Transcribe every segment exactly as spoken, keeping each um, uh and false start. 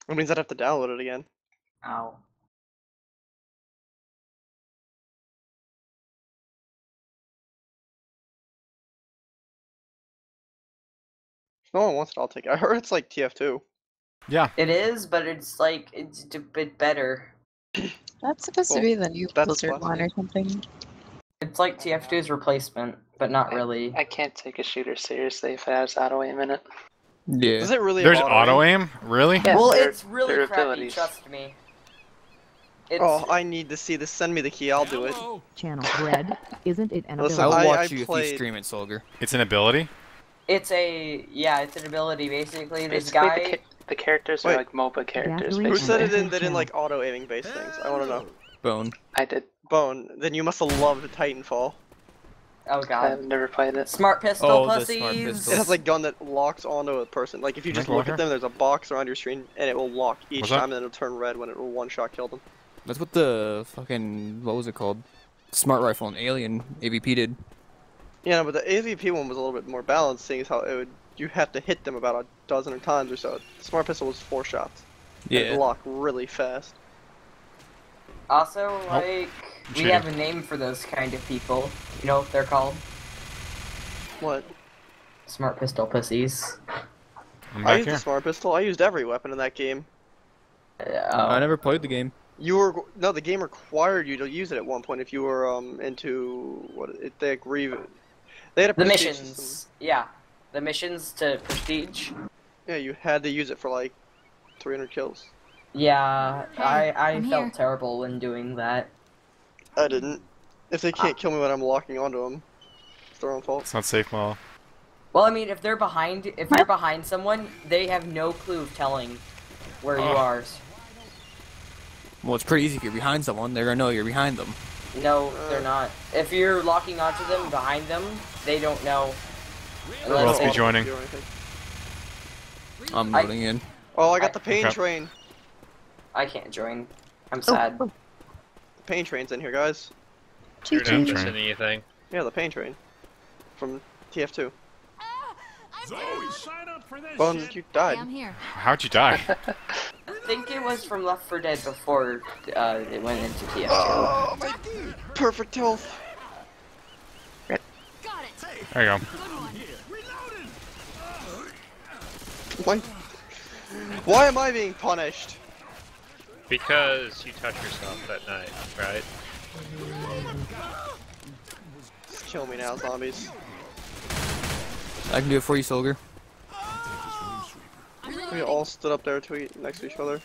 That means I'd have to download it again. Ow. If no one wants it, I'll take it. I heard it's like T F two. Yeah. It is, but it's like it's a bit better. That's supposed Well, to be the new that's Blizzard one or blasphemy. something. It's like T F two's replacement, but not really. I can't take a shooter seriously if it has auto aim in it. Yeah. Does it really There's have auto aim? Really? Yeah, well, their- it's really their crappy. abilities. Trust me. It's, Oh, I need to see this. Send me the key. I'll do it. Channel red, isn't it an Listen, I'll ability? I- watch I you if played- you stream it, Soldier. It's an ability? it's a yeah, it's an ability basically. This Basically, guy. the, ca the characters Wait. are like MOBA characters. Gathering Who Basically. said it Basically. in, they didn't like auto aiming based things? I want to know. Bone. I did. Bone, then you must have loved Titanfall. Oh god. I've never played it. Smart pistol Oh, the pussies. smart pistol. It has like gun that locks onto a person. Like if you Can I just go look over at them, there's a box around your screen, and it will lock each What's that? time, and then it'll turn red when it will one shot kill them. That's what the fucking what was it called? Smart rifle and Alien A V P did. Yeah, but the A V P one was a little bit more balanced, seeing as how it would you have to hit them about a dozen times or so. The smart pistol was four shots. And Yeah. it lock really fast. Also, like we cheating. have a name for those kind of people. You know what they're called? What? Smart pistol pussies. I'm I back used here. the smart pistol. I used every weapon in that game. Uh, I never played the game. You were no, the game required you to use it at one point if you were um into what it, they agree. They had a the prestige missions. system. Yeah, the missions to prestige. Yeah, you had to use it for like three hundred kills. Yeah, Hey, I I I'm felt here. terrible when doing that. I didn't. If they can't kill me when I'm locking onto them, it's their own fault. It's not safe, Mall. Well, I mean, if they're behind, if you're behind someone, they have no clue of telling where you Oh. are. Well, it's pretty easy if you're behind someone. They're gonna know you're behind them. No, they're not. If you're locking onto them behind them, they don't know. Who else Unless be they, joining? Do anything. I'm I- loading in. Oh, I got the pain Okay. train. I can't join. I'm sad. The pain train's in here, guys. Choo You're not choo. missing anything. Yeah, the pain train. From T F two. Zoe, sign up for this Bone, you died. I'm here. How'd you die? I think it was from Left four Dead before uh, it went into T F two. Oh, my perfect health. Got it. There you go. Good one. Why? Why am I being punished? Because you touch yourself that night, right? Just kill me now, zombies. I can do it for you, Soldier. We all stood up there to eat next to each other.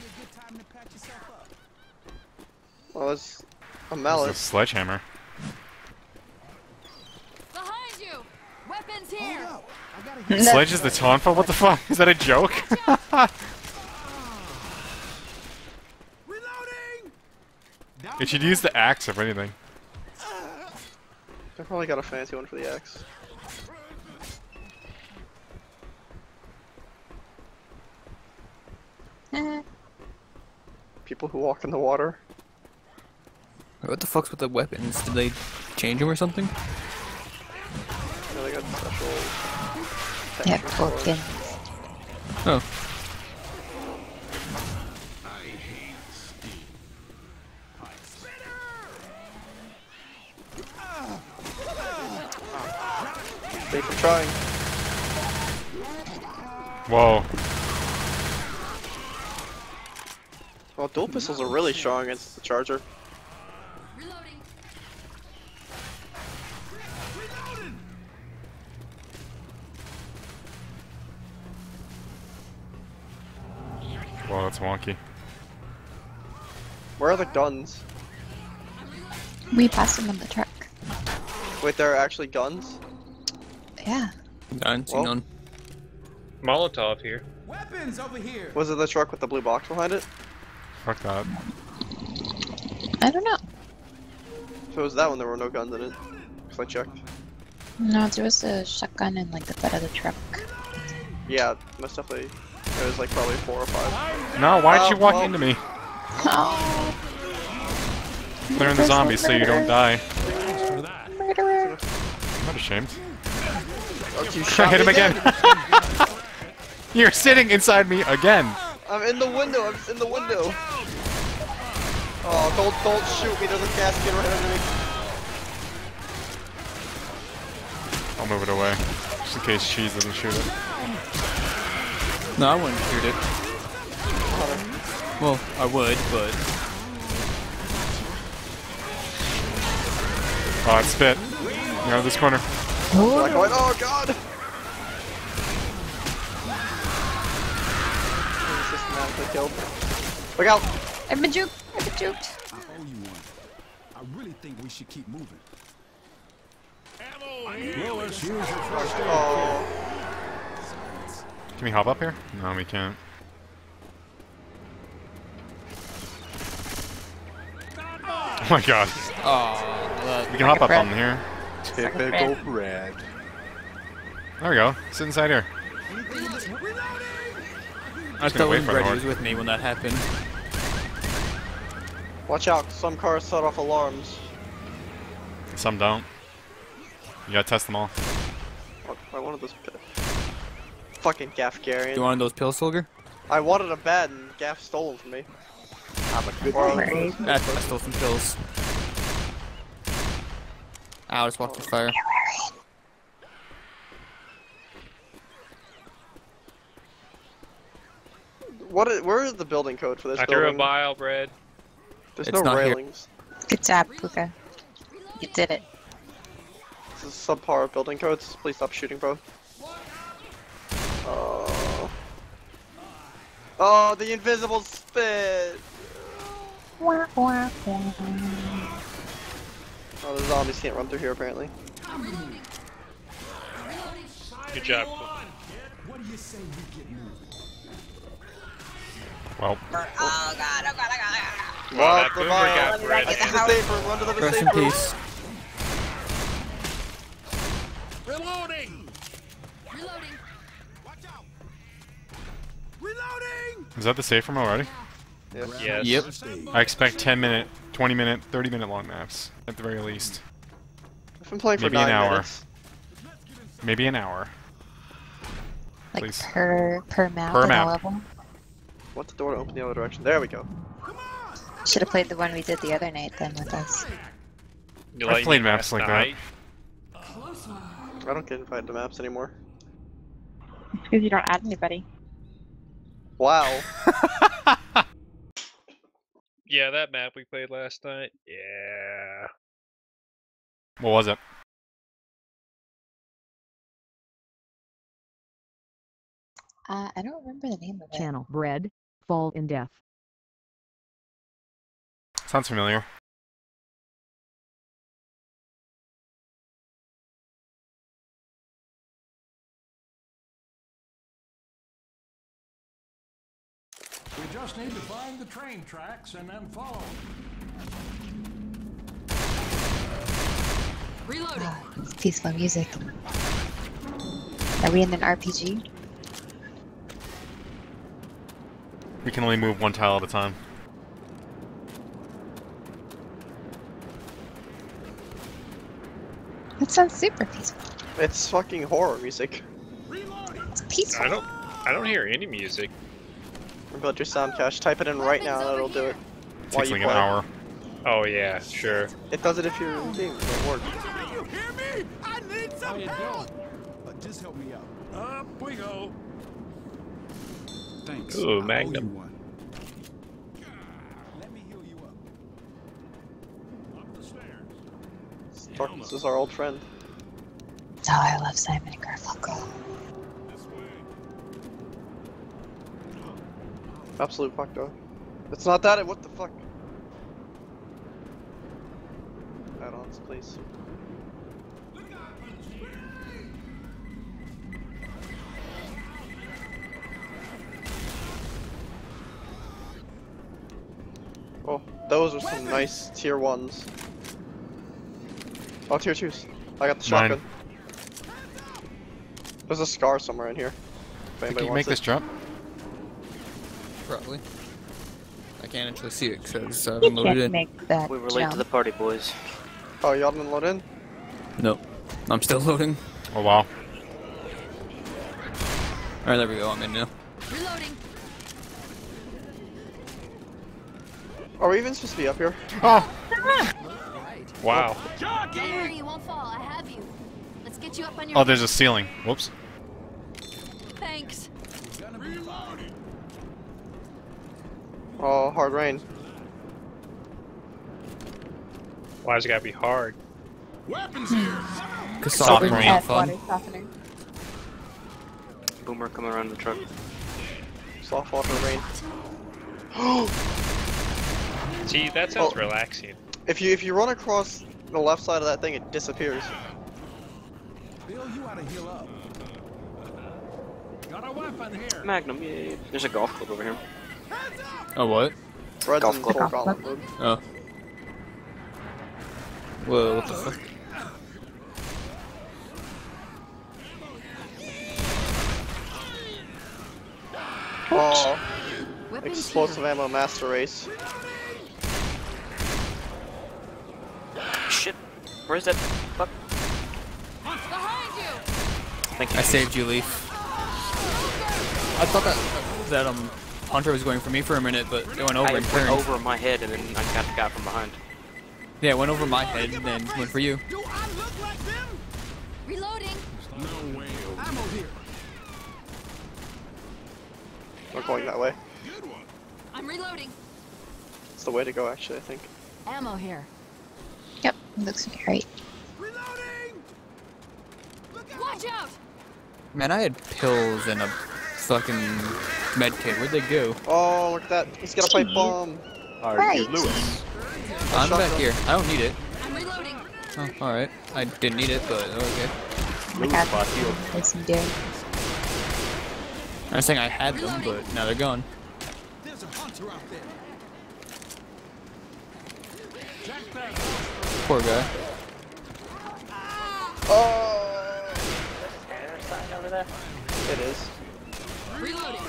Well, it's a It's a mallet. sledgehammer. Behind you. Weapons here. Sledge is the tonfa? What the fuck? Is that a joke? It should use the axe if anything. I probably got a fancy one for the axe. Eh, People who walk in the water. What the fuck's with the weapons? Did they change them or something? Yeah, they got special. yeah, textures cool for it. skin. Oh. Thanks for trying. Whoa. Well, dual pistols are really strong against the charger. Reloading. Whoa, that's wonky. Where are the guns? We passed them in the truck. Wait, there are actually guns? Yeah. I didn't see Well. none. Molotov here. Was it the truck with the blue box behind it? Fuck that. Uh, I don't know. If it was that one, there were no guns in it. Cause I checked. No, there was a shotgun in like the bed of the truck. Yeah, most definitely. It was like probably four or five. No, why'd Oh, you walk well. into me? Oh, Clearing the zombies so you don't die. murderer! I'm not ashamed. Oh, you I shot hit me him again. You're sitting inside me again. I'm in the window. I'm just in the window. Oh, don't don't shoot me. There's a casket right under me. I'll move it away, just in case Cheese doesn't shoot it. No, I wouldn't shoot it. Well, I would, but Oh, it's spit. You're out of this corner. Oh, going, oh god! Systematically killed. Look out! I've been juked. I've been juked. I owe you one. I really think we should keep moving. Willis, here's your first aid Oh. Can we hop up here? No, we can't. Oh my god. oh, We can hop up red. on here. Typical red. There we go. Sit inside here. I Just gonna thought wait for the Brady horde. was with me when that happened. Watch out, some cars set off alarms. Some don't. You gotta test them all. What, I wanted this pit. Fucking Gaff Garian. You wanted those pills, Soldier? I wanted a bed and Gaff stole them from me. I'm a good Or- man. I, I stole some pills. Ow, I just walked through fire. What is, where is the building code for this I threw a building? bile, bread. There's It's no not here. railings. Good job, Puka. You did it. This is subpar building codes. Please stop shooting, bro. Oh. Oh, the invisible spit! Wah, wah, wah. Oh, the zombies can't run through here, apparently. Good job. What do you say we get moving? Well, Oh god, oh god, oh god, oh Wow, that the boomer vial. got bread. I see the safe room. Run to the Rest safe in room. peace. Reloading! Reloading. Watch out! Reloading! is that the safe room already? Yes. Yep. First aid. I expect ten minute, twenty minute, thirty minute long maps, at the very least. I've been playing for Maybe an nine hour. minutes. Maybe an hour. Like Please. per per map Per at map. all of them. What's the door to open the other direction? There we go. Should have played the one we did the other night then with us. You I've like played me maps last like that. night? I don't get invited to maps anymore. Because you don't add anybody. Wow. Yeah, that map we played last night. Yeah. What was it? Uh, I don't remember the name of it. Channel Bread, Fall in Death. Sounds familiar. We just need to find the train tracks and then follow. Reloading. Oh, it's peaceful music. Are we in an R P G? We can only move one tile at a time. That sounds super peaceful. It's fucking horror music. It's peaceful. I don't. I don't hear any music. Build your sound cache. Type it in right now and it'll do it. While Takes you like an play. hour. Oh yeah, sure. It does it if you're in game. It'll work. You hear me? I need some help! Uh, just help me out. Up we go. Thanks. I Ooh, owe Magnum. you one. Let me heal you up. Up the stairs. Darkness is our old friend. Oh, I love Simon and Garfunkel. This way. Absolute fuck though. It's not that. What the fuck? Add-ons, please. Oh, those are some nice tier ones. Oh, tier twos. I got the Mine. shotgun. There's a scar somewhere in here. If Think anybody you wants make this it. jump? Probably. I can't actually see it because I You haven't loaded can't in. make that We were late jump. to the party, boys. Oh, y'all didn't load in? Nope. I'm still loading. Oh wow. Alright, there we go. I'm in now. Reloading. Are we even supposed to be up here? Oh! Wow. Don't worry, you won't fall. I have you. Let's get you up on your. Oh, there's a ceiling. Whoops. Thanks. Oh, hard rain. Why's it gotta be hard? Weapons here. Cause Soft soft rain. rain fun. softener. Boomer coming around the truck. Soft water rain. See, that sounds Oh. relaxing. If you if you run across the left side of that thing, it disappears. Bill, you ought to heal up. Got a weapon here. Magnum, yeah, there's a golf club over here. Oh what? Red's Golf in club. full gauntlet mode. Oh. Whoa, what the fuck? Oh, Weapons explosive here. ammo master race. Shit. Where's that fuck? Behind you. Thank you. I saved you, Leaf. I thought that that um Hunter was going for me for a minute, but it went over I and went turned. over my head and then I got the guy from behind. Yeah, it went over my head and then went for you. Do I look like them? Reloading. No way. Ammo here. We're going that way. Good one. I'm reloading. It's the way to go, actually, I think. Ammo here. Yep, looks right. Reloading. Look out. Watch out. Man, I had pills and a fucking med kit. Where'd they go? Oh, look at that. He's got a pipe bomb. Right. I'm back here. I don't need it. I'm reloading. Oh, alright. I didn't need it, but okay. Oh my god. Yes, you did. I was saying I had them, but now they're gone. There's a hunter out there. Check that. Poor guy. Oh, Scanner sign over there? it is. Reloading.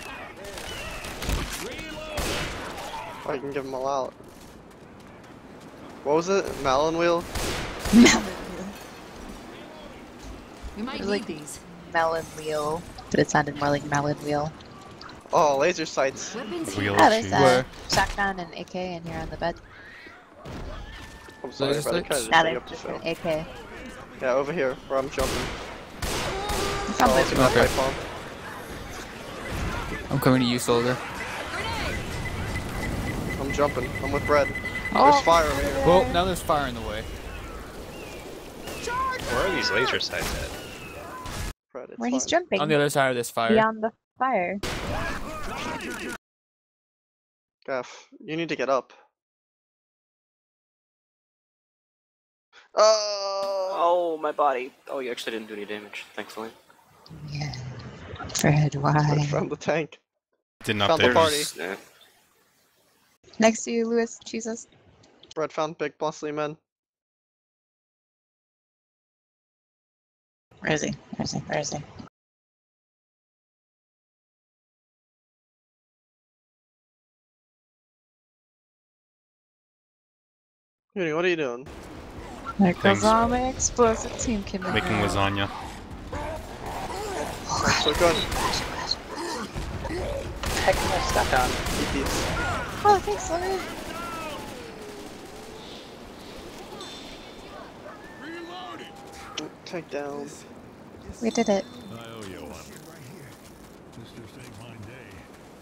I can give him a lot. What was it? Malin wheel? We might It need was like- these. Melon wheel, but it sounded more like melon wheel. Oh, laser sights. Weapons Wheel here. Oh, there's shoot. a Where? shotgun and A K in here on the bed. I'm sorry, Laser brother. sights? Kind of Now just there's up to just Phil. an A K. Yeah, over here, where I'm jumping. Sounds Oh, like see that Okay. pipe bomb. I'm coming to you, soldier. I'm jumping. I'm with Red. Oh. There's fire over here. Well, now there's fire in the way. Where are these laser sights at? Red, it's where he's fine. jumping. On the other side of this fire. Beyond the fire. Gaff, you need to get up. Oh! Oh, my body. Oh, you actually didn't do any damage, thankfully. Yeah. Fred, Red why? found the tank. Didn't Found the update. party. There's- yeah. Next to you, Lewis, Jesus. Red found big muscly men. Where is he? Where is he? Where is he? Judy, what are you doing? There Things- goes all my explosive team coming. Making lasagna. That's so good. Heck, I stuck on. Eat these. Oh, thanks, Larry. Reloading. Tank down. We did it. I owe you one. Right here. Mister Save My Day.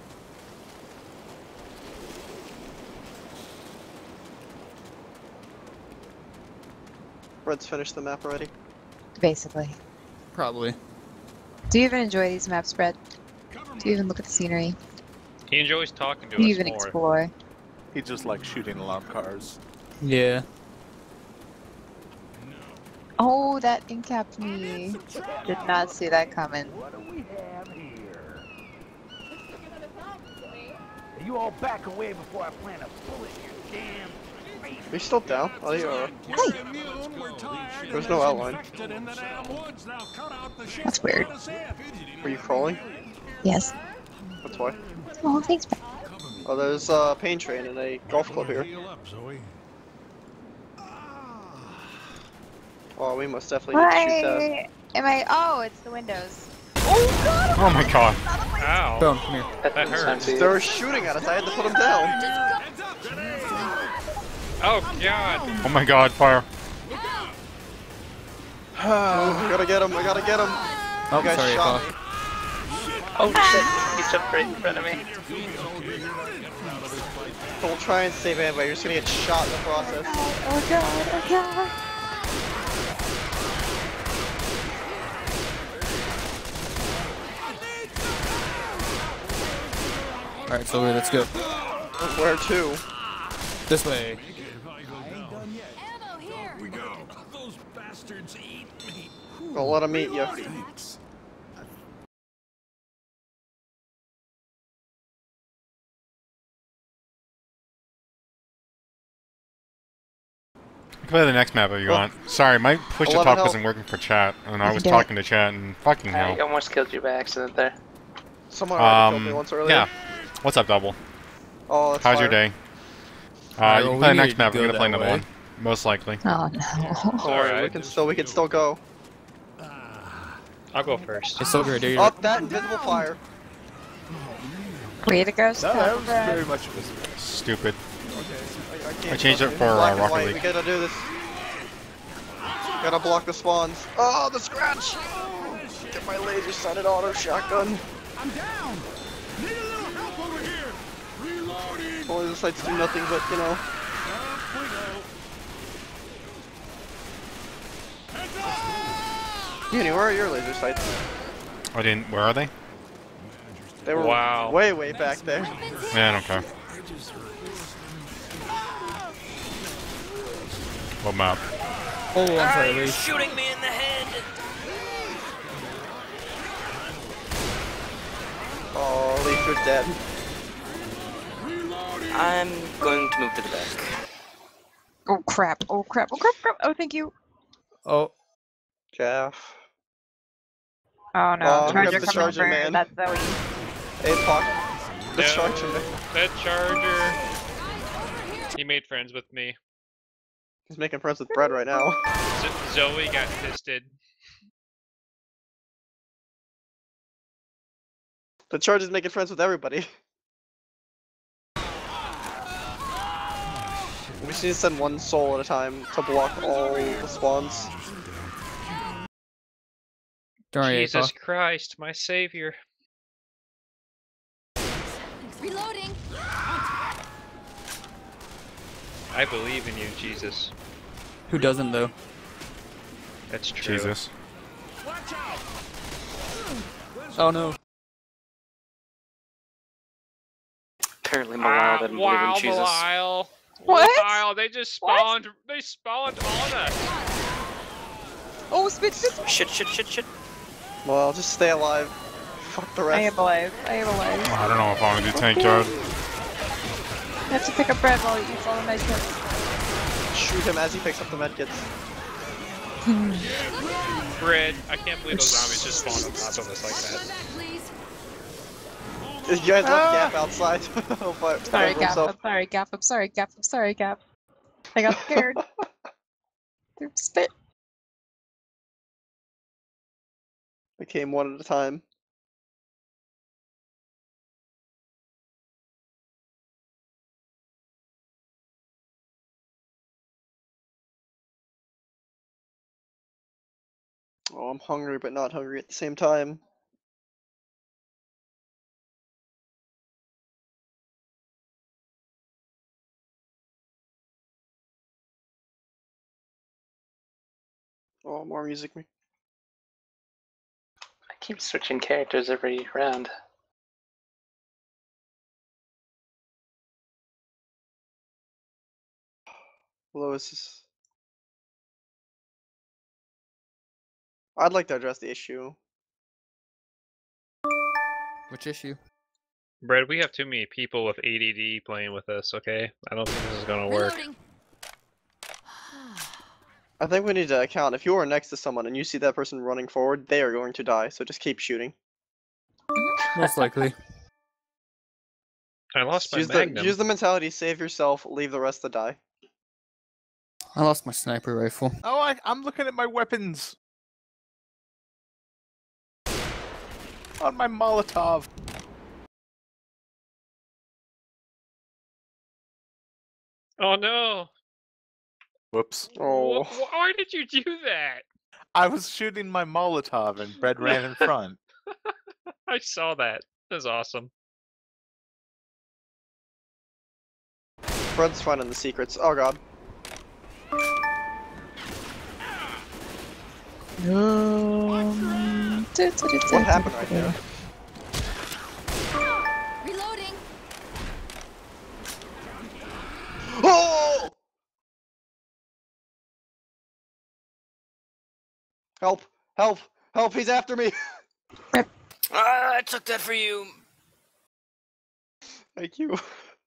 Red's finished the map already. Basically. Probably. Do you even enjoy these maps, Brett? Do you even look at the scenery? He enjoys talking to Do you us even more. explore? He just likes shooting alarm cars. Yeah. Oh, that incapped me. Did not see that coming. What do we have here? You all back away before I plant a bullet in your damn face. Are you still down? Oh, you are. We're immune, we're tired, There's and no there's outline. infected in the damn woods. Now cut out the shit That's and weird. let us in. Were you crawling? Yes. That's why. Oh, thanks, Brett. Oh, there's a uh, pain train and a golf club here. Heal up, Zoe. Oh, we must definitely need to shoot that. Why am I? Oh, it's the windows. Oh my god. Ow. Boom, come here. That hurts. They were shooting at us. I had to put them down. Heads up! Oh god! Oh my god, fire. I gotta get him, I gotta get him. Oh, You guys sorry, shot Paul. me. Oh shit, he jumped right in front of me. Don't try and save anybody, you're just gonna get shot in the process. Oh god, oh god. Alright, so let's go. Where to? This way. We go. Those bastards eat me. Don't let him eat you. Play the next map if you want. Sorry, my push to eleven talk health. wasn't working for chat, and I was do it. talking to chat, and fucking I hell. almost killed you by accident there. Someone already killed me Um, once earlier. yeah. What's up, Double? Oh, that's How's your fire. day? Uh, Alright, you well, can play we the next need to map. We're go gonna play that another way. one, most likely. Oh no. Don't worry, we Alright. can still we can still go. I'll go first. Hey, Soldier, do your... Up that invisible fire. Way to go, No, that was Scott. very much of a Stupid. I, I, can't I changed trust it for, Black uh, and Rocket white. League. We gotta do this. Gotta block the spawns. Oh, the scratch! Get my laser sighted auto shotgun. I'm down. Need a little help over here. Reloading. Only the sights do nothing but, you know. Up we go. Heads up. Uni, where are your laser sights? I didn't. Where are they? They were Wow. way, way back there. Yeah, I don't care. What map? Oh, I'm sorry, Lee. Shooting me in the head! Oh, Leaf, you're dead. I'm going to move to the back. Oh crap, oh crap, oh crap, crap. Oh, thank you. Oh, Gaff. Oh no, Oh, Charger here comes the coming Charger over. man. That's Zoe. Hey, Puck. The No, Charger man. that Charger. He made friends with me. He's making friends with Brett right now. Z Zoe got fisted. The Charger's making friends with everybody. We just need to send one soul at a time to block all the spawns. don't worry, Jesus Paul. Christ, my savior. Reloading. I believe in you, Jesus. Who doesn't, though? That's true. Jesus. Watch out. Oh no. Apparently Ah, Malile didn't wow, believe in Jesus. Malile. What? Malile, they just spawned. They spawned on us. Oh, spit, spit, spit. Shit, shit, shit, shit. Well, just stay alive. Fuck the I rest. am alive. I am alive. I don't know if I want to do tank charge. I have to pick up Brad while he eats all the medkits. Shoot him as he picks up the medkits. Brid, I can't believe those zombies just spawned on top of us like that. Please. You guys left Ah. Gap outside. Oh, but Sorry, for Gap. himself. I'm sorry, Gap. I'm sorry, Gap. I'm sorry, Gap. I got scared. Through spit. We came one at a time. Oh, I'm hungry, but not hungry at the same time. Oh, more music. Me. I keep switching characters every round. Lois is... I'd like to address the issue. Which issue? Brad, we have too many people with A D D playing with us, okay? I don't think this is gonna work. Reloading. I think we need to account. If you are next to someone and you see that person running forward, they are going to die, so just keep shooting. Most likely. I lost my Use the, magnum. use the mentality, save yourself, leave the rest to die. I lost my sniper rifle. Oh, I, I'm looking at my weapons. On my Molotov. Oh no! Whoops. Oh. Wh- Why did you do that? I was shooting my Molotov and Brad ran in front. I saw that. That's awesome. Fred's finding the secrets. Oh god. Um, What happened right there? Reloading. Oh! Help! Help! Help! He's after me! Ah, I took that for you. Thank you.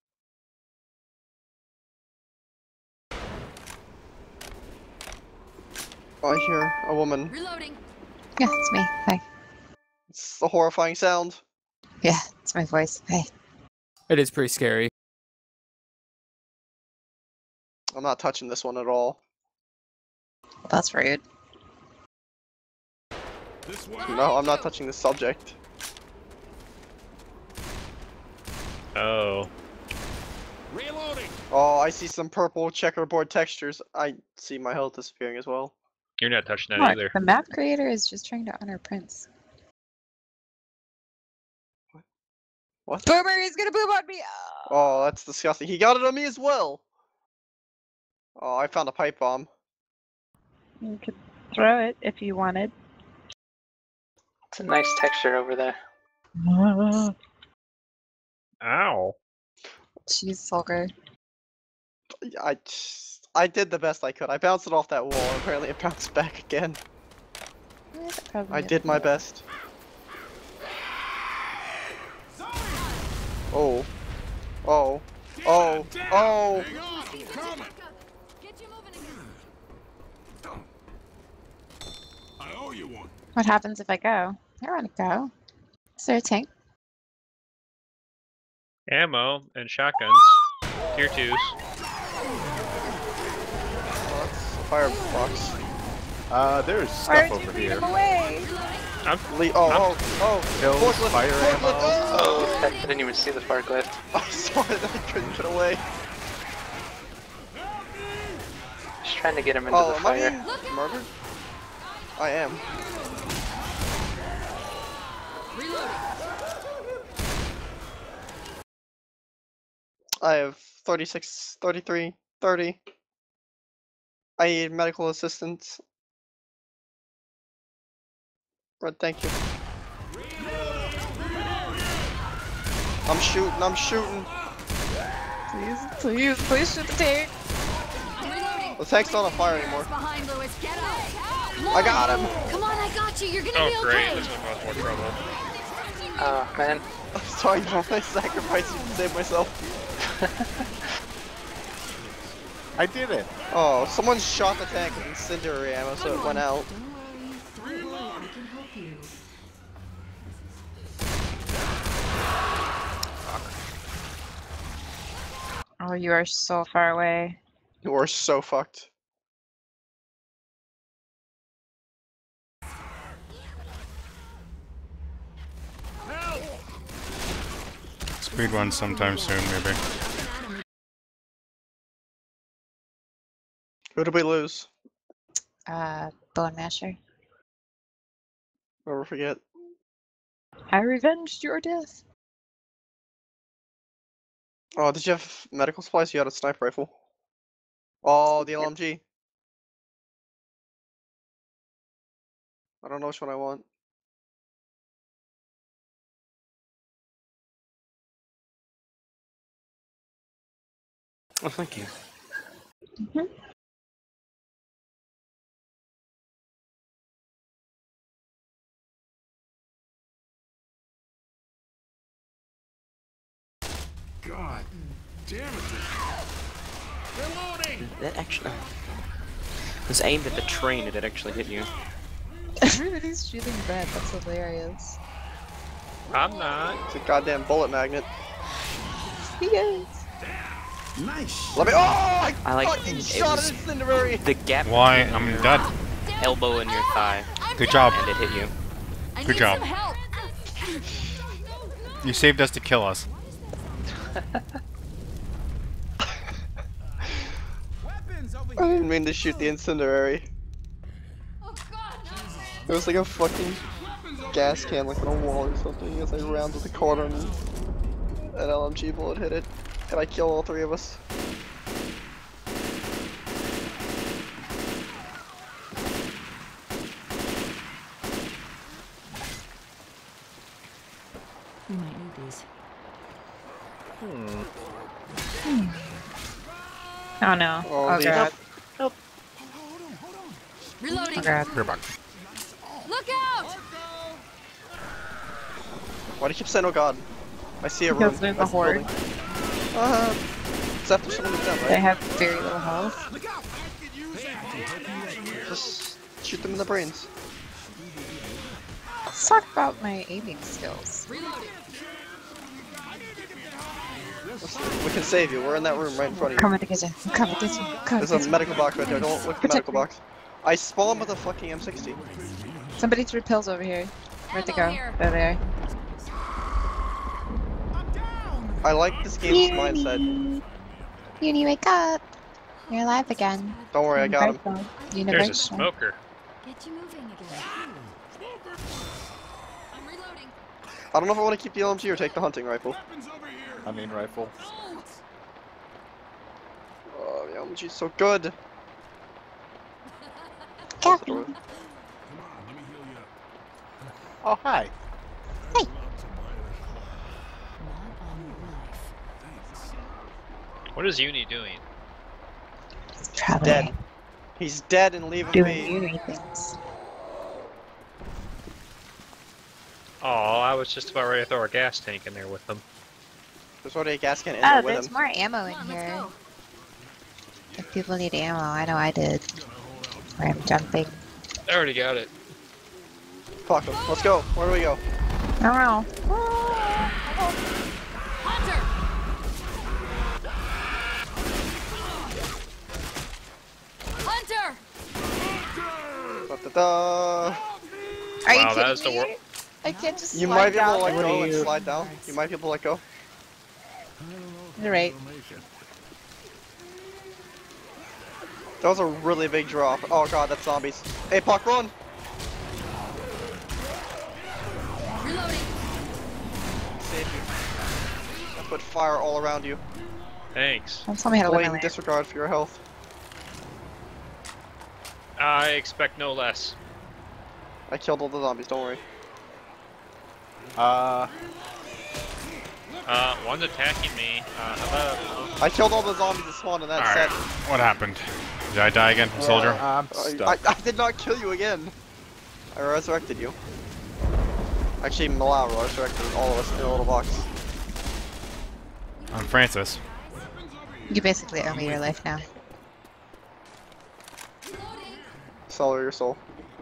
I hear a woman. Reloading. Yeah, it's me. Hi. It's a horrifying sound. Yeah, it's my voice. Hey. It is pretty scary. I'm not touching this one at all. That's rude. No, I'm not touching this subject. Oh. Reloading. Oh, I see some purple checkerboard textures. I see my health disappearing as well. You're not touching that Look, either. the map creator is just trying to honor Prince. What? Boomer, he's gonna boom on me! Oh, that's disgusting. He got it on me as well! Oh, I found a pipe bomb. You could throw it if you wanted. It's a nice texture over there. Ow. Jeez, Solger. I, I did the best I could. I bounced it off that wall, and apparently it bounced back again. I did my best. Oh. Oh. Oh. Oh. I owe you one. What happens if I go? I wanna go. Is there a tank? Ammo and shotguns. Tier twos. Oh, that's a firebox. Uh, there's stuff over here. away? I'm, Le oh, oh, oh. Hills, Forklift, fire forklift, ammo. oh! Oh, heck, I didn't even see the forklift. I saw it, I couldn't get away. Just trying to get him into Oh, the am I fire. being murdered? I am. I have thirty-six, thirty-three, thirty. I need medical assistance. Red, thank you. I'm shooting, I'm shooting. Please, please, please shoot the tank. The tank's not on fire anymore. Behind Lewis, get up. Come I got on. him. Come on, I got you. You're gonna oh, be great. okay. This is gonna cause more trouble. Oh, man. I'm sorry, don't I sacrifice you to save myself? I did it. Oh, someone shot the tank with incendiary ammo, so it went out. Oh, you are so far away. You are so fucked. Speed run sometime soon, maybe. Who did we lose? Uh, Bone Masher. Never forget. I revenged your death. Oh, did you have medical supplies? You had a sniper rifle. Oh, the L M G. I don't know which one I want. Oh, thank you. Mm-hmm. God damn it. Reloading. That actually it was aimed at the train and it actually hit you. Everybody's shooting red. That's hilarious. I'm not. It's a goddamn bullet magnet. Yes. Nice. Let me. Oh, I, I like fucking it shot was an incendiary. the gap Why? between I'm your dead. elbow and your thigh, Good job. and it hit you. I Good need job. some help. You saved us to kill us. Weapons over I didn't mean to shoot the incendiary. It was like a fucking gas can like on a wall or something as I rounded the corner and an L M G bullet hit it. And I killed all three of us. We might need these. Hmm. Oh no. Oh, Oh the- god. Help. Reloading. Oh god. We're back. Look out! Why do you keep saying oh god? I see a room. Because there's a I see horde. building. Uh, it's after someone is down, right? They have very little health. Just shoot them in the brains. Let's talk about my aiming skills. We can save you. We're in that room right in front of you. Coming to get you. I'm coming to get you. I'm coming There's to a get you. medical box right there. Don't look at the Protect medical me. box. I spawned with a fucking M sixty. Somebody threw pills over here. Where'd they go? Here. There they are. I like this game's mindset. Uni, wake up. You're alive again. Don't worry, I got him. There's a smoker. Get you moving again. I'm reloading. I don't know if I want to keep the L M G or take the hunting rifle. I mean rifle. Oh, the L M G's so good. Captain. Oh, hi. What is Uni doing? Probably Dead. He's dead and leaving doing me. uni things. Oh, I was just about ready to throw a gas tank in there with them. There's already a gas can in Oh, there with there's him. more ammo in here. If people need ammo, I know I did. Where I'm jumping. I already got it. Fuck him. Let's go. Where do we go? I don't know. Hunter! Hunter! Da, da, da. Are you Wow, that kidding is the me? wor- I can't just You slide might be able down. to let What go are and you- slide down. You might be able to let go. You're right. That was a really big drop. Oh god, that's zombies. Hey, Puck, run! Reloading. Save you. I put fire all around you. Thanks. Don't tell me how to live my Blatant life. disregard for your health. I expect no less. I killed all the zombies, don't worry. Uh, Uh, one's attacking me. Uh, hello. I killed all the zombies that spawned in that Alright. set. What happened? Did I die again, soldier? I'm I, stuck. I, I did not kill you again. I resurrected you. Actually, Malau resurrected all of us in a little box. I'm Francis. You basically owe me your life now. Sell your soul.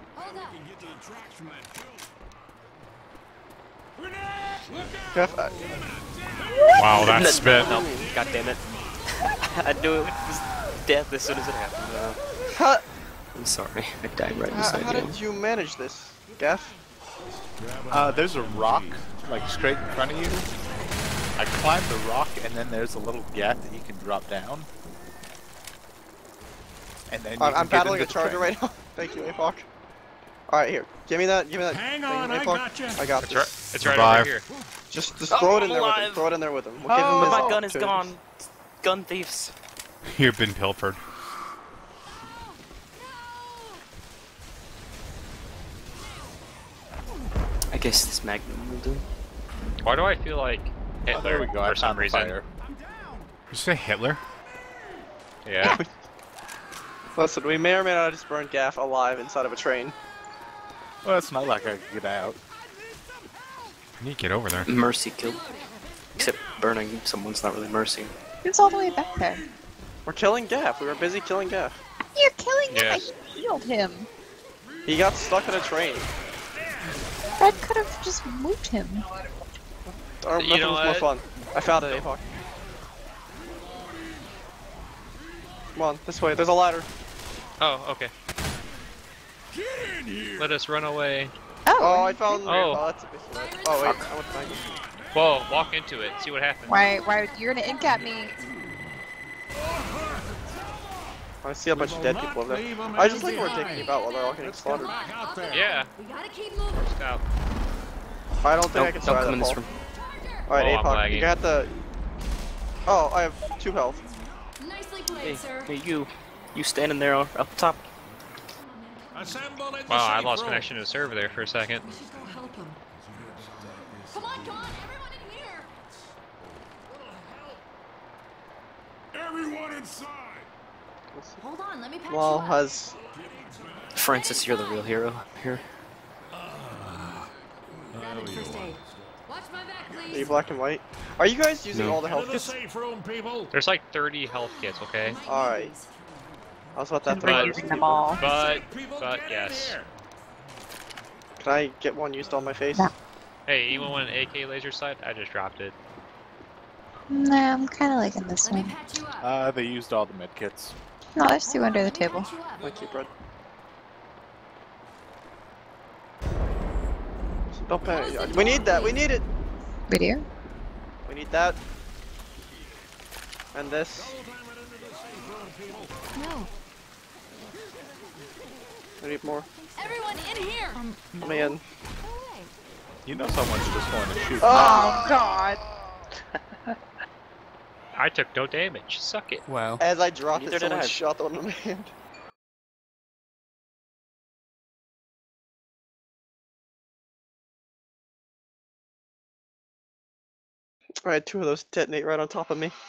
Jeff, I, Wow, that No, spit. No, god damn it. I knew it was death as soon as it happened. Uh, how, I'm sorry, I died right how, beside how you. did you manage this, Gaff? Uh, there's a rock, like, straight in front of you. I climb the rock, and then there's a little gap that you can drop down. And then you I'm, can I'm get battling a into the charger train. right now. Thank you, Apok. Alright, here. Give me that. Give me that. Hang thing, on, I Apok. gotcha. I got It's this. right. It's right Survive. over here. Just, just throw Oh, it in I'm there with him. alive. Throw it in there with him. We'll give him Oh, his my gun is opportunities. gone. Gun thieves. You've been pilfered. I guess this Magnum will do. Why do I feel like Hitler Oh, there we go. I for some found the reason? fire. Did you say Hitler? Yeah. Listen, we may or may not have just burned Gaff alive inside of a train. Well, it's not like I can get out. I need to get over there. Mercy kill. Except burning someone's not really mercy. Who's all the way back there? We're killing Gaff. We were busy killing Gaff. You're killing him! Yes. I healed him! He got stuck in a train. Fred could have just moved him. Our You method know was more what? fun. I found it, Apok. Come on, this way. There's a ladder. Oh, okay. Let us run away. Oh, Oh, I found. Oh. Oh, that's a bit bad. Oh wait, I went behind you. Whoa, walk into it. See what happens. why? Why? You're gonna ink at me? I see a bunch of dead people over there. I just like we're taking about while they're all getting slaughtered. Yeah. We gotta keep moving. First out. I don't think Don't, I can don't survive come in that this fall. room. Alright, Oh, I'm A P O C, lagging. you got the... Oh, I have two health. Nicely played, Hey, sir. hey, you. You standing there up top. Assemble in the Wow, I safe lost room. connection to the server there for a second. We should go help him. Come on, come on, everyone in here. Everyone inside. Hold on, let me patch Well, you up. has... Francis, you're the real hero here. Grab it, first aid. Watch my back, Are you please. black and white? Are you guys using No. all the Into health the kits? safe room, people. There's like thirty health kits, okay? Alright. I was about to have to We're buy using them all. But, People, but get in yes. here. Can I get one used on my face? No. Hey, anyone want an A K laser sight? I just dropped it. Nah, I'm kind of liking this Let me one. patch you up. Uh, they used all the med kits. No, there's two under the Let me table. patch you up. Thank you, Brad. Don't panic. We need that. We need it. Video? We need that. And this. No. We need more. Everyone in here. Let me in. Go away. You know someone's just going to shoot. Oh, God. I took no damage. Suck it. Wow. As I dropped Neither it, did someone I. shot the one in my hand. I had two of those detonate right on top of me.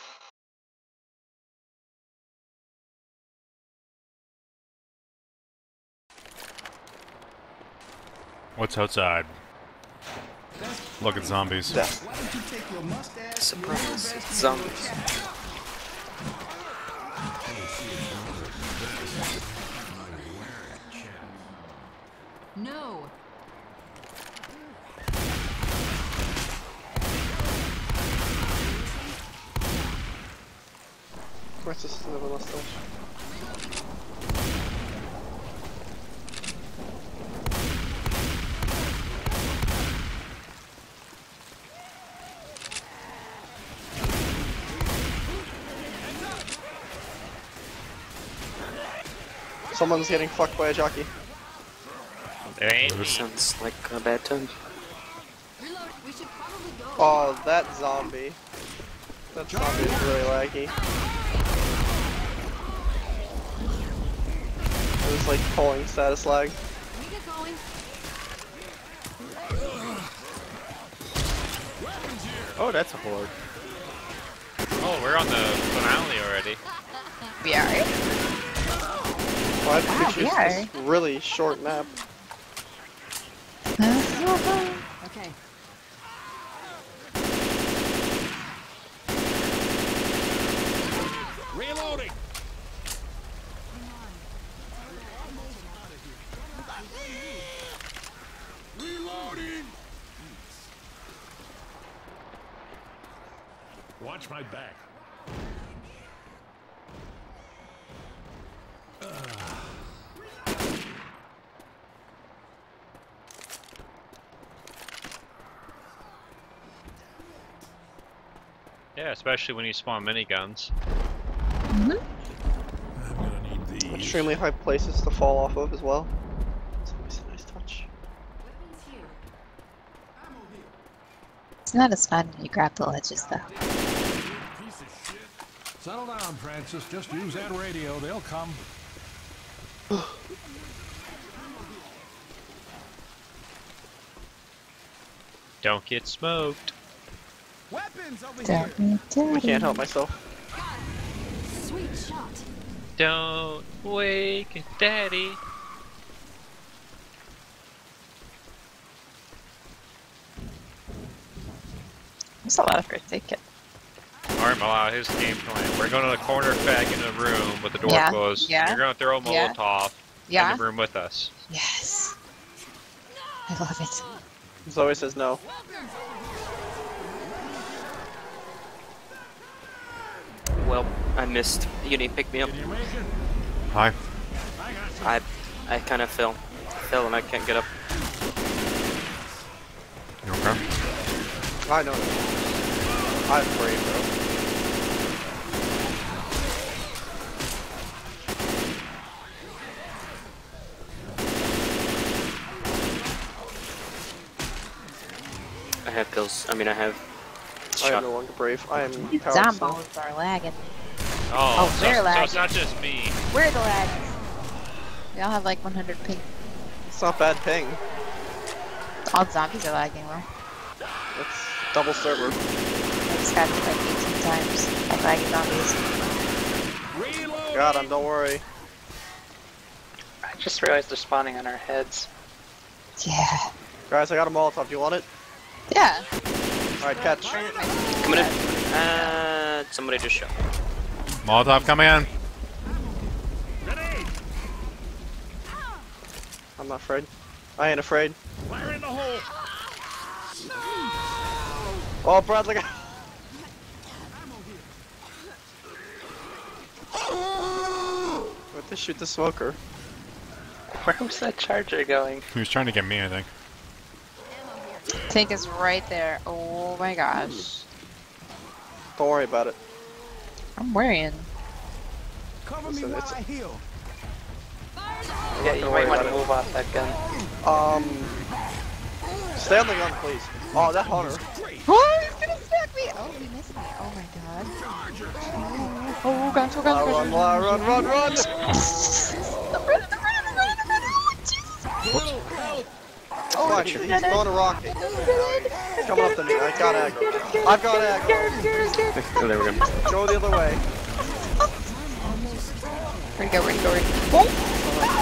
What's outside? Look at zombies. Death. Surprise. It's zombies. No. Of course, this is another mustache. Someone's getting fucked by a jockey. It ain't me. Sounds like a bad time. Reload. We should probably go. Oh, that zombie. That zombie is really laggy. It was like pulling status lag. We get going. Oh, that's a horde. Oh, we're on the finale already. We are. Five Wow, pictures, yeah. this really short map. Okay. Reloading. Reloading. Watch my back. Yeah, especially when you spawn miniguns. I'm gonna need these. Extremely high places to fall off of as well. It's always a nice touch. Weapons here. It's not as fun when you grab the ledges, though. Piece of shit. Settle down, Francis. Just use that radio. They'll come. Don't get smoked. Weapons over Daddy, I can't help myself. Sweet shot. Don't wake daddy. There's a lot of first aid kit. Alright, Malala, here's the game plan. We're going to the corner back in the room with the door Yeah, closed. yeah, You're going to throw a yeah, Molotov yeah. in the room with us. Yes. I love it. Zoe says no. Well, I missed. You need to pick me up. Can you make it? Hi. I got you. I I kind of fell. Fell and I can't get up. You okay? I know. I'm brave, bro. kills. I mean, I have. I am Shot. no longer brave. I am These powerless. zombos are lagging. Oh, Oh, so, they're so lagging. it's not just me. Where are the lags? We all have like one hundred ping. It's not bad ping. All zombies are lagging, though. It's double server. I just got hit like eighteen times by laggy zombies. Got him, don't worry. I just realized they're spawning on our heads. Yeah. Guys, I got a Molotov. Do you want it? Yeah. Alright, catch. Coming in. Uh, somebody just shot. Molotov coming in. I'm not afraid. I ain't afraid. Fire in the hole. Oh, Brad, look at. What to shoot the smoker? Where was that charger going? He was trying to get me, I think. Tank is right there. Oh my gosh. Don't worry about it. I'm worrying. Cover me Listen, while it's- I heal. Yeah, you Don't might worry want to about it. move off that gun. Um, stay on the gun, please. Oh, that hunter. Oh, he's gonna smack me! Oh, he missed me. Oh my god. Oh, gun, oh, gun, Uh, run, run, run, run, run! I'm running, I'm running, I'm running, I'm running. Oh, Jesus. Oh, Fuck, he's throwing a rocket. He's coming up to me. I got aggro. I've got aggro. Oh, there we go. Go the other way. Where'd he go, where'd he go, where'd he go? Oh!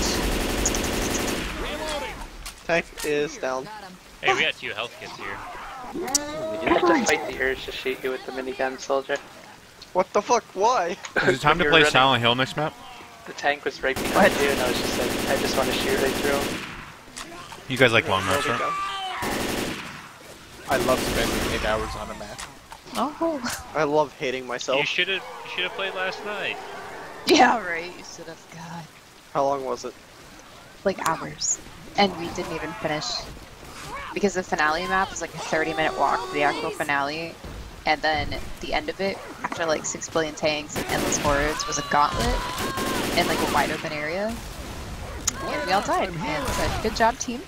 Tank is down. Hey, we got two health kits here. You have to fight the urge to shoot you with the minigun, soldier. What the fuck? Why? Is it time to You're play running. Silent Hill next map? The tank was right behind you, and I was just like, I just want to shoot right through him. You guys like long maps, There we right? go. I love spending eight hours on a map. Oh. I love hating myself. You should have. You should have played last night. Yeah, right, you should have. God. How long was it? Like hours. And we didn't even finish. Because the finale map was like a thirty minute walk to the actual finale. And then the end of it, after like six billion tanks and endless hordes, was a gauntlet in like a wide open area. And we all died. And said, good job, team.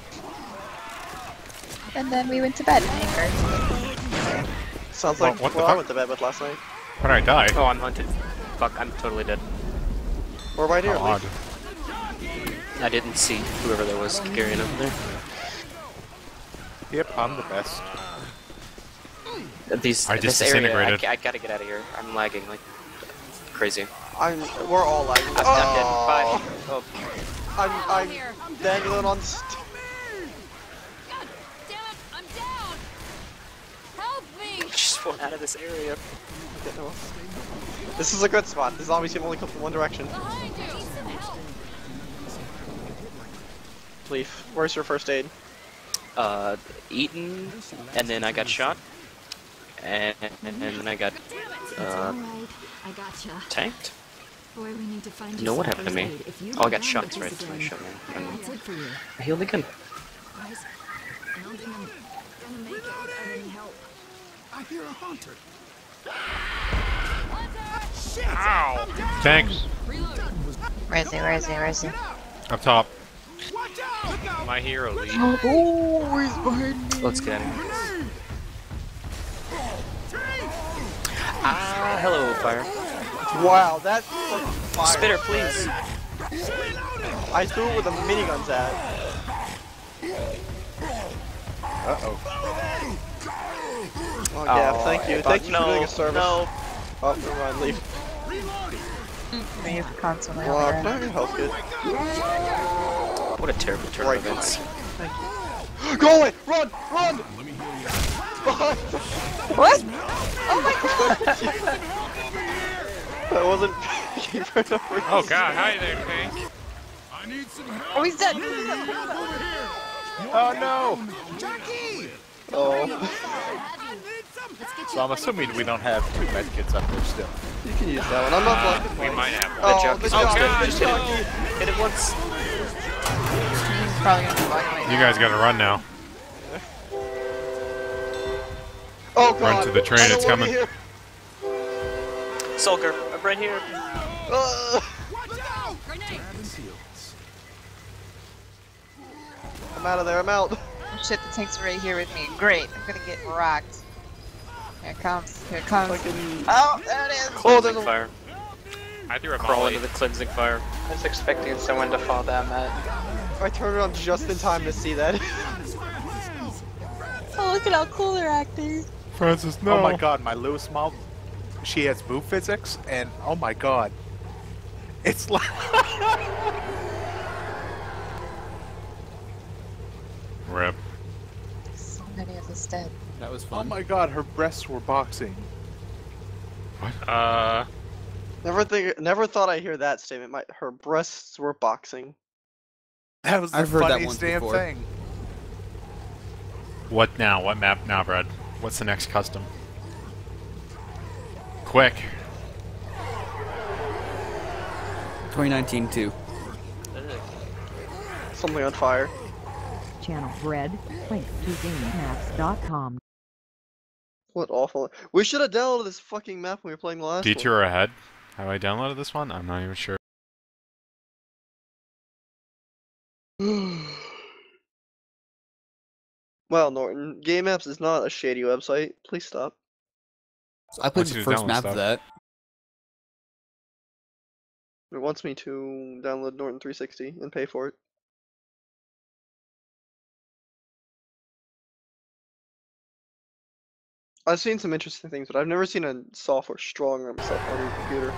And then we went to bed. Anger. Sounds Well, like what the what I fuck? went to bed with last night. How did I die? Oh, I'm hunted. Fuck, I'm totally dead. We're right here. Oh, odd. I didn't see whoever that was carrying over there. Yep, I'm the best. These, I just this area, I, disintegrated. ca- I gotta get out of here. I'm lagging like crazy. I'm. We're all lagging. I'm, I'm dead. Bye. Oh, I'm. I'm dangling on. St God damn it, I'm down. Help me. just went out of this area. This is a good spot. The zombies can only come from one direction. Behind you. Need some help. Leaf, where's your first aid? Uh, eaten, and then I got shot, and, and then I got uh, I gotcha. tanked. Boy, we need to find No, what happened to me? Oh, I got shot. That's right. That's right. Shot me. That's it for you. I healed again. Guys, I don't think I'm gonna make it without any help. I hear a hunter. Ow! Tanks. Where is he? Where is he? Where is he? Up top. My hero lead. Oh, he's behind me. Let's get him. Ah, hello, fire. Wow, that fucking fire. Spitter, please. I threw it with the miniguns at. Uh-oh. Oh yeah, Oh, thank you. fuck, Thank you no, for doing a service. no. Oh, never mind, leave. We have constantly Well, on can I the get health kit? What a terrible turn Right of events. Thank you. Go away! Run! Run! Behind! What? Oh my god! That wasn't peeking for no reason. Oh god, hi there, tank. I need some help. Oh, he's dead! Over here. Oh no! Jackie! Oh. Let's get So I'm assuming we don't have two medkits up there still. You can use that one. I'm not blocking We twice. might have one. Oh, The jockey's the oh, jockey, good. the Just hit jockey. it. Hit it once. He's probably gonna be walking You guys gotta run now. Oh god. Run to the train, I don't it's wanna coming. be here. Sulker, I'm right here. Uh, Watch out! Grenade. I'm out of there. I'm out. Oh shit, the tank's right here with me. Great, I'm gonna get rocked. Here it comes, here it comes. Fucking... Oh, there it is! Oh, there's Cleansing a... fire. I threw a Crawl molly. into the cleansing fire. I was expecting someone to fall down that. I turned it on just in time to see that. Oh, look at how cool they're acting. Francis, no. Oh my god, my Lewis mom, she has move physics, and oh my god. It's like... Rip. So many of us dead. That was Oh fun. my god, her breasts were boxing. Uh, Never think, never thought I'd hear that statement. My, her breasts were boxing. That was the I've heard that funniest once damn before. thing. What now? What map now, Brad? What's the next custom? Quick. twenty nineteen too. Something on fire. Channel Bread, link to gamemaps dot com. What awful. We should have downloaded this fucking map when we were playing the last Detour ahead. Have I downloaded this one? I'm not even sure. one. Well, Norton, Game Apps is not a shady website. Please stop. So I played Wants the you to first download map stuff. of that. It wants me to download Norton three sixty and pay for it. I've seen some interesting things, but I've never seen a software strong on myself on your computer.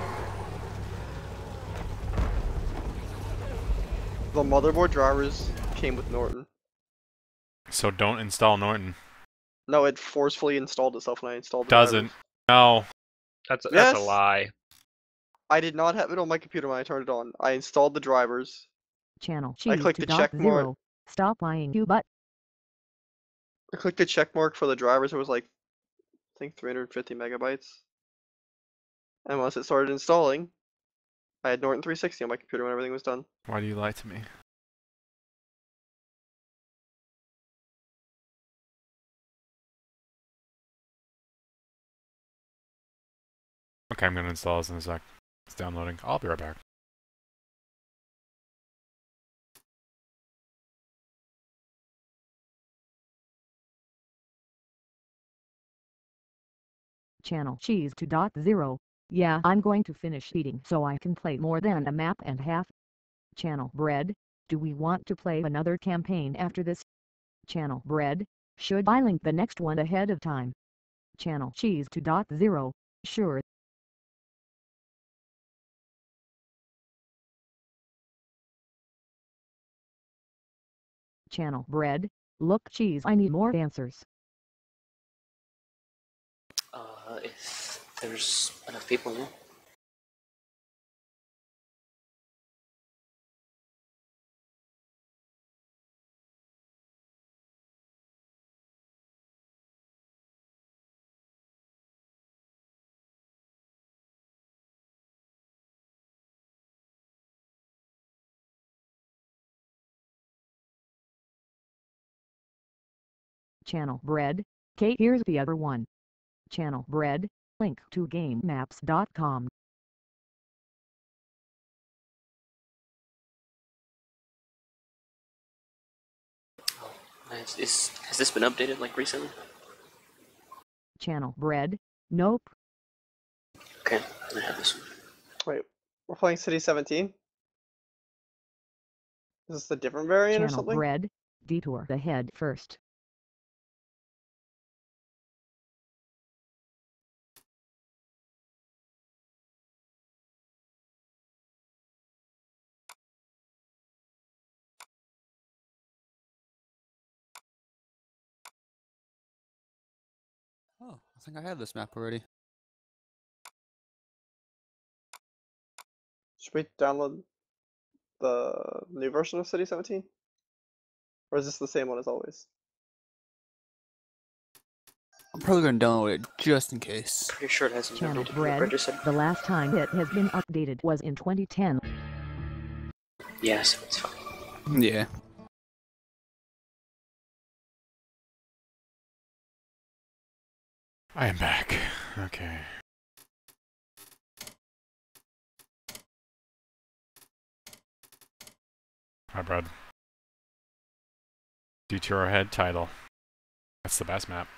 The motherboard drivers came with Norton. So don't install Norton. No, it forcefully installed itself when I installed the Doesn't. drivers. No. that's, that's Yes. a lie. I did not have it on my computer when I turned it on. I installed the drivers. Channel I cheese clicked to the dot check mark. zero. Stop lying, you butt. I clicked the check mark for the drivers. It was like, I think three hundred fifty megabytes. And once it started installing, I had Norton three sixty on my computer when everything was done. Why do you lie to me? Okay, I'm gonna install this in a sec. It's downloading. I'll be right back. Channel cheese to dot zero. Yeah, I'm going to finish eating so I can play more than a map and a half. Channel Bread, do we want to play another campaign after this? Channel Bread, should I link the next one ahead of time? Channel cheese to dot zero, sure. Channel Bread, look cheese, I need more answers. Uh, if there's enough people, yeah. Channel Bread, Kate, here's the other one. Channel Bread, link to game maps dot com. Is, is, has this been updated, like, recently? Channel Bread, nope. Okay, I have this one. Wait, we're playing City seventeen? Is this a different variant or Channel something? Bread, detour the head first. Oh, I think I have this map already. Should we download the new version of City seventeen? Or is this the same one as always? I'm probably gonna download it just in case. Pretty sure it hasn't been Channel updated. Bread, Brett just said- the last time it has been updated was in twenty ten. Yes, it's fine. Yeah. I am back. Okay. Hi, Brad. Detour Ahead title. That's the best map.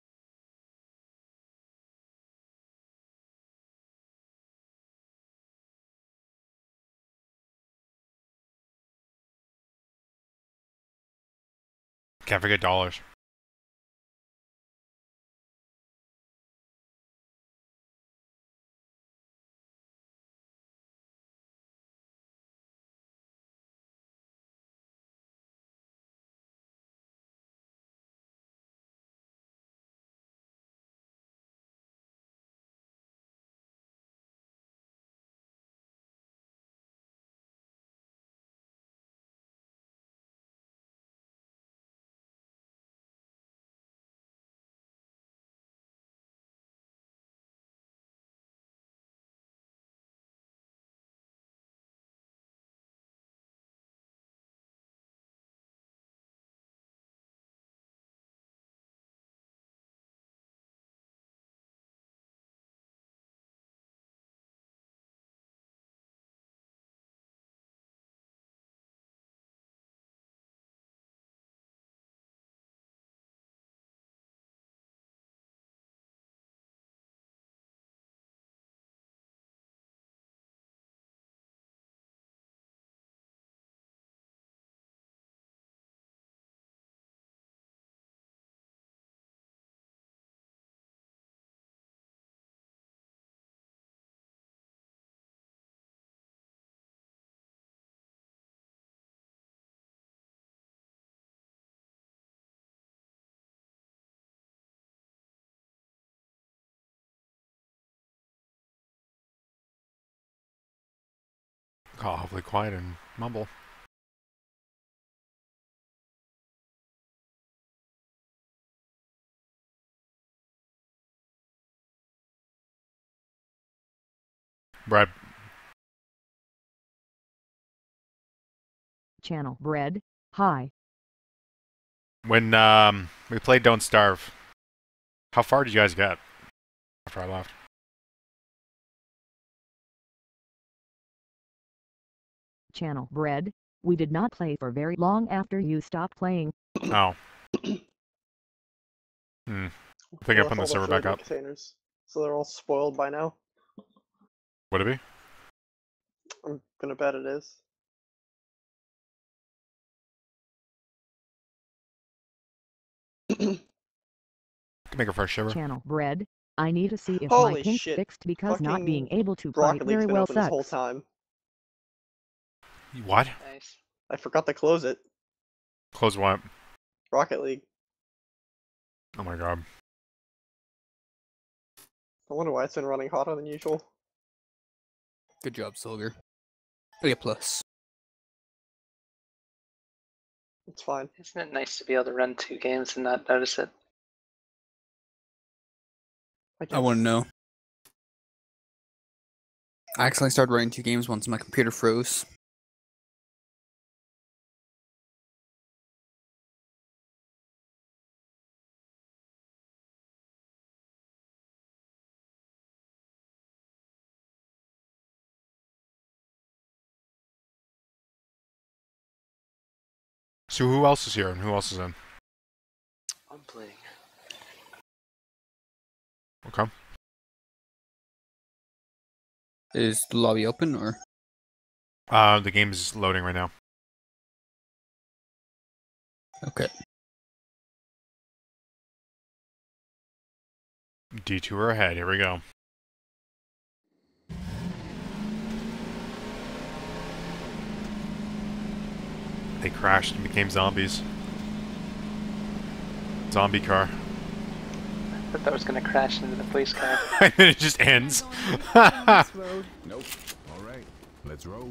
Can't forget dollars. Oh, awfully quiet and mumble. Brad. Channel Bread. Hi. When um, we played Don't Starve, how far did you guys get after I left? Channel Bread. We did not play for very long after you stopped playing. Oh. Hmm. I think I put the server back up. Containers, so they're all spoiled by now. Would it be? I'm gonna bet it is. Can make a fresh shiver. Channel Bread. I need to see if Holy my pink's shit. fixed because not Fucking being able to fight Rocket League's very been well open this whole sucks. time. What? Nice. I forgot to close it. Close what? Rocket League. Oh my god. I wonder why it's been running hotter than usual. Good job, Soldier. A plus. It's fine. Isn't it nice to be able to run two games and not notice it? I want to know. I accidentally started running two games once and my computer froze. So who else is here and who else is in? I'm playing. Okay. Is the lobby open or? Uh, the game is loading right now. Okay. Detour ahead. Here we go. They crashed and became zombies. Zombie car. I thought that was gonna crash into the police car. And then it just ends. Nope. All right, let's roll.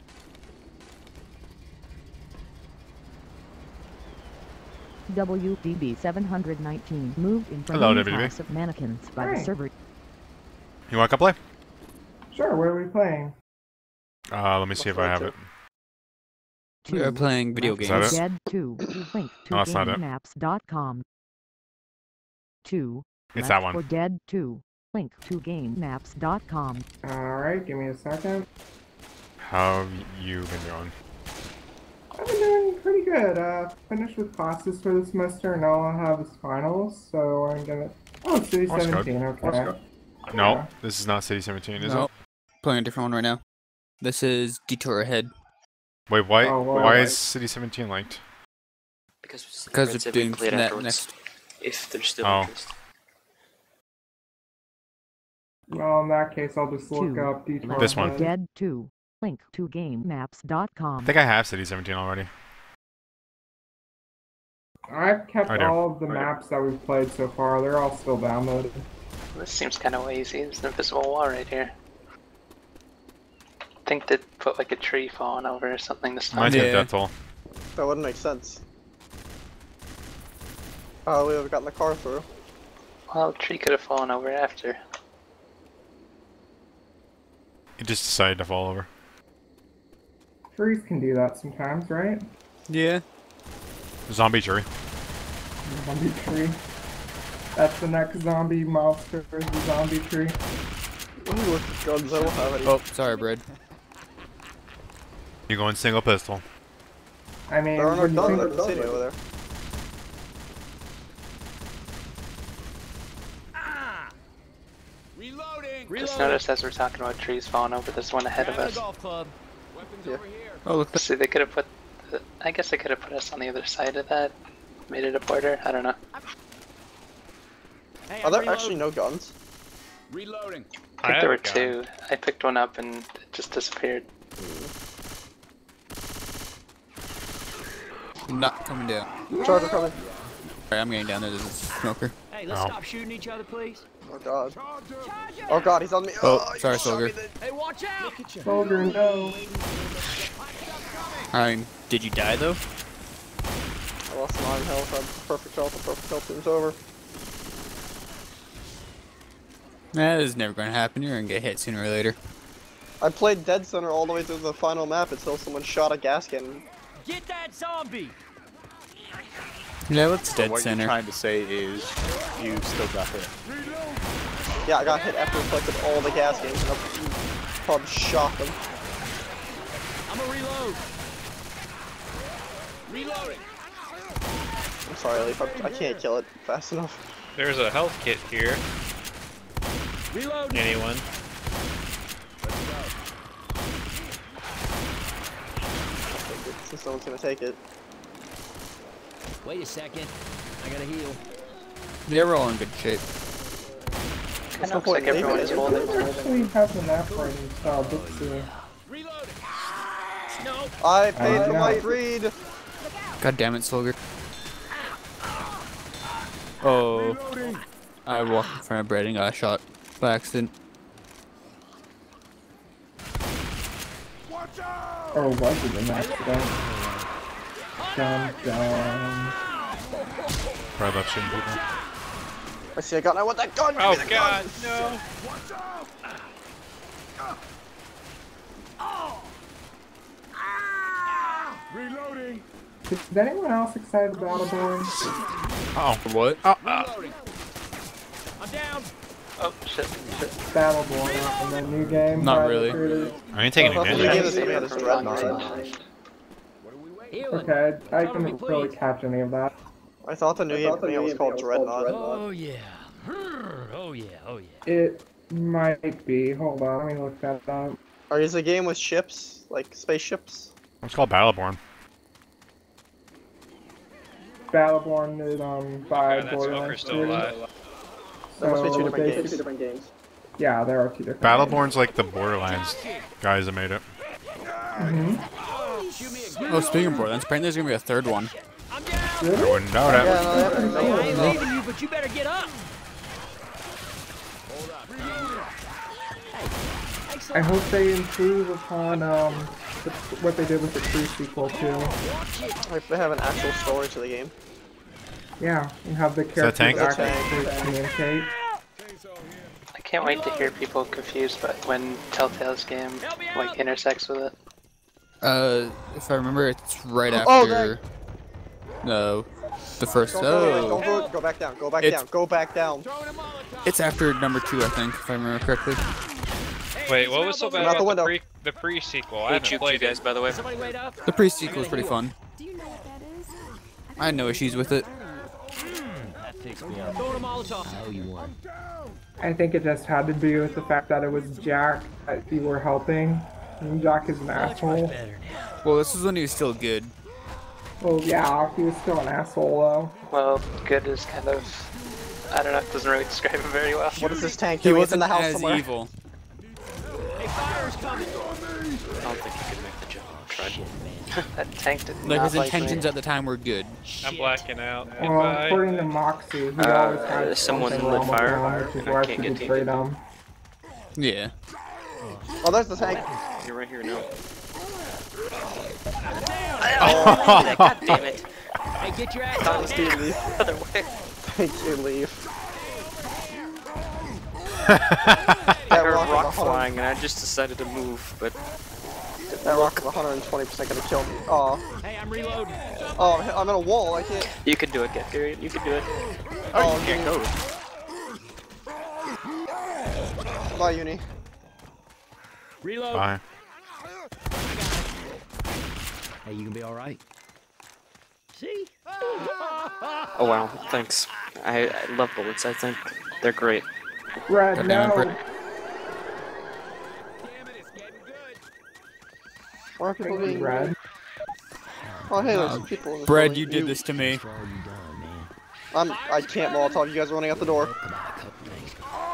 W D B seven nineteen moved in front Hello, of the W D B. class of mannequins by the Hi. server. You want to come play? Sure, what are we playing? Uh, let me see if I have it. We are playing video Is that games. it? Dead two. Link to No, that's not it. gamemaps dot com. two. It's left that one. For Dead two. Link to gamemaps dot com. Alright, give me a second. How have you been doing? I've been doing pretty good. Uh, finished with classes for the semester, and now I'll have his finals. So I'm gonna. Oh, City That's good. seventeen. Okay. That's good. No, this is not City seventeen, is No, it? playing a different one right now. This is Detour Ahead. Wait, why? Oh, well, why I- is City seventeen linked? Because Because friends it's have been doing cleared net afterwards. next. If there's still Oh. interest. Well, in that case, I'll just look Two. up Detroit. This one. Dead two. Link to game maps dot com. I think I have City seventeen already. I've kept I do. all of the maps that we've played so far. They're all still downloaded. This seems kind of easy. There's an invisible wall right here. I think they put like a tree falling over or something this time. Mine's got Yeah. death toll. That wouldn't make sense. Oh, we would have gotten the car through. Well, the tree could have fallen over after. It just decided to fall over. Trees can do that sometimes, right? Yeah. Zombie tree. Zombie tree. That's the next zombie monster, is the zombie tree. Ooh, with guns, I don't have any. Oh, sorry, Bread. You going single pistol? I mean, There are no when you guns think- in the city over there. Reloading. Just noticed as we're talking about trees falling over, there's one ahead of us. Yeah. Oh, look. See, they could have put. The, I guess they could have put us on the other side of that. Made it a border. I don't know. Hey, Are there actually no guns? Reloading. I think I there were have a gun. two. I picked one up and it just disappeared. Not coming down. Charger coming. Alright, I'm getting down there. There's a smoker. Hey, let's Oh. stop shooting each other, please. Oh god. Oh god, he's on me. Oh, you sorry, shot me Soldier. then. Hey, watch out! Look at you. Soldier, no. I mean, did you die though? I lost nine health. I'm perfect health. The perfect health team's over. Nah, this is never going to happen. You're going to get hit sooner or later. I played Dead Center all the way through the final map until someone shot a gas cannon. Get that zombie! Yeah, what's So Dead what Center? you're trying to say is you still got hit. Yeah, I got hit after I collected all the gas cannons and the pub shot them. I'm a reload. Reloading. I'm sorry, Leaf. I, I can't kill it fast enough. There's a health kit here. Reload. Anyone? Since no one's gonna take it. Wait a second. I gotta heal. Yeah, we're all in good shape. Kind of looks like everyone is holding. I actually have the map right installed. Let's see. Reloading. No. I paid Uh, for yeah. my greed. God damn it, Soldier. Oh. I walked in front of Brad and got shot by accident. Or was it an accident? Dum dum. Probably about shooting people. I see a gun. I want that gun. Give Oh me the god, gun. no! Reloading. Is anyone else excited about Battleborn? Oh. What? Oh, uh, Reloading. I'm down. Oh shit. shit. Battleborn in the new game. Not by really. recruiters. I ain't taking Well, any the game damage. is coming out as Dreadnought. Healing. Okay, I Cover me, couldn't really please. catch any of that. I thought the new game coming out was called Dreadnought. Oh yeah. Oh yeah. Oh yeah. It might be. Hold on, let me look that up. Or is a game with ships, like spaceships? It's called Battleborn. Battleborn is um by God, that Borderlands smoker's still three. alive. There must be two So different they- games. Two different games. Yeah, there are two different. Battleborn's like the Borderlands guys that made it. Mm-hmm. Oh, speaking of Borderlands, apparently there's going to be a third one. I'm down. I wouldn't doubt Yeah, it. no, they haven't I made ain't it. leaving you, but you better get up. I hope they improve upon um the, what they did with the True sequel too. If they have an actual story to the game. Yeah, and have the that characters tank? actually communicate. I can't wait to hear people confused but when Telltale's game like intersects with it. Uh, if I remember, it's right Oh, after no, the first. Don't go, away, don't Oh, go, go back down, go back It's- down, go back down. it's after number two, I think, if I remember correctly. Wait, what was so bad Out the about the window. pre the pre sequel? I Hey, haven't juke you played guys, it. by the way. Somebody wait up. The pre-sequel was pretty fun. Do you know what that I had no issues with it. That fixed me up. Throwing a Molotov. How you want? I think it just had to do with the fact that it was Jack that you were helping. And Jack is an asshole. Well, this is when he was still good. Well, yeah, he was still an asshole though. Well, good is kind of, I don't know, it doesn't really describe him very well. What is this tank He doing? It's in wasn't the house as somewhere. evil. Hey, fire's coming. I don't think you could make the jump. Tried. That tank did Like not his like intentions me. at the time were good. I'm blacking out. Well, Goodbye. according to Moxie, he Uh, always had someone something lit wrong with fire. him, which is I why can't she get betrayed him. Yeah. Oh, there's the tank. You're right here now. Oh. God damn it. Hey, get your ass That out was now. Steve, leave. Other way. Thank you, leave. I heard rock a rock was a hundred- flying and I just decided to move, but That rock is one hundred twenty percent gonna kill me. Oh. Hey, I'm reloading. Oh, I'm in a wall. I can't. you can do it, get Gary. You can do it. Oh, you can't go. Bye, Uni. Reload. Bye. Hey, you gonna be all right? See? Oh wow, thanks. I, I love bullets. I think they're great. Red, God damn it, no. Brett. Why are people being Red. Oh, hey, there's Uh, some people in this Brad, building. you did this to me. For all you done, man. I'm. I can't Molotov. You guys are running out the door. Come on, a couple things.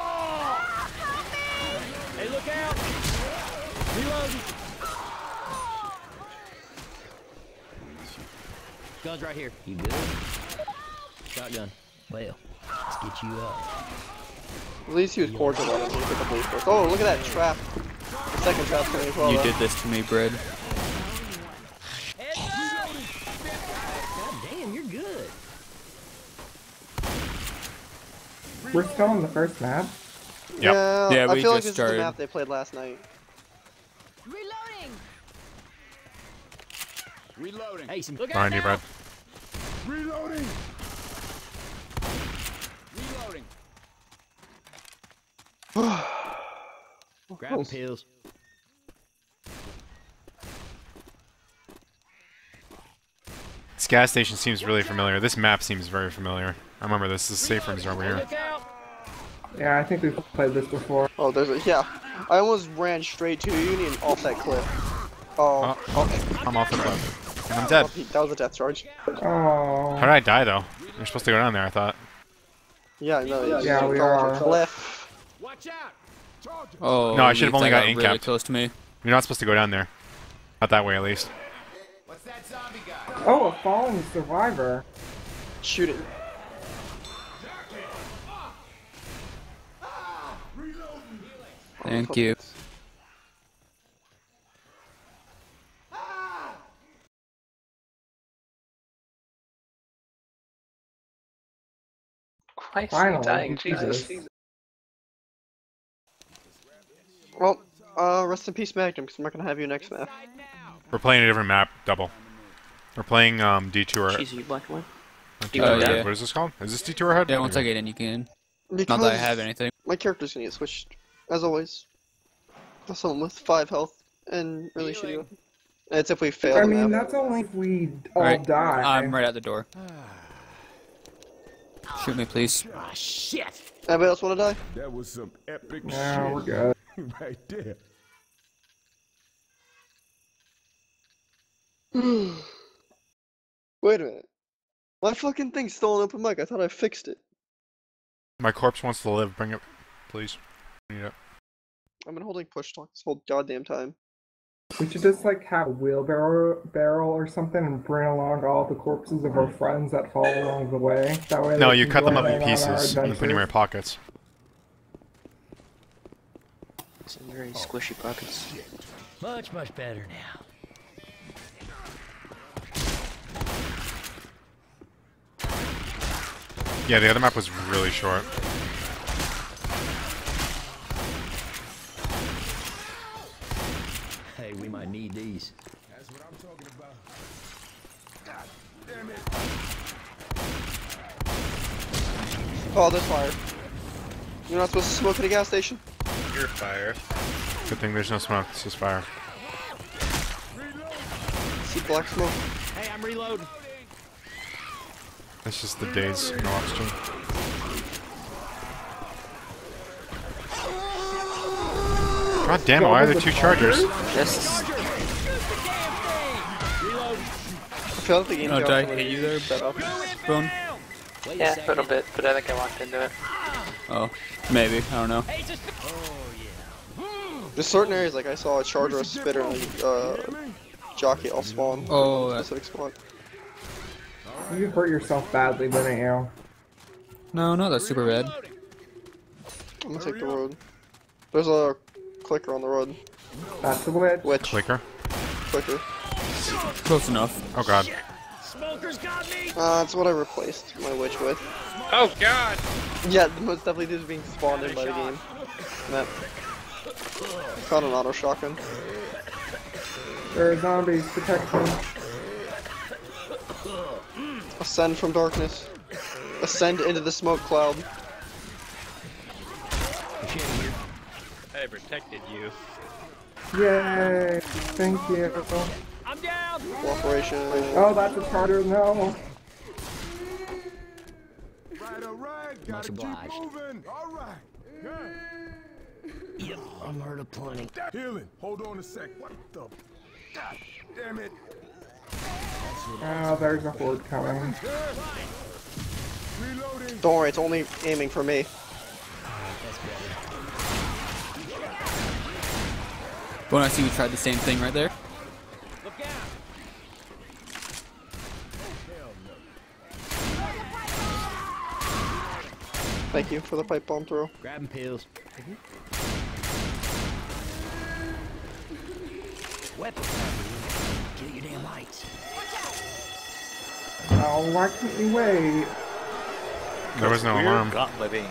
Hey, look out! Reloading. Guns right here. You good? Shotgun. Well, let's get you up. At least he was cordial on it when he picked up police force. Oh, look at that trap. The second trap's coming as well. You though. did this to me, Brad. God damn, you're good. We're still on the first map. Yep. Yeah, Yeah, I we feel like just this is started. the map they played last night. Reloading. Hey, some look Behind you, Brad. Reloading. Reloading. Grab pills. This gas station seems really familiar. This map seems very familiar. I remember this. The safe rooms are over here. Look out! Yeah, I think we've played this before. Oh, there's a yeah. I almost ran straight to you and off that cliff. Oh, Oh, oh, I'm off the cliff. And I'm dead. that was a death charge. Oh. How did I die, though? You're supposed to go down there, I thought. Yeah, no, Yeah, you we fell off a are. cliff. Watch out. Oh, No, I should have Leaf, only that got ink really capped. close to me. You're not supposed to go down there. Not that way, at least. Oh, a fallen survivor. Shoot it. Thank you. Why is he Finally, dying? Jesus. Jesus. Well, uh, rest in peace, Magnum, because I'm not gonna have you next map. We're playing a different map, double. We're playing um, Detour. Jeez, you black and white. Detour Oh, Head. yeah. What is this called? Is this Detour Head? Yeah, once I get in, you can. Because Not that I have anything. my character's gonna get switched, as always. With someone with five health and really shitty weapon. It's if we fail I the mean, map. that's only if we all Alright, die. I'm right at the door. Shoot me, please. Ah, shit! Anybody else wanna die? That was some epic Yeah, we're shit. good. Right there. Wait a minute. My fucking thing's still an open mic. I thought I fixed it. My corpse wants to live. Bring it, please. Need it. I've been holding push talk this whole goddamn time. We should just like have a wheelbarrow barrel or something and bring along all the corpses of our friends that fall along the way. That way. No, they you can cut them join up in in on our pieces and put them in your adventures. pockets. It's in very squishy pockets. Much, much better now. Yeah, the other map was really short. Hey, we might need these. That's what I'm talking about. God damn it. Oh, there's fire. You're not supposed to smoke at a gas station? You're fire. Good thing there's no smoke. It's just fire. See black smoke? Hey, I'm reloading. That's just the days, no oxygen. God damn it, why are there two chargers? Yes. I feel like the game Oh, got did I really hit you there, set up. Bone? Yeah, a little bit, but I think I walked into it. Oh, maybe. I don't know. There's certain areas, like I saw a charger, a spitter, and a uh, jockey all spawn. Oh, in a specific spot. You hurt yourself badly, didn't you? No, no, that's super bad. I'm gonna take the road. There's a clicker on the road. That's the witch. Witch. Clicker? Clicker. Close enough. Oh god. Uh, that's what I replaced my witch with. Oh god! Yeah, most definitely just being spawned in by the game. Map. Found an auto shotgun. There are zombies, protect them. Ascend from darkness. Ascend into the smoke cloud. I protected you. Yay! Thank you. I'm down. Cooperation. Oh, that's a charger, no. Right, all right. Much Gotta keep obliged. moving. All right. Yep, I'm hurt of plenty. Healing. Hold on a sec. What the? God damn it. Oh, there's a horde coming. Reloading. Don't worry, it's only aiming for me. Bone, I see you tried the same thing right there. Thank you for the pipe bomb throw. Grabbing pills. Weapons. Kill your damn lights. Oh, why can't we wait? There was no We're alarm. gauntleting.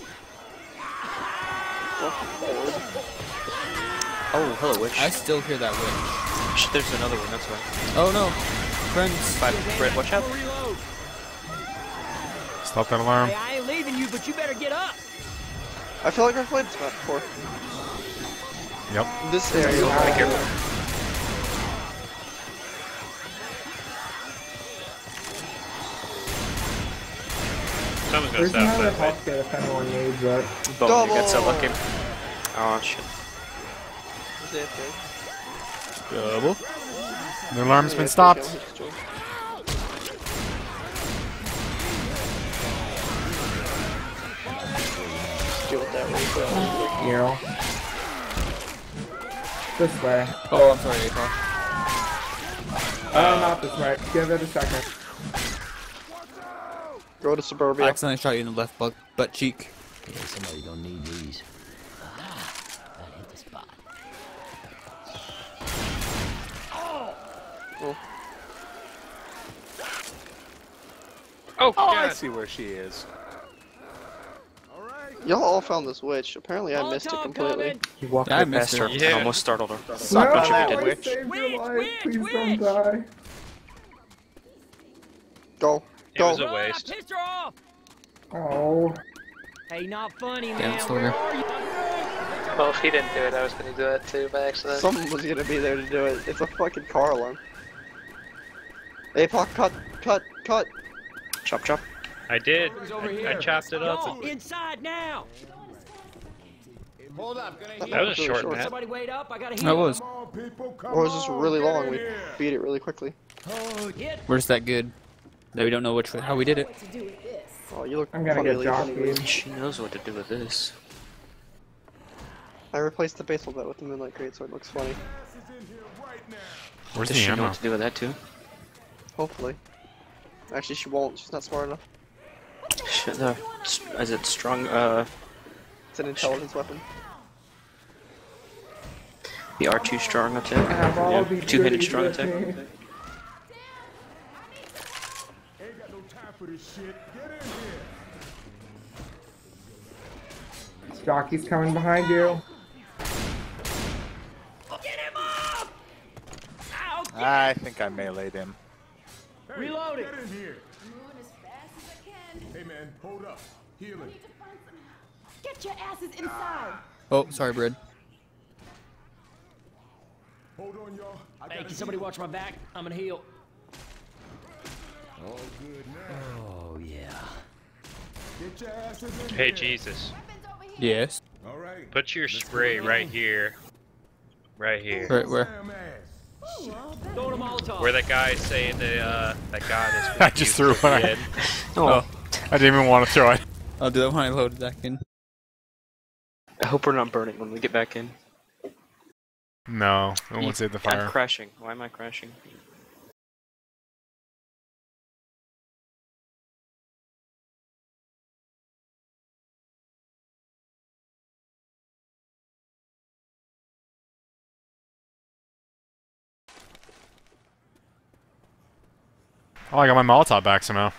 Oh, hello, witch. I still hear that witch. Sh- There's another one, that's why. Oh no. Friends. Five, Red, watch out. Stop that alarm. Hey, I ain't leaving you, but you better get up. I feel like I've played this map before. Yep. This area. Be careful. Someone's gonna There's stop another that fight. hot kit if anyone needs it. Bone, you got so Double. lucky. Oh, shit. Double. The alarm's been stopped. Deal with that really quick. You know. This way. Oh, I'm sorry, April. Oh, not this way. Give it a second. Go to I suburbia. accidentally shot you in the left butt, butt cheek. Yeah, somebody gonna need these. Ah, that hit the spot. Oh. Oh, Oh, I god! see where she is. Y'all all found this witch. Apparently I missed it completely. You walked Yeah, I right missed past her her. and Yeah. almost startled her. No, Suck what you I did, witch. saved your life. Witch, Please witch, don't witch. die. Go. It Go. was a Run, I waste. pissed her off. Oh. Hey, not funny, Damn, man. Sawyer. Where are you? Well, if he didn't do it, I was gonna do it too by accident. Someone was gonna be there to do it. It's a fucking car alarm. A P O C, cut, cut, cut. Chop, chop. I did. Over I, here. I chopped it up. Y'all, inside now. Hold up. Gonna That That was a was really short short. map. Somebody wait up. I gotta heal. That was. Come on, people. Come Or was this on, really get long? in We here. beat it really quickly. Hit. Where's that good? That we don't know which way, how we did it. Oh, you look I'm gonna funny, get funny, jockeyed. funny. She knows what to do with this. I replaced the baseball bat with the Moonlight Crate so it looks funny. Where's Does the she know ammo? what to do with that too? Hopefully. Actually, she won't. She's not smart enough. Shit, uh, is it strong? Uh, It's an intelligence weapon. the R two strong I have all attack. these Two-handed goodies strong with attack. me. Ain't got no time for this shit. Get in here. Jockey's coming behind you. Get him up. Ow, get I think I meleeed him. Hey, Reloading. Get in here. Hey man, hold up. Healing. Get your asses inside. Oh, sorry, Brad. Hold on, y'all. I Hey, gotta can somebody heal. watch my back? I'm gonna heal. All good now. Oh, yeah. Get your asses in Hey here. Jesus. Yes. All right. Put your spray right here. Right here. Right where? Damn ass. Where that guy is saying that uh that God is with I you just threw till it. the end. Oh. I didn't even want to throw it. I'll do that when I load back in. I hope we're not burning when we get back in. No, it won't save the fire. I'm crashing. Why am I crashing? Oh, I got my Molotov back somehow.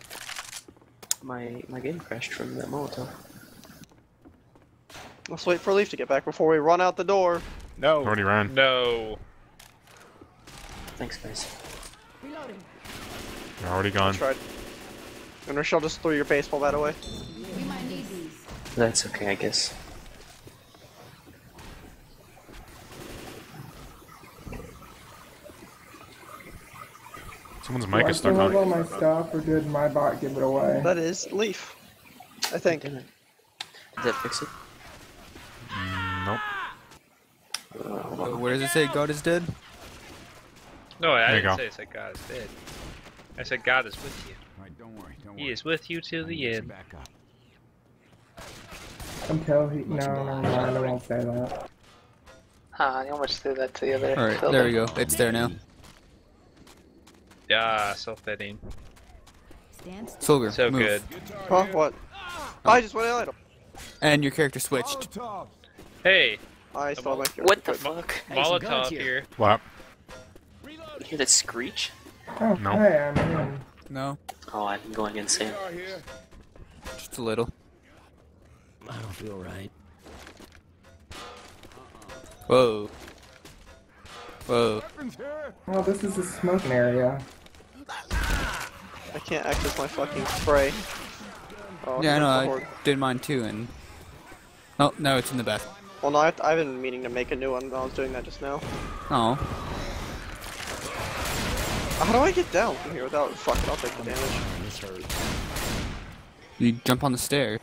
My my game crashed from that Molotov. Let's wait for Leaf to get back before we run out the door. No. Already ran. No. Thanks, guys. You're already gone. I tried. And Rochelle just threw your baseball bat away. We might need these. That's okay, I guess. Someone's Do mic I is still stuck have all on. my stuff, or did my bot give it away? That is Leaf. I think. Did that fix it? Mm, nope. Wh- Where does it say God is dead? No, I There you didn't go. say I said God is dead. I said God is with you. All right, don't worry, don't He worry. is with you till I the need some end. backup. Until he. No, never mind. I won't say that. Ah, I almost threw that to the other Alright, building. there we go. It's there now. Yeah, so fitting. Soldier, So move. good. Huh? What? I just went item. And your character switched. Molotov. Hey, I stole my character. What the Good. fuck? Molotov here. What? You hear that screech? Oh, No. hey, I'm in. No, Oh, I'm going insane. Out here. just a little. I don't feel right. Whoa. Whoa. Weapons here. Oh, this is a smoking area. I can't access my fucking spray. Oh, Yeah, I know, I Lord. did mine too, and... Oh, no, it's in the back. Well, no, I've, I've been meaning to make a new one, but I was doing that just now. Oh. How do I get down from here without... Fuck it, I'll take the damage. This hurts. You jump on the stair.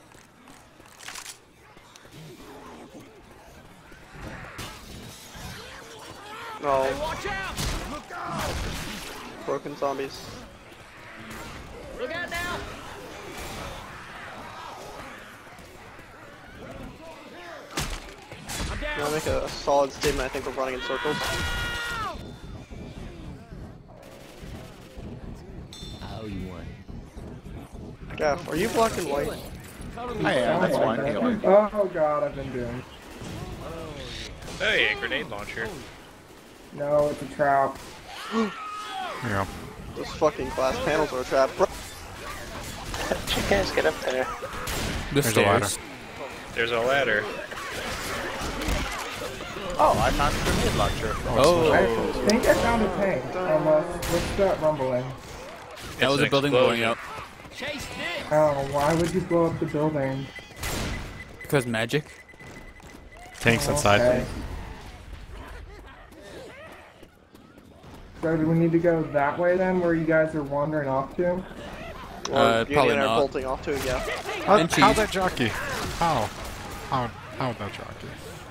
No. Watch out! Look out! Broken zombies. Look out now! I'm gonna make a, a solid statement. I think we're running in circles. Oh, you won. Gaff, are you black and white? I am, that's why I'm healing. Oh god, I've been doomed. Hey, a grenade launcher. No, it's a trap. Yeah. Those fucking glass panels are a trap. Bro. How did you guys get up there? The There's a ladder. stairs. There's a ladder. Oh, I found a grenade launcher. Oh. I think I found a tank. Unless, what's that rumbling? That was It's a an building explosion. blowing up. Oh, why would you blow up the building? Because magic. Tanks Oh, inside. okay. So do we need to go that way then, where you guys are wandering off to? Uh, Or Beauty probably and I are not. bolting off to, yeah. How, And how'd cheese. that jockey? How? How? How'd that jockey?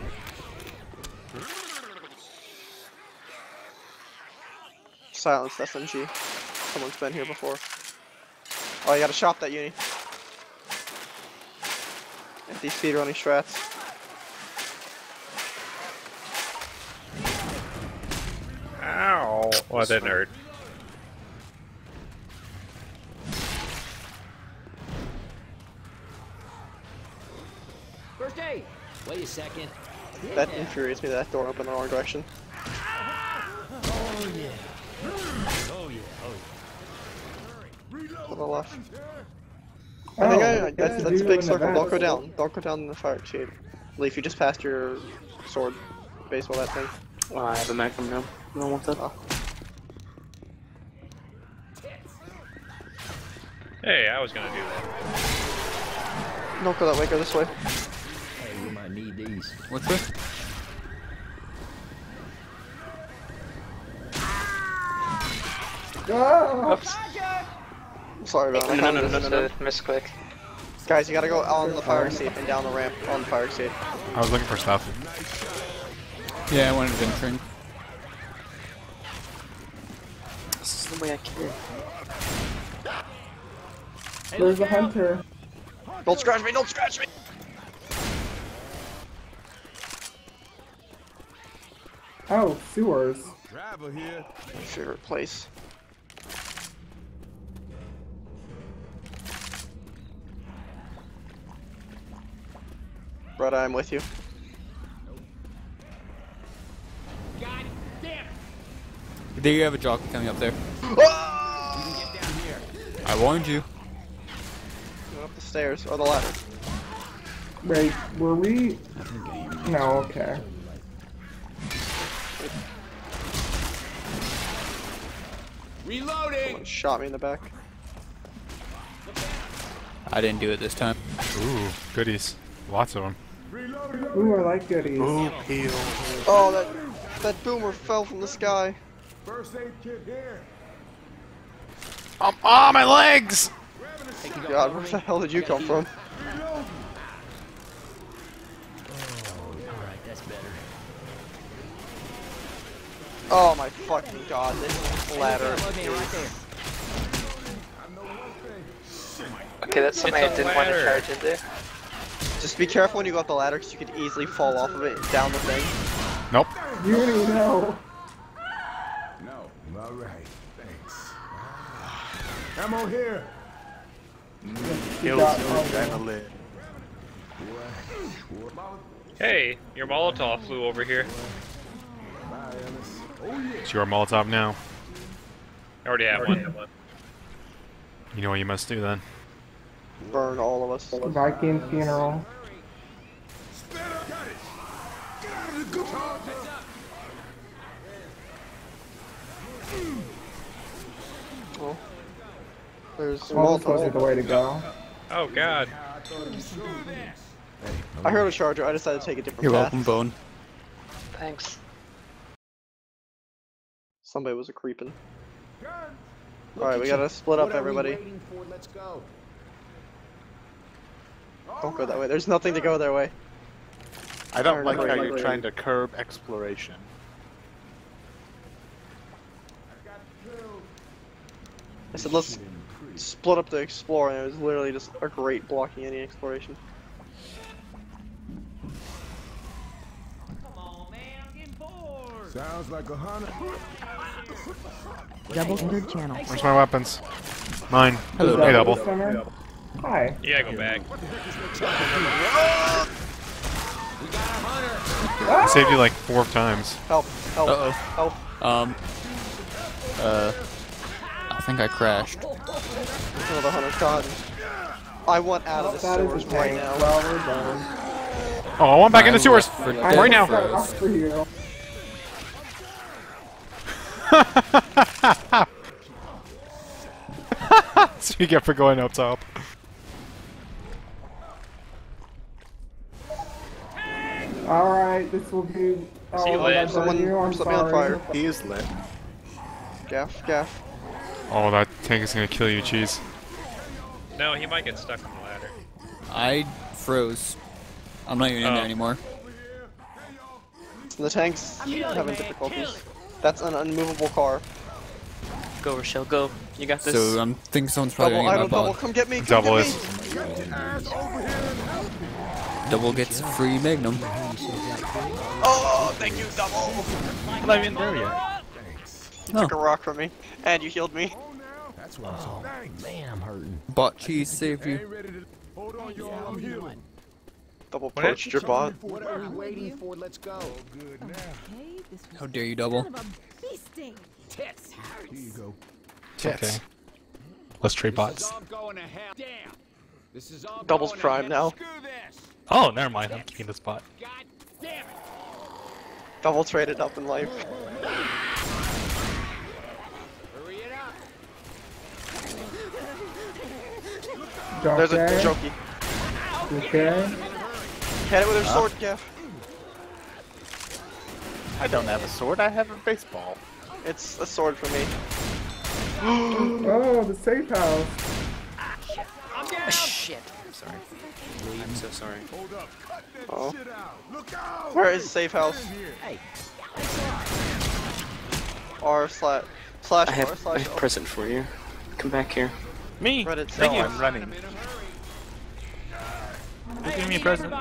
Silence S M G. Someone's been here before. Oh, you gotta shop that uni. Get these speedrunning strats. Ow! Well, that didn't hurt. First aid. Wait a second. That infuriates me that that door opened the wrong direction. Oh yeah. Oh yeah. Oh To the left. Oh, I think I, we that's, have to that's a do big an circle. event. Don't go down. Don't go down the fire escape. Leaf, you just passed your sword. Baseball, that thing. Oh, I have a magnum now. You don't want that? Oh. Hey, I was gonna do that. Don't go that way, go this way. Hey, we might need these. What's this? Oh! Oops. Sorry about No, that. no, no, no, no, no. Misclick. Guys, you gotta go on the fire escape and down the ramp on the fire escape. I was looking for stuff. Yeah, I wanted venturing. This is the way I kill. There's a hunter. Don't scratch me! Don't scratch me! Oh, sewers. Driver here. My favorite place. Brother, I'm with you. God damn it! There you have a jockey coming up there. I warned you. Going up the stairs or the ladder. Wait, were we? No, okay. Reloading! Someone shot me in the back. I didn't do it this time. Ooh, goodies. Lots of them. Ooh, I like goodies. Ooh, heal. Oh, that that boomer fell from the sky. First aid kit here. Um, ah, my legs! God, where the hell did you come from? Alright, that's better. Oh my fucking god, this ladder. Okay, that's something I didn't want to charge into. Just be careful when you go up the ladder because you could easily fall off of it and down the thing. Nope. You already know. No. All right. Thanks. Ammo here. Kills adrenaline. Hey, your Molotov flew over here. It's your Molotov now. I already have one. You know what you must do then. Burn all of us. Viking funeral. Well, there's Well, this wasn't the way to go. Oh god. I heard a charger, I decided to take a different You're path. welcome, Bone. Thanks. Somebody was a creeping. Alright, we gotta split up, everybody. Let's go. Don't go that way. There's nothing to go their way. I don't like how Alright. you're trying to curb exploration. I said let's split up the explore, and it was literally just a great blocking any exploration. Sounds like a hunter. Double entered channel. Where's my weapons? Mine. Hello, Hey, double. Hi. Yeah, go back. I saved you like four times. Help! Help! Uh-oh. Help! Um. Uh. I think I crashed. Another hunter caught. I want out of the That is sewers a right tank. now. Well, we're done. Oh, I want back in the I sewers! left for I Right now! got up for you. So you get for going up top. Alright, this will be. Oh, See you I later. got Someone you. I'm set me on sorry. fire. He is lit. Gaff, gaff. Oh, that tank is gonna kill you, cheese. No, he might get stuck on the ladder. I froze. I'm not even in Oh. there anymore. The tank's having difficulties. That's an unmovable car. Go, Rochelle, go. You got this. So I'm thinking someone's probably Double, gonna idle, get my double, bot. come get me, come Double get is. me! Double gets a free Magnum. Oh, thank you, double! I'm not even there yet. You took a rock from me, and you healed me. That's what I'm talking. Man, I'm hurting. Bot cheese saved you. Hold on, y'all. I'm healing. Double What poached your bot. What are we waiting for? Let's go. Good now. How dare you, Double? Tits. Here you go. Okay. Let's trade bots. I'm going to hell. Damn. This is all Double's going to prime hell. now. Screw this. Oh, never mind. I'm keeping this bot. God damn it. Double traded up in life. Hurry it up. There's a Okay. jokey. Okay. Hit it with her sword, Gaff. I don't have a sword, I have a baseball. It's a sword for me. Oh, the safe house. Ah, shit. I'm sorry. I'm so sorry. Oh. Where is safe house? R slash slash I R have, I slash have a L. present for you. Come back here. Me? Reddit Thank you. I'm running. Who's giving me a present?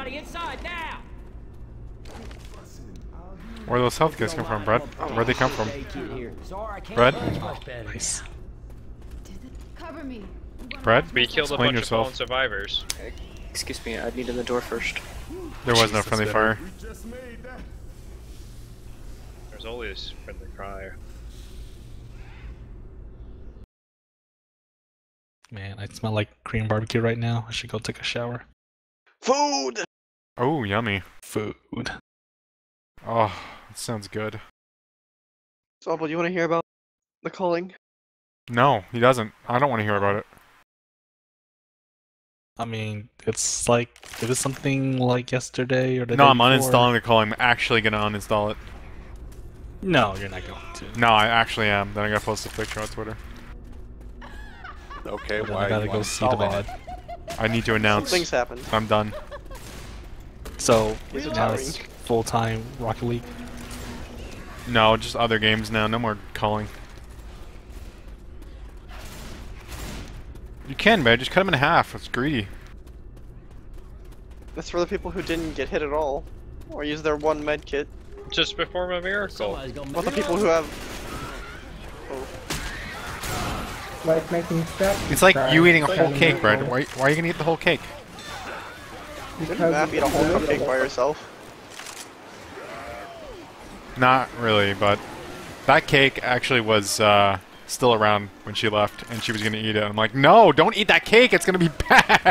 Where those health kits come from, Brett? Where'd they come from? Brett? Nice. Cover me. Brett? We killed a Explain bunch yourself. of fallen survivors. Excuse me, I'd need in the door first. There was no Jesus, friendly better. fire. There's always friendly fire. Man, I smell like Korean barbecue right now. I should go take a shower. Food! Oh, yummy. Food. Oh, that sounds good. So, do you want to hear about the culling? No, he doesn't. I don't want to hear about it. I mean, it's like, it was something like yesterday or the No, day I'm before. uninstalling the calling. I'm actually gonna uninstall it. No, you're not going to. No, I actually am. Then I gotta post a picture on Twitter. Okay, Well, then why I gotta are you go see the uninstalling mod. I need to announce. Things happen. I'm done. So, These are now tiring. it's full-time Rocket League. No, just other games now. No more calling. You can, man. Just cut them in half. It's greedy. That's for the people who didn't get hit at all, or use their one med kit. Just perform a miracle. What the people who have? Like making steps. It's like you eating a Right. whole cake, Brett. Why, why are you gonna eat the whole cake? You didn't map eat a whole cupcake by yourself. Not really, but that cake actually was uh, still around when she left, and she was gonna eat it. I'm like, no, don't eat that cake. It's gonna be bad.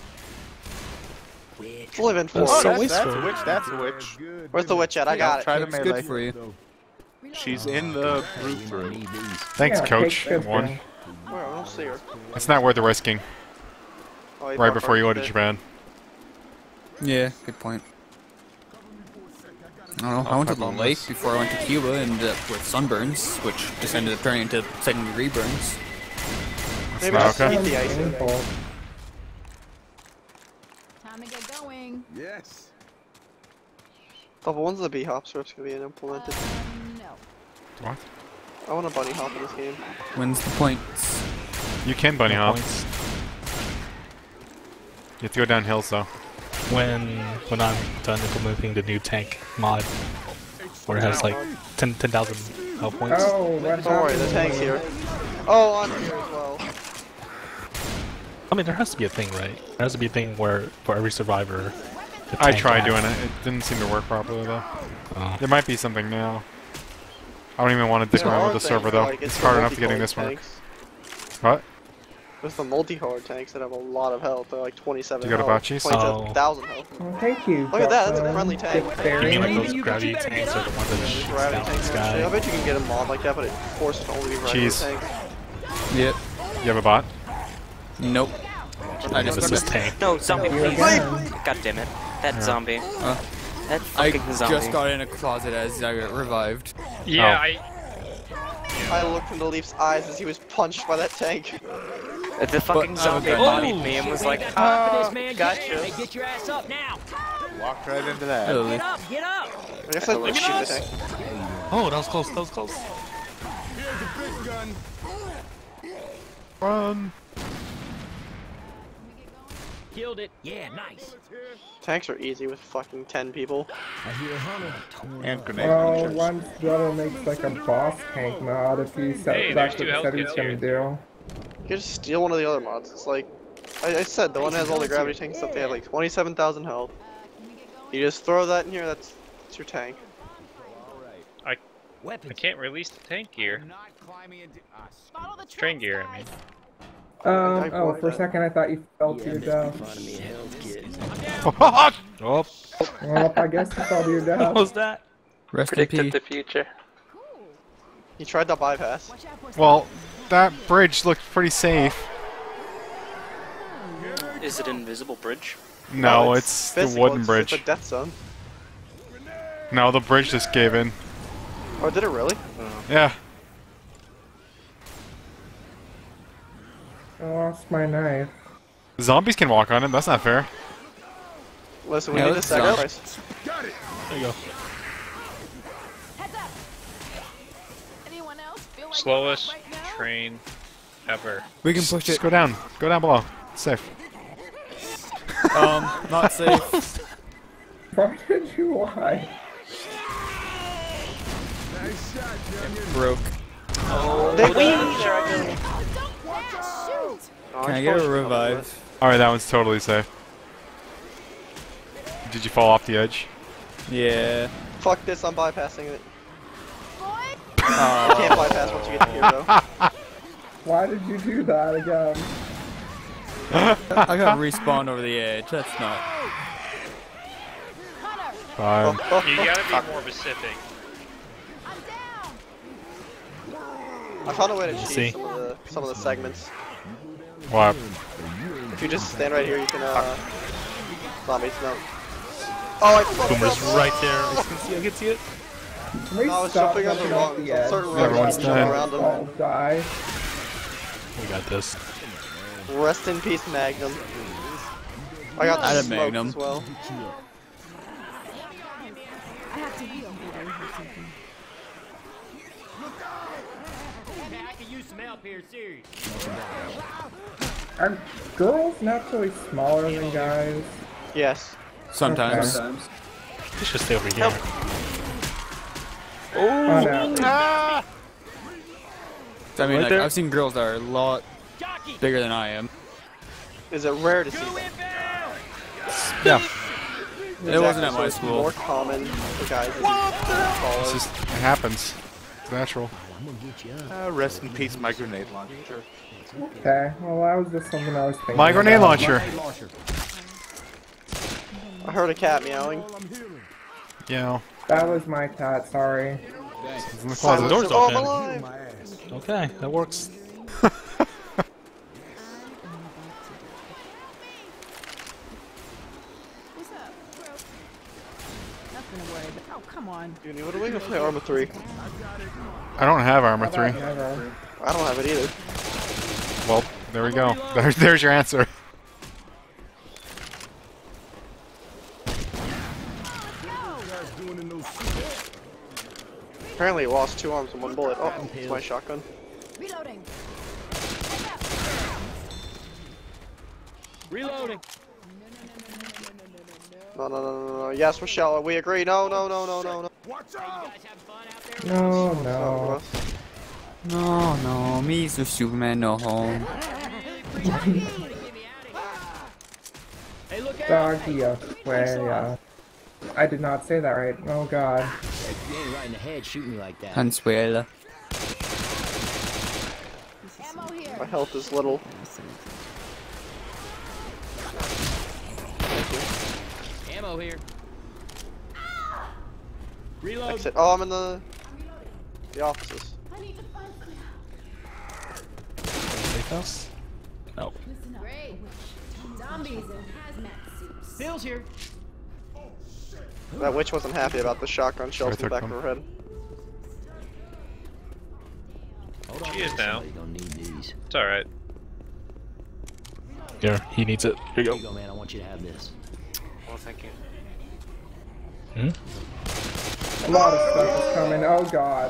It's only been four. Oh, days. that's, that's a witch. That's a witch. Where's the witch at? I got it. Try to It's melee. good for you. She's in the roof room. Thanks, Yeah, Coach. cake's good for One. me. Where? I don't see her. It's not worth the risking. Oh, he Right brought before you go to barbecue. Japan. Yeah, good point. I don't know, I went to the lake before I went to Cuba and ended up with sunburns, which just ended up turning into second degree burns. Maybe not just okay. eat the ice. Painful. Time to get going. Yes. Level one's the bee hop, so it's gonna be implemented. Um, no. What? I want a bunny hop in this game. When's the points? You can bunny No hop. points. You have to go down hills though. When when I'm done implementing the new tank mod, where it has like ten thousand health points. Oh, what Don't worry, the happened? tank's here. Oh, on here as well. I mean, there has to be a thing, right? There has to be a thing where for every survivor. the I tank tried has- doing it. It didn't seem to work properly though. Oh. There might be something now. I don't even want to dick There around are with the things, server though. like, It's the hard enough to getting multi-colored this work. tanks. What? There's the multi-colored tanks that have a lot of health. They're like twenty-seven You got a health, Bocce's? twenty-seven thousand health. Oh, thank you. Look at that, that's a Buckland. friendly tank. You mean like Diphtheria. those gravity tanks are the ones that shoot Gravity down from the tanks, actually. I sky? bet you can get a mod like that, but it forces to only be regular Cheese. tanks. Yep. You have a bot? Nope. I just This is tank. No, zombie, Here please. again. God damn it. That Yeah. zombie. Uh, That I fucking zombie. just got in a closet as I got revived. Yeah, Oh. I. I looked into Leaf's eyes as he was punched by that tank. The fucking But- zombie okay. bodied me and was like, ah, gotcha. Hey, get your ass up now. Walked right into that. Really? Get up, get up. I guess I'd like shoot the tank. Oh, that was close. That was close. Here's a big gun. Run. Killed it. Yeah, nice. Tanks are easy with fucking ten people. I hear Hunter. And grenade Well, launchers. once Devil makes like a boss tank mod, if you set Hey, that's there's two what he said he's health gonna kits do. You can just steal one of the other mods. It's like, I, I said, the one that has all the gravity tank stuff, they have like twenty-seven thousand health. You just throw that in here, that's, that's your tank. I Weapons. can't release the tank gear. Not climbing into us. Follow the Train tracks, gear, I mean. guys. Um, I oh, wanted for a that. second I thought you fell to Yeah, your Mister death. Find me a health kit. Oh, Well, I guess you fell to your what death. was that? Rest in Predicted peace. the future. He tried to bypass. Watch out for Well, that bridge looked pretty safe. Is it an invisible bridge? No, it's the physical, wooden it's- bridge. It's a death zone. No, the bridge just gave in. Oh, did it really? Yeah. I lost my knife. Zombies can walk on it. That's not fair. Listen, we Yeah, need to let's sacrifice. Got it. There you go. Anyone else feel like Slowest right now? train ever. We can push Just it. go down. Go down below. It's safe. Um, not safe. Why did you lie? Nice shot, Junior. Broke. Oh, They- the dragon. Shoot! Oh, Can I it's get a supposed to be revive? Alright, that one's totally safe. Did you fall off the edge? Yeah. Fuck this, I'm bypassing it. Oh. You can't bypass once you get to here, though. Why did you do that again? I got respawned over the edge. That's not. Fine. Oh, oh, You oh. gotta be more specific. I found a way to See? cheat some of the some of the segments. What? If you just stand right here, you can uh. Zombies, no. Oh, I fucked Boomer's up. right there. I can see, I can see it. Can we No, I was stop jumping on the jumping off wrong- the edge? certain road, Everyone's jump dead. around them. I'll die. We got this. Rest in peace, Magnum. I got I had a smoked Magnum. as well. I have to heal. I can use some help here, serious. Are girls naturally smaller than guys? Yes. Sometimes. Okay. Let's just stay over here. Oh, no. I mean, Right like, there. I've seen girls that are a lot bigger than I am. Is it rare to see them? Yeah. It wasn't at so my it's school. more common for guys to be It's taller. just, it happens. It's natural. I'm gonna get you up. Uh, rest in peace, my grenade launcher. Okay, well that was just something I was thinking My grenade about. launcher. I heard a cat meowing. Yeah. That was my cat, sorry. It's in the Oh, the closet. door's Oh, open. my life. Okay, that works. What's up, bro? Nothing to worry about. Oh, come on. Dude, what are we gonna play Arma three? I don't have armor How about three. never? I don't have it either. Well, there we go. There's, there's your answer. Apparently it lost two arms and one bullet. Oh, it's my shotgun. Reloading. Reloading. No, no, no, no, no. Yes, Michelle, we agree. No, no, no, no, no, no. No, no. No, no, me is the Superman, no home. Doggy away. I did not say that right. Oh god. You ain't right in the head shooting me like that. Consuela. Ammo here. My health is little. Ammo here. Reload. Exit. Oh, I'm in the the offices. Safe house? No. Great. Zombies and hazmat suits. Bill's here. That witch wasn't happy about the shotgun shells in the took back of them. her head. Hold on. She is now. Somebody's gonna need these. It's alright. Here, he needs it. Here you Here go. you go, man. I want you to have this. Well, thank you. Hmm? A lot of stuff is coming. Oh god.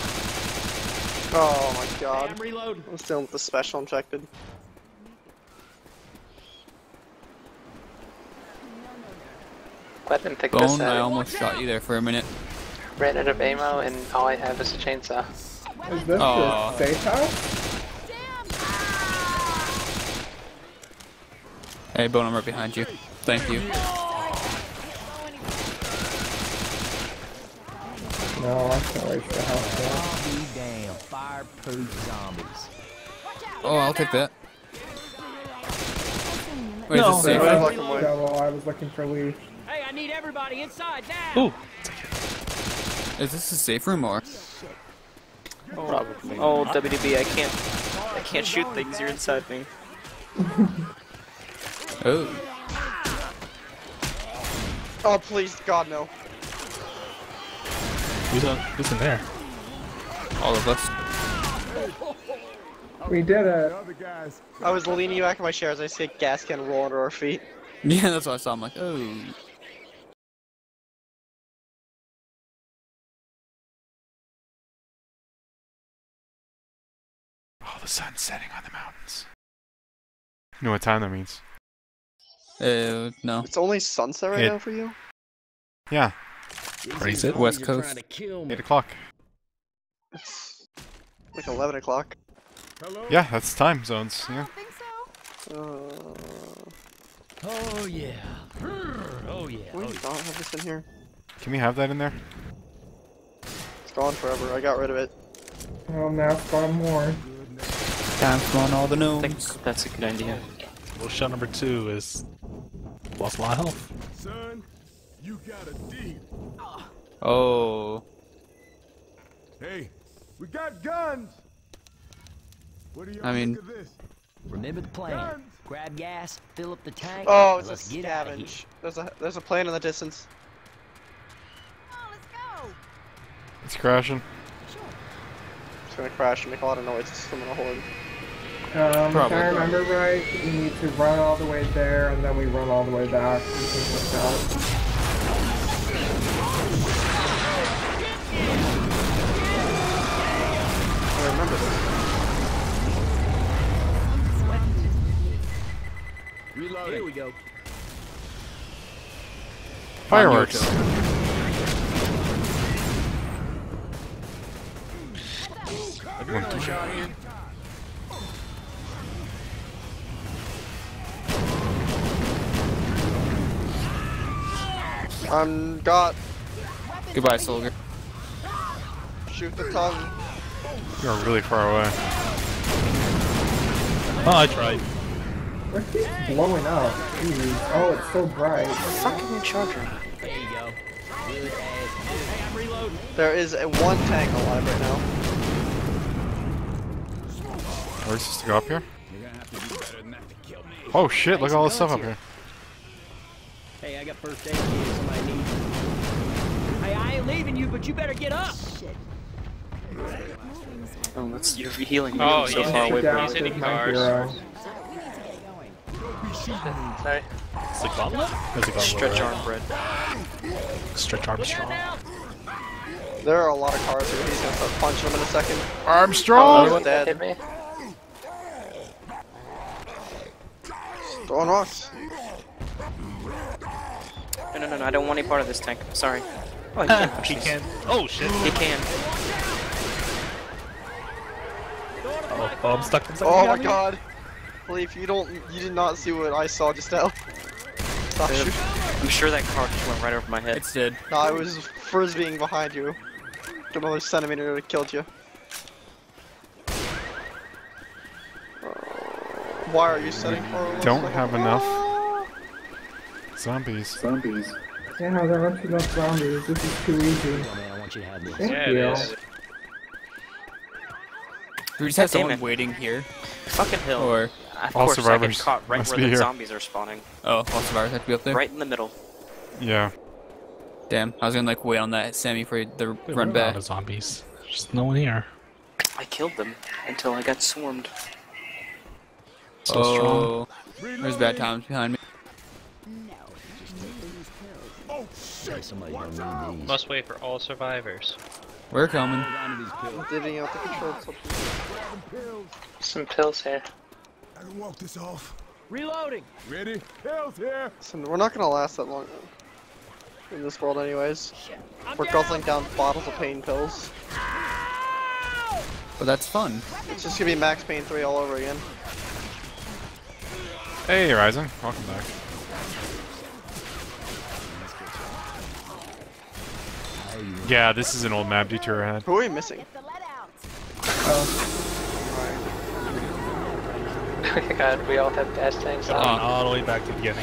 Oh my god. Hey, I'm reloading. I'm still with the special infected. I didn't think Bone, this I out. almost shot you there for a minute. Ran out of ammo and all I have is a chainsaw. Is this Aw. the safe house? Hey, Bone, I'm right behind you. Thank you. No, I can't wait for the house there. I'll be damn. Fireproof zombies. Oh, I'll take that. Wait, No. is this safe? Right, Yeah, black and white. well, I was looking for Lee. Hey, I need everybody inside now. Ooh. Is this a safe room or? Probably. Oh, W D B, I can't. I can't shoot things. You're inside me. Oh. Oh please, God no. Who's, on, who's in there? All of us. We did it. I was leaning back in my chair as I see a gas can roll under our feet. Yeah, that's what I saw. I'm like, oh. Oh, the sun's setting on the mountains. You know what time that means? Uh, no. It's only sunset right It- now for you? Yeah. What is it? West Coast. Eight o'clock. It's like eleven o'clock. Yeah, that's time zones. Yeah. Uh, Oh yeah. Oh yeah. why Oh, do you not have this in here? Can we have that in there? It's gone forever. I got rid of it. Oh, now it's gone more. Time to on all the I gnomes. think that's a good idea. Well, shot number two is lost a lot of health. Son, you got a deed. Oh. Hey, we got guns. What do you I mean- think of this? remember the plan. Grab gas, fill up the tank. Oh, and it's a let's get out of here. scavenge. There's a there's a plane in the distance. It's crashing. It's gonna crash and make a lot of noise. It's still gonna hold. Um, Probably. if I remember right, we need to run all the way there, and then we run all the way back, and things like that. I remember this. Reload. Here we go. Fireworks. Adrenaline shot here. I'm got. Goodbye, soldier. Shoot the tongue. You're really far away. Oh, I tried. What keeps blowing up? Jeez. Oh, it's so bright. Fucking charger. There you go. Good as. Hey, I'm reloading. There is a one tank alive right now. Where's this to go up here? You're gonna have to do better than that to kill me. Oh shit, look at all this stuff up here. Hey, I got first aid kit if somebody needs it. Hey, I ain't leaving you, but you better get up. Shit. Oh, that's you're healing. me. Oh, I'm so he's far away hitting, from he's you. hitting My cars. hero. Sorry. It's a gauntlet? It's a gauntlet. Stretch right? arm bread. Stretch Armstrong. There are a lot of cars here. He's gonna start punching them in a second. Armstrong! Oh, What he's dead. hit me? Throwing rocks. No, no, no, no, I don't want any part of this tank. Sorry. Oh, he can't push He these. can. Oh shit. He can. Oh, oh, I'm stuck. I'm stuck. Oh You got my me? god. Leaf, you don't you did not see what I saw just now. Stop shooting. I'm sure that car just went right over my head. It's dead. No, I was frisbeeing behind you. Another centimeter would have killed you. Why are you setting for? Don't have enough zombies. Zombies. Yeah, there aren't enough zombies. This is too easy. Come on, man, I want you to have this. Thank Yeah, you. it is. We just have God damn someone it. waiting here. Fucking hill. Or Of All course, I survivors get caught right must where be the here. zombies are spawning. oh, all survivors have to be up there. Right in the middle. Yeah. Damn, I was gonna like wait on that Sammy for the Wait, run we're out back. of zombies. There's no one here. I killed them until I got swarmed. So strong. Oh, there's bad times behind me. Oh shit! Somebody's gonna need these. Must wait for all survivors. We're coming. Divvying out the control substance. Some pills here. I can walk this off. Reloading. Ready? Pills here. Listen, we're not gonna last that long in this world anyways. We're guzzling down bottles of pain pills. But that's fun. It's just gonna be Max Payne three all over again. Hey, Ryzen. Welcome back. Yeah, this is an old map. Detour ahead. Who are we missing? God, we all have gas tanks Oh, on. all the way back to the beginning.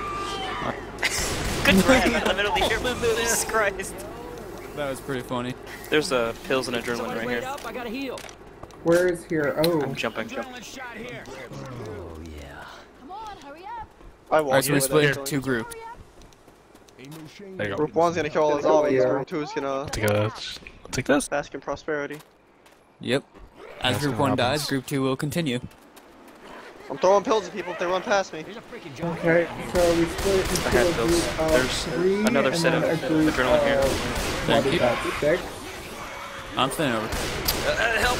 Good grab in the middle of the air. Jesus Christ. That was pretty funny. There's uh, pills and adrenaline Somebody right wait here. up. I gotta heal. Where is here? Oh. I'm jumping. Adrenaline shot here. Oh yeah. I Alright, walked so we with split it. into two groups. There you go. Group one's gonna kill all the zombies. Yeah. Group two's gonna Take a, take this. bask in prosperity. Yep. As That's Group what one happens. dies, Group two will continue. I'm throwing pills at people if they run past me. Okay, so we split into I had a those. group of There's three another and set then of a group adrenaline here. of, Thank what is you. that, six? I'm staying over. Uh, help!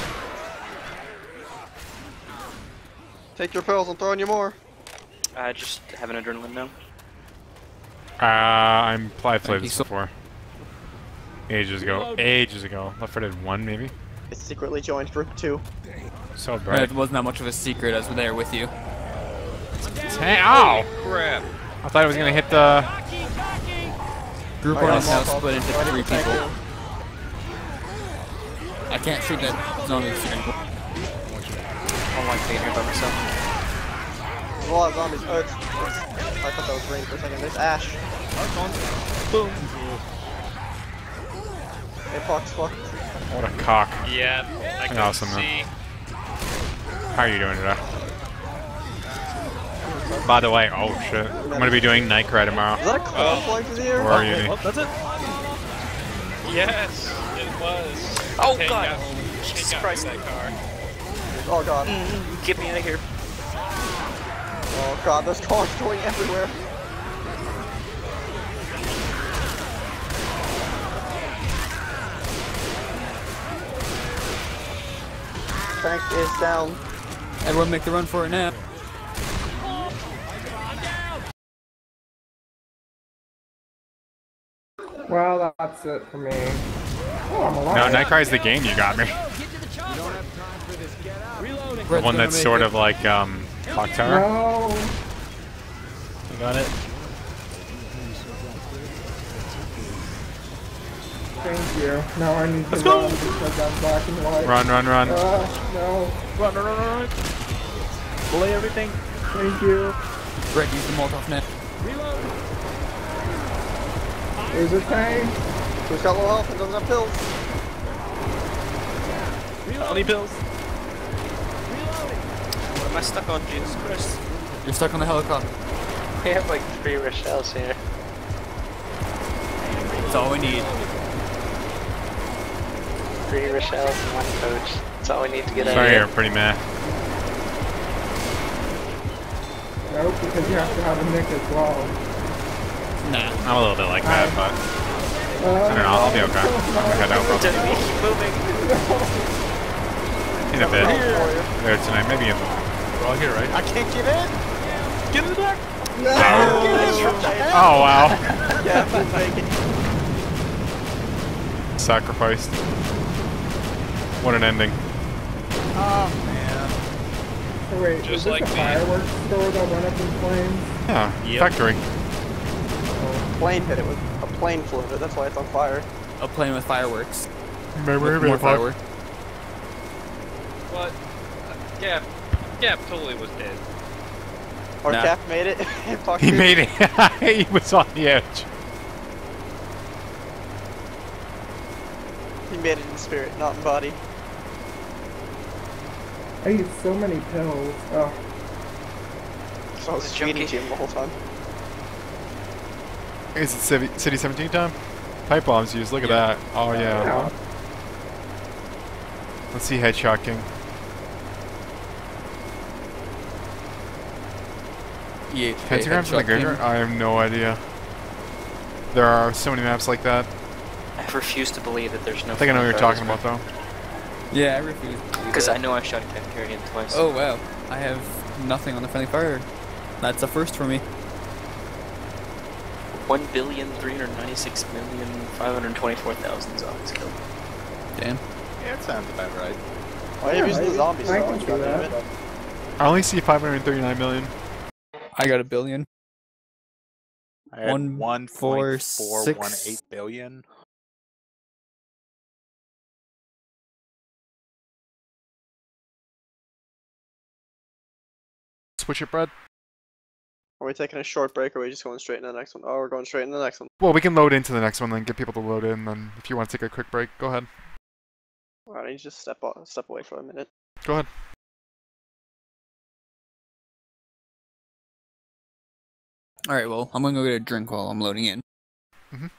Take your pills, I'm throwing you more. I just have an adrenaline now. Uh, I'm I've played you this so- before. Ages ago. Ages ago. Left four Dead one, maybe? I secretly joined group two. So bright. It wasn't that much of a secret as we're there with you. Hey, ow! Crap. I thought I was gonna hit the... Group I one got is now Molotov. split into Ready three for tank people. you. I can't shoot that zombie steering wheel. I don't like being here by myself. There's a lot of zombies. Oh, it's, it's, I thought that was rain for a second. There's Ash. Boom. Hey, Fox, fuck. What a cock. Yeah, I can Awesome, see. man. How are you doing today? By the way, oh shit. I'm gonna be doing Night Cry tomorrow. Is that a cloud flying through the air? Where are you? Oh, that's it. Yes, it was. Oh, Take God. Out, Jesus take out Christ. that car. Oh god. Mm, get me out of here. Oh god, there's cars going everywhere. Tank is down. Everyone make the run for it now. Well, that's it for me. Oh, I'm alive. No, Night Cry is the game you got me. The one that's sort of like, um, Clock Tower. No. You got it? Thank you. Now I need to Let's go. run because I'm black and white. Run, run, run. Uh, no. Run, run, run, run, run. Belay everything. Thank you. Brett, use the Molotov net. There's a tank. Who's got low health and doesn't have pills? How many pills? What am I stuck on? Jesus Christ. You're stuck on the helicopter. We have like three Rochelle's here. That's all we need. Three Rochelle's and one coach. That's all we need to get out Sorry, of you're here. pretty meh. Nope, because you have to have a nick as well. Nah. I'm a little bit like that, but Uh, I don't know. I'll be okay. I'm gonna head out probably Keep moving. in a bit. Later tonight, maybe in the. We're all here, right? I can't get in! Get in the back. No! Oh wow! Yeah, please make it. Sacrificed. What an ending. Oh, man. Oh, wait, Just is this like a me. fireworks store that went up in flames? Yeah, Yep. factory. Plane hit it with a plane flew it. That's why it's on fire. A plane with fireworks. Maybe More fireworks. What? Uh, Gap. Gap totally was dead. Our Nah. Cap made it. Fuck He you. made it. He was on the edge. He made it in spirit, not in body. I ate so many pills. Ugh. So I was feeding to him the whole time. Is it Civi- City seventeen time? Pipe bombs used. Look at that. Oh yeah. Yeah. Let's see Headshot King. Yeah. Pentagrams in the graveyard? I have no idea. There are so many maps like that. I refuse to believe that there's no. I think I know what you're talking about though. Yeah, I refuse. Because I know I shot a Cafeterian twice. Oh wow. I have nothing on the friendly fire. That's a first for me. One billion three hundred ninety-six million five hundred twenty-four thousand zombies killed. Damn. Yeah, it sounds about right. Why are you using the zombies I so can much? see God damn that. it. I only see five hundred thirty-nine million. I got a billion. I had One, one four, point four one six. eight billion. Switch it, Brad. Are we taking a short break or are we just going straight into the next one? Oh, we're going straight into the next one. Well, we can load into the next one, then get people to load in. Then, if you want to take a quick break, go ahead. Alright, I need to just step, off, step away for a minute. Go ahead. Alright, well, I'm gonna go get a drink while I'm loading in. Mm-hmm.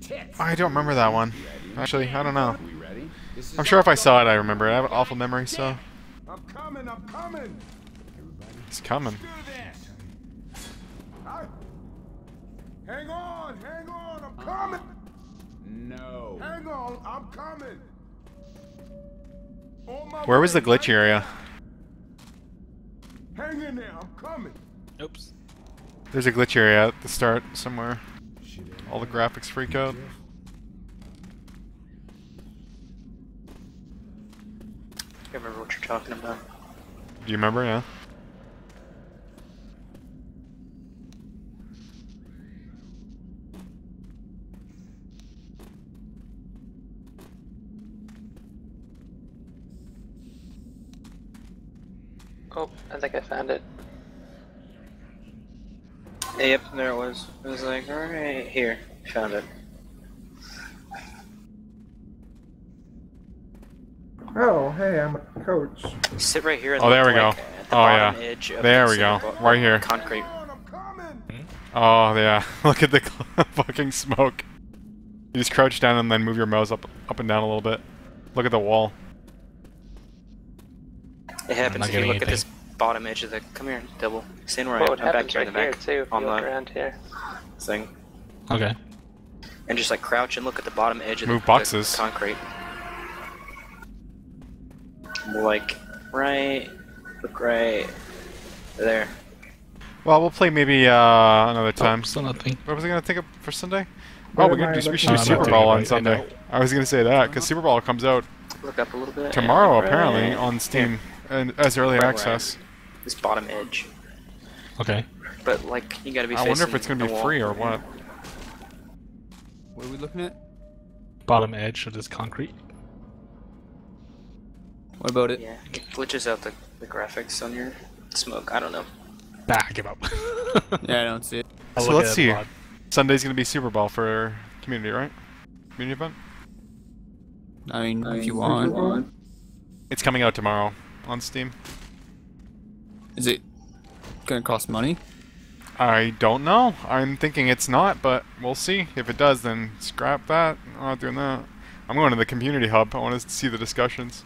tits. I don't remember that one. Actually, I don't know. I'm sure if I saw it, I remember it. I have an awful memory, so. I'm coming, I'm coming. He's coming. Hang on, hang on, I'm coming. No. Hang on, I'm coming. On my Where was the way. glitch area? Hang in there, I'm coming. Oops. There's a glitch area at the start somewhere. All the graphics freak out. I remember what you're talking about. Do you remember? Yeah. Oh, I think I found it. Yep, there it was. It was like, alright, here, found it. Oh, hey, I'm a coach. Sit right here. And Oh, there look, we go. like, at the Oh, bottom yeah. edge of There the we go. silver Right here. Concrete. Oh, yeah. Look at the fucking smoke. You just crouch down and then move your mouse up, up and down a little bit. Look at the wall. It happens not if you getting look at anything. this bottom edge of the. Come here, double. Stand where Well, I it am. I'm back happens here in the right back. here too. If on you look the around here. thing. Okay. And just like crouch and look at the bottom edge of Move the, boxes. the concrete. Like right, look right there. Well, we'll play maybe uh, another time. Still nothing. What was I gonna think of for Sunday? What Oh, we're am gonna I do. We should looking do at? Super I'm not Bowl doing on it. Sunday. I was gonna say that because Super Bowl comes out Look up a little bit. tomorrow, and apparently, right. on Steam and as early Right, right. access. This bottom edge. Okay. But like you gotta be. I wonder if facing it's gonna the be wall. free or what. What are we looking at? Bottom edge of this concrete. What about it? Yeah, it glitches out the, the graphics on your smoke. I don't know. Bah, I give up. Yeah, I don't see it. I'll So look let's at see. it live. Sunday's gonna be Super Bowl for community, right? Community event. I mean, if you want. It's coming out tomorrow on Steam. Is it gonna cost money? I don't know. I'm thinking it's not, but we'll see. If it does, then scrap that. I'm not doing that. I'm going to the community hub. I want to see the discussions.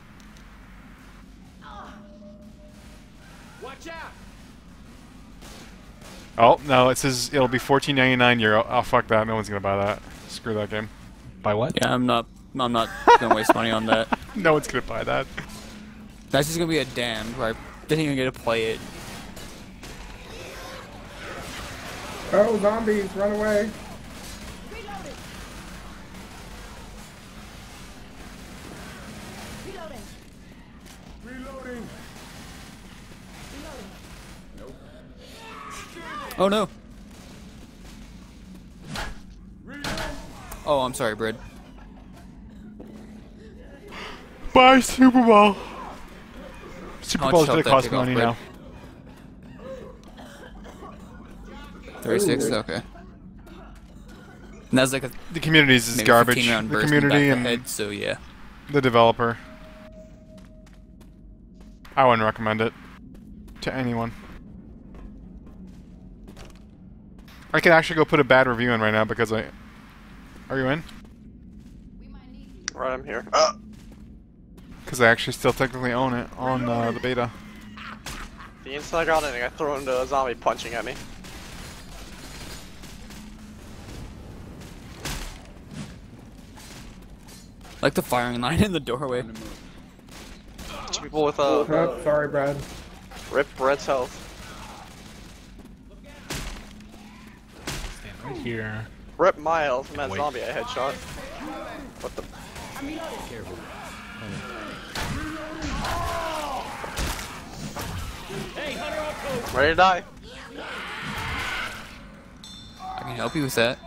Watch out! Oh no! It says it'll be fourteen ninety-nine euro. Oh fuck that! No one's gonna buy that. Screw that game. By what? Yeah, I'm not. I'm not gonna waste money on that. No one's gonna buy that. That's just gonna be a damned where I didn't even get to play it. Oh, zombies, run away. Reloading. Oh no. Oh, I'm sorry, Brad. Buy Super Bowl. Super How much Bowl's help gonna that cost take off, money Brad? now. thirty-six. Ooh. Okay. And that's like a The communities is maybe garbage. fifteen round The burst in the community back of and the head, so yeah. the developer. I wouldn't recommend it to anyone. I could actually go put a bad review in right now because I. Are you in? Right, I'm here. Uh, Because I actually still technically own it on uh, the beta. the instant I got in, I got thrown into a zombie punching at me. Like the firing line in the doorway. Two people with uh, Oh, sorry, Brad. rip Brett's health. Stand right here. Rip my health from that Wait. zombie I headshot. What the? Careful. Ready to die? I can help you with that.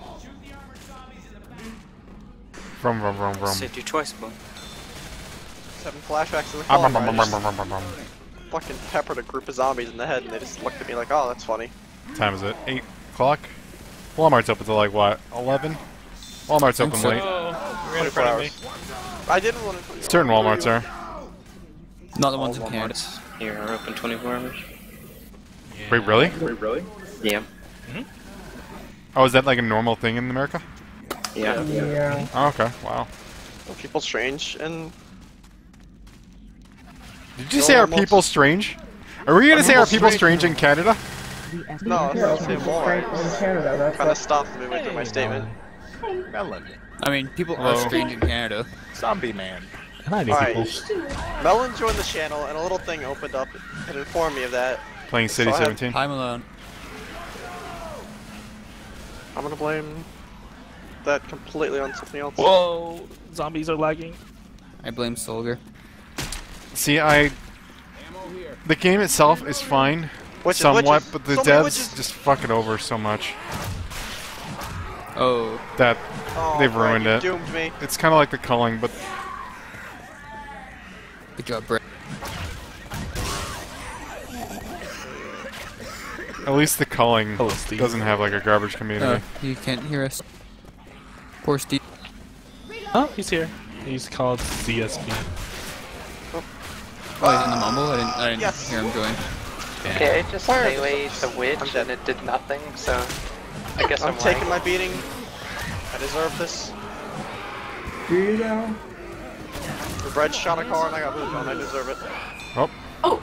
Vroom, vroom, vroom, vroom. Saved you twice, bro. Seven flashbacks to the Ah, call. brum, brum, brum, brum, brum, brum, brum. Fucking peppered a group of zombies in the head, and they just looked at me like, "Oh, that's funny." What time is it? eight o'clock? Walmart's open till like what? eleven? Walmart's open so. late. Oh, you're right in front of me. I didn't run into you. Certain Walmarts are. Not the ones All in Canada. Walmarts here are open twenty-four hours. Wait, really? Yeah. Oh, is that like a normal thing in America? Yeah. Yeah. Oh, okay. Wow. Well, people strange and. Did you say are people strange? Are we gonna say are people strange in Canada? No, I'm Yeah, not saying people more. strange in Canada. That's Kind what- of stopped me through my statement. Melon. I mean, people are Hello. strange in Canada. Zombie man. I know Alright. people. Melon joined the channel and a little thing opened up and informed me of that. Playing City So I had- seventeen. Hi, Malone. I'm gonna blame that completely on something else. Whoa! Zombies are lagging. I blame Soldier. See, I. The game itself is fine, Witches, somewhat, witches. but the So many devs witches. just fuck it over so much Oh. that Oh, they've Brett, ruined you it. doomed me. It's kind of like the culling, but Good job, Brett. at least the culling Hello, Steve. doesn't have like a garbage Uh, community. he can't hear us. Poor Steve. Oh, he's here. He's called C S B. Oh, he's in the mumble? I didn't, I didn't Yes. hear him join. Okay, I just Fire meleeed the witch I'm dead. and it did nothing, so I guess I'm, I'm taking lying. my beating. I deserve this. Do you though? The bread shot a car and I got moved on. I deserve it. Oh. Oh.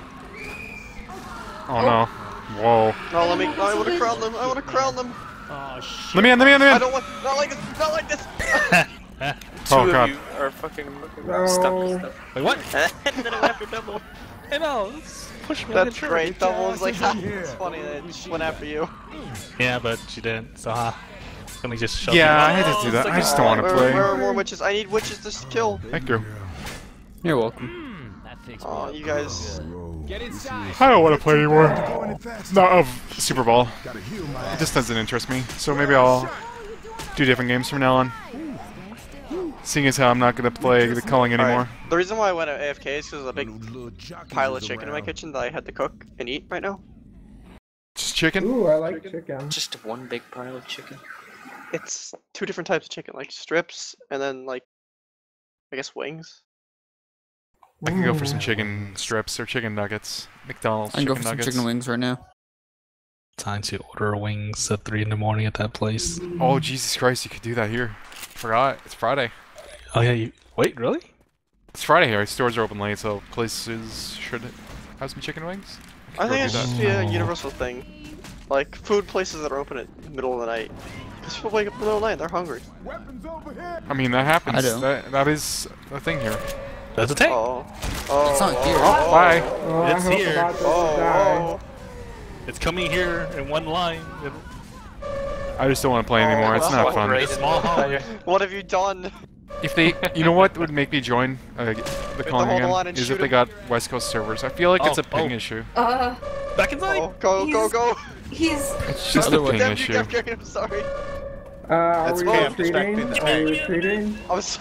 Oh no. Whoa. No, let me. No, I want to crown them. I want to crown them. Oh shit. Let me in, let me in, let I me don't want. Not like this. Not like this. Two Oh of god. you are fucking looking No. stuck. Wait, what? And then I went after double. Hey, no, let's push me. That's great. Double was like, ha, it's funny that it went after you. Yeah, but she didn't. So, huh? Let me just shove Yeah, you. I had to do that. I just don't want to Where, play. where are more witches? I need witches to kill. Thank you. You're welcome. Oh, you guys. Get inside. I don't want to play anymore. Go any faster. Not of Super Bowl. Gotta heal my It just doesn't interest me. So maybe I'll do different games from now on. Seeing as how I'm not gonna play the culling anymore. Alright, the reason why I went A F K is because there's a big pile of chicken in my kitchen that I had to cook and eat right now. Just chicken? Ooh, I like chicken. Just one big pile of chicken. It's two different types of chicken, like strips and then like, I guess wings. I can go for some Ooh. chicken strips or chicken nuggets. McDonald's I can go chicken for some nuggets. chicken wings right now. Time to order wings at three in the morning at that place. Oh Jesus Christ! You could do that here. Forgot. It's Friday. Oh yeah, you wait, really? It's Friday here. Stores are open late, so places should have some chicken wings. I could think go it do should that. just be a universal thing. Like, food places that are open at the middle of the night. Because people wake up in the middle of the night, they're hungry. Weapons over here. I mean, that happens. I don't. That, that is a thing here. That's a tank. Oh. Oh. It's not oh, here. Oh, Oh, bye. Oh, I It's hope here. about this Oh, to die. oh. It's coming here in one line. It- I just don't want to play anymore. It's not fun. Right in Small the hall. fire. What have you done? If they, you know what would make me join uh, the calling hold the line again and is shoot if they him. got West Coast servers. I feel like it's Oh, a ping oh. issue. Uh, Back inside. Oh, go, go, He's- go. he's. It's just a Other way. ping Damn, you issue. kept carrying him, sorry. Uh, are That's we okay, I'm distracting retreating? the Are we tank. retreating? I was.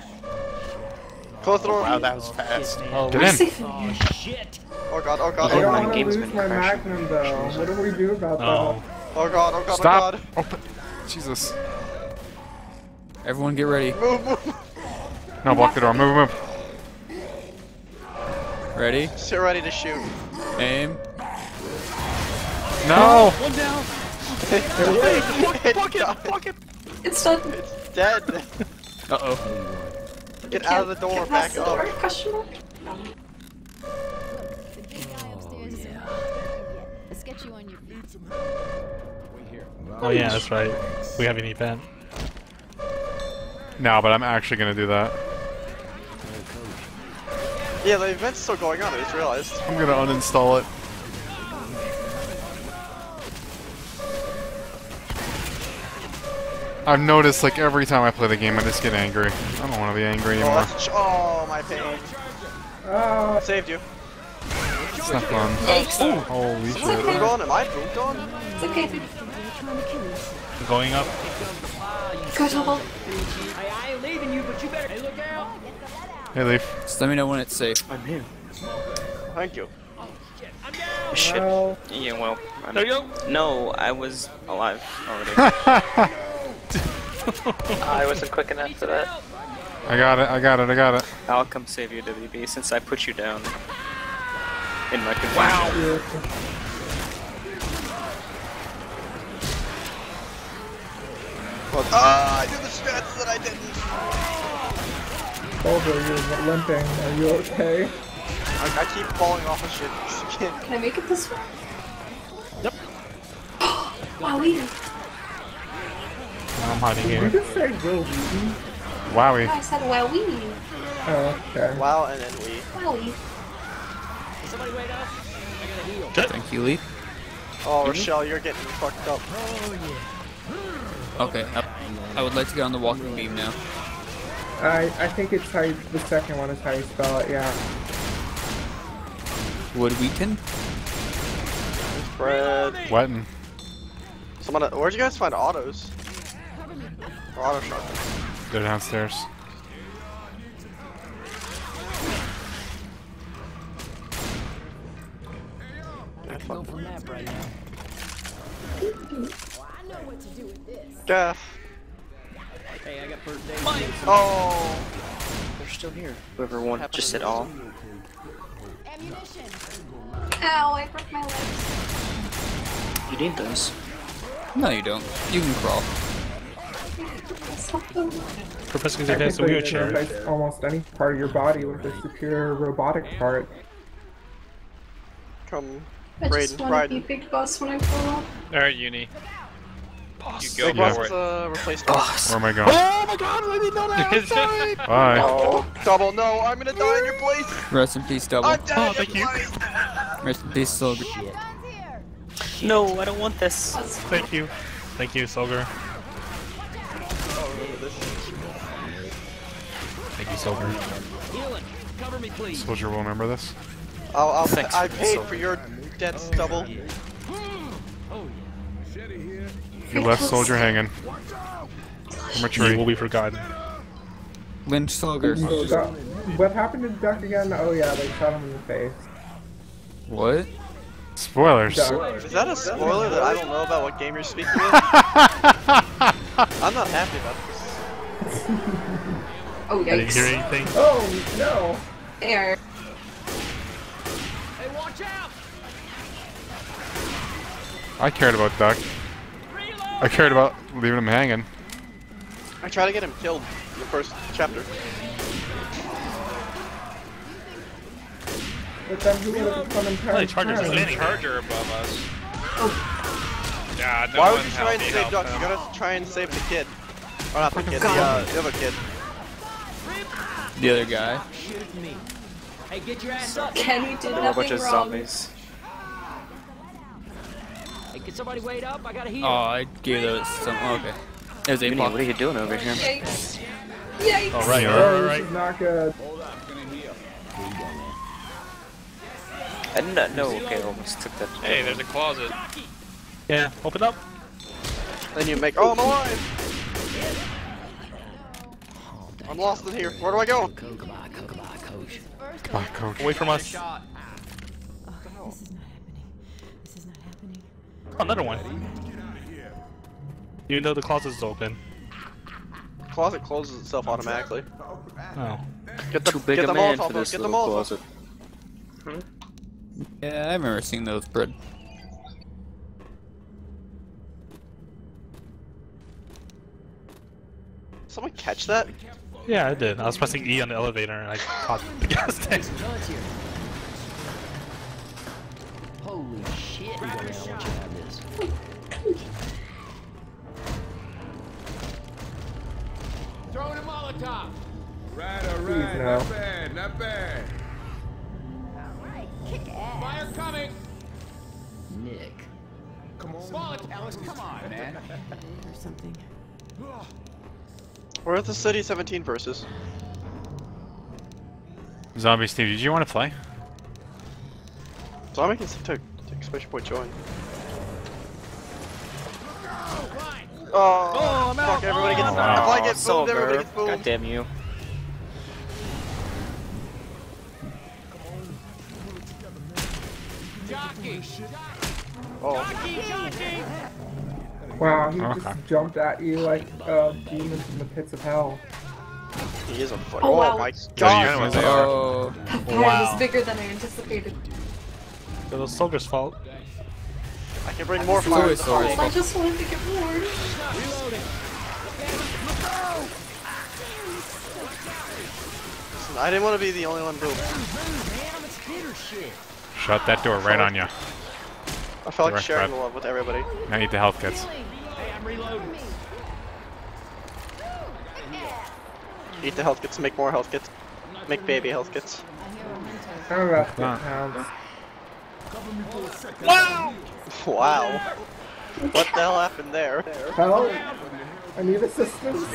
Close the door. Wow, that was fast. Oh, Get we're in. safe. Oh shit. Oh god, oh god, I oh don't god. want to game's lose been my crashing. magnum though. What do we do about Oh. Oh god, oh god, Stop. oh god. Open. Jesus. Everyone get ready. Move, move. No, block the door. Move, move. Ready? Just get ready to shoot. Aim. No. One down. Block it, block it. It's done. It's dead. Uh oh. Get out of the door, Get past back the door, up. question mark? Oh yeah, that's right. We have an event. No, but I'm actually gonna do that. Yeah, the event's still going on, I just realized. I'm gonna uninstall it. I've noticed, like, every time I play the game, I just get angry. I don't want to be angry Oh, anymore. that's ch- oh, my pain. Oh, Saved you. It's not fun. Yikes. Holy Is shit. it moved on? Am I moved on? It's okay. Going up. Go double. I, I ain't leaving you, but you better. Hey, look out. Hey, Leaf. Just let me know when it's safe. I'm here. Thank you. Shit. well, Yeah, well. I'm... There you go. No, I was alive already. I wasn't quick enough for that. I got it, I got it, I got it. I'll come save you, W B, since I put you down in my confusion. Wow. Ah, I did this. chances that I didn't. Soldier, you're limping. Are you okay? I, I keep falling off of shit. Can I make it this way? Yep. Wowie. I'm hiding Did here. you just say Will Wheaton? Wowie. I said wowie. Oh, okay. Wow, and then we. Wowie. Somebody wait up. I gotta heal. Thank you, Lee. Oh, Rochelle, you're getting fucked up. Oh yeah. Okay, I, I would like to get on the walking beam now. I I think it's how you, the second one is how you spell it. Yeah. Wood Wheaton? Fred. Wettin. Someone, where'd you guys find autos? Or auto shotguns? They're downstairs. I can go for a nap right now. Gaff. Hey, I got first aid. Oh. They're still here. Whoever won just said all. Ow, I broke my legs. You need those. No, you don't. You can crawl. Professor Xavier has a Technically, it wheelchair. affects almost any part of your body with a superior robotic part. Come, I just Raiden, want to be Raiden. Big Boss when I grow up. Alright, Uni. You go Big Boss for was it. uh, replaced. Where am I going? Oh my god, I did not have time! Bye. Oh, double, no, I'm gonna die in your place! Rest in peace, Double. I'm dead Oh, in thank your you. place! Rest in peace, Soldier. No, I don't want this. Thank you. Thank you, Soldier. Thank you, Soldier. Healing. Cover me, please. Soldier will remember this. I'll, I'll, Thanks, I paid Silver. for your deaths, double. You left Soldier hanging from a You tree. will be forgotten. Lynch Soldier. So, Duck- what happened to Duck again? Oh yeah, they shot him in the face. What? Spoilers. Duck. Is that a spoiler that I don't know about what game you're speaking of? I'm not happy about this. Oh, I didn't yikes. hear anything. Oh no! There. Hey, watch out! I cared about Duck. I cared about leaving him hanging. I tried to get him killed in the first chapter. But then who would have come and Hey, Charger's There's a landing. charger above us. Yeah, no Why one would you try and help me save help Duck? him. You gotta try and save the kid. Or not the kid, the, uh, the other kid. The other guy. Shoot me. Hey, get your ass up. Kenny did A nothing bunch of wrong. zombies. Hey, can somebody wait up? I gotta heal. Oh, I gave those some. Oh, okay. There's a Uni, what are you doing over here? Yikes. Yikes. All right, all Oh, right, all this right. is not good. I did not know. Okay, I almost took that. Hey, there's a closet. Yeah, open up. Then you make. Oh, I'm alive! I'm lost in here. Where do I go? Come on, coach. Away from us. Shot. Oh, another one. Even though the closet's open. Closet closes itself automatically. Oh. Get the, Too big get a the man Molotov, for this get the little Molotov. closet. Yeah, I've never seen those, Brad. Someone catch that? Yeah, I did. I was pressing E on the elevator and I caught the gas tank. Guns here. Holy shit. I want you to have this. Throwing a Molotov. Right, all Please, right. no. Not bad, not bad. Fire coming. Nick. Come on. Molotov. Come on, man. Or something. We're at the City seventeen versus. Zombie Steve, did you want to play? Zombie can take exclamation point join. Oh, fuck, everybody gets Oh, wow. if I get boomed, everybody Silver. gets boomed. God damn you. Jockey. Oh. Jockey, jockey. Wow, he Okay. just jumped at you like uh, demons in the pits of hell. He is a fuck. Oh, Oh, wow. my Yeah, god. you- Oh, That fire Wow. was bigger than I anticipated. It was Soldier's fault. I can bring more It's fire. always to the Soldier's hole. Well, I just wanted to get more. Listen, I didn't want to be the only one to. Shut that door right on you. I felt like Direct sharing threat. the love with everybody. Now eat the health kits. Hey, I'm reloading. Eat the health kits, make more health kits. Make baby health kits. Oh, that's good Ah. sounds. Wow! Wow. What the hell happened there? Help! I need assistance.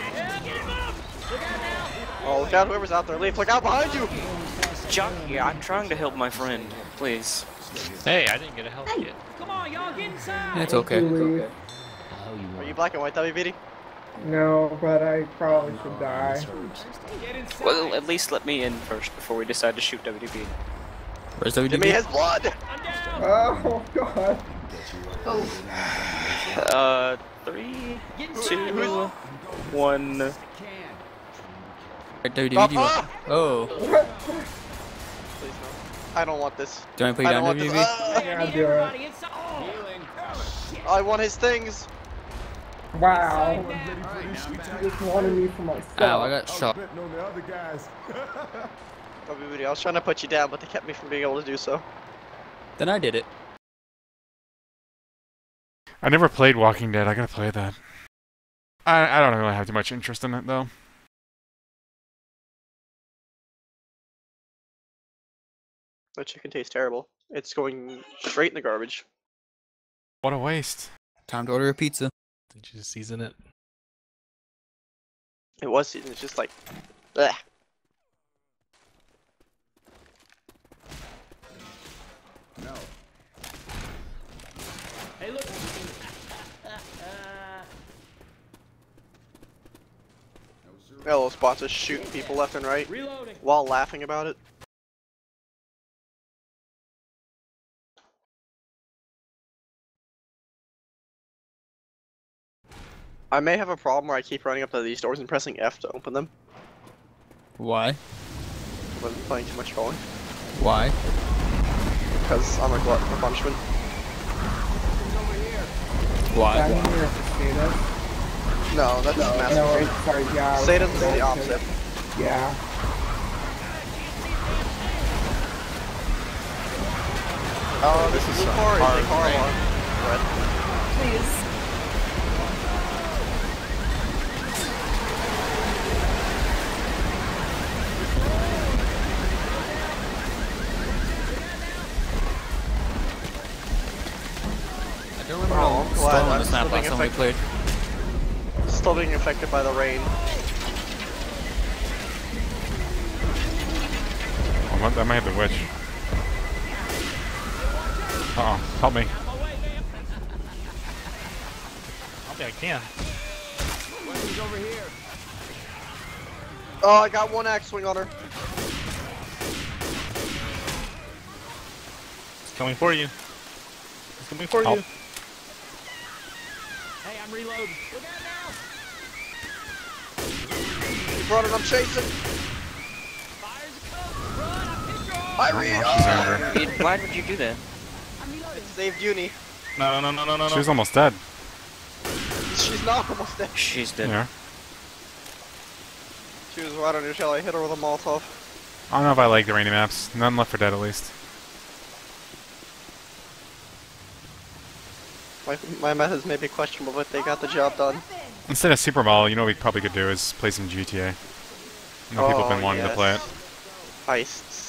Oh, look out, whoever's out there. Leaf, look out behind you! Chuck, yeah, I'm trying to help my friend. Please. Hey, I didn't get a health kit. Come on, y'all get inside. It's okay. Are you black and white, W B D? No, but I probably should die. Well, at least let me in first before we decide to shoot W D B. Where's W D B? Give me his blood! Oh, God. Uh, three, two, one. Right, W D B. Papa! Oh. Please no. I don't want this. Do you want to put I you don't down, want W D this. B? Ah! Yeah, do it. I want his things! Wow. You just wanted me for myself. Ow, I got shot. W B D, I was trying to put you down, but they kept me from being able to do so. Then I did it. I never played Walking Dead. I gotta play that. I I don't really have too much interest in it though. The chicken tastes terrible. It's going straight in the garbage. What a waste. Time to order a pizza. Did you just season it? It was, it's just like, bleh. No. Hey, look. Hello, spots just shooting people left and right Reloading. while laughing about it. I may have a problem where I keep running up to these doors and pressing F to open them. Why? When playing too much Falling. Why? Because I'm a glutton for punishment. Why? Down here for Sadus. No, that's No, Master no, Chief. it's- sorry, yeah. I was Sadus is going the to- opposite. Yeah. Oh, this is some Lucar, is hard the car rain. alarm. Red. Please. I don't remember Oh, how glad storm on I'm this still map being last time we affected. played. Still being affected by the rain. Oh, that might have the witch. Uh oh, help me. I think I can. Weapons over here. Oh, I got one axe swing on her. It's coming for you. It's coming for Help. you. Hey, I'm reloading. Look out now. Keep running, I'm chasing. Fires coming. Run, I'm hit you. I read. She's under. It- Why would you do that? It saved Uni. No, no, no, no, no, no. She was almost dead. She's not almost dead. She's dead. Yeah. She was right on your tail. I hit her with a Molotov. I don't know if I like the rainy maps. None Left for Dead at least. My, my methods may be questionable, but they got the job done. Instead of Super Bowl, you know what we probably could do is play some G T A. I know people have been Oh, wanting to play it. yes. Heists.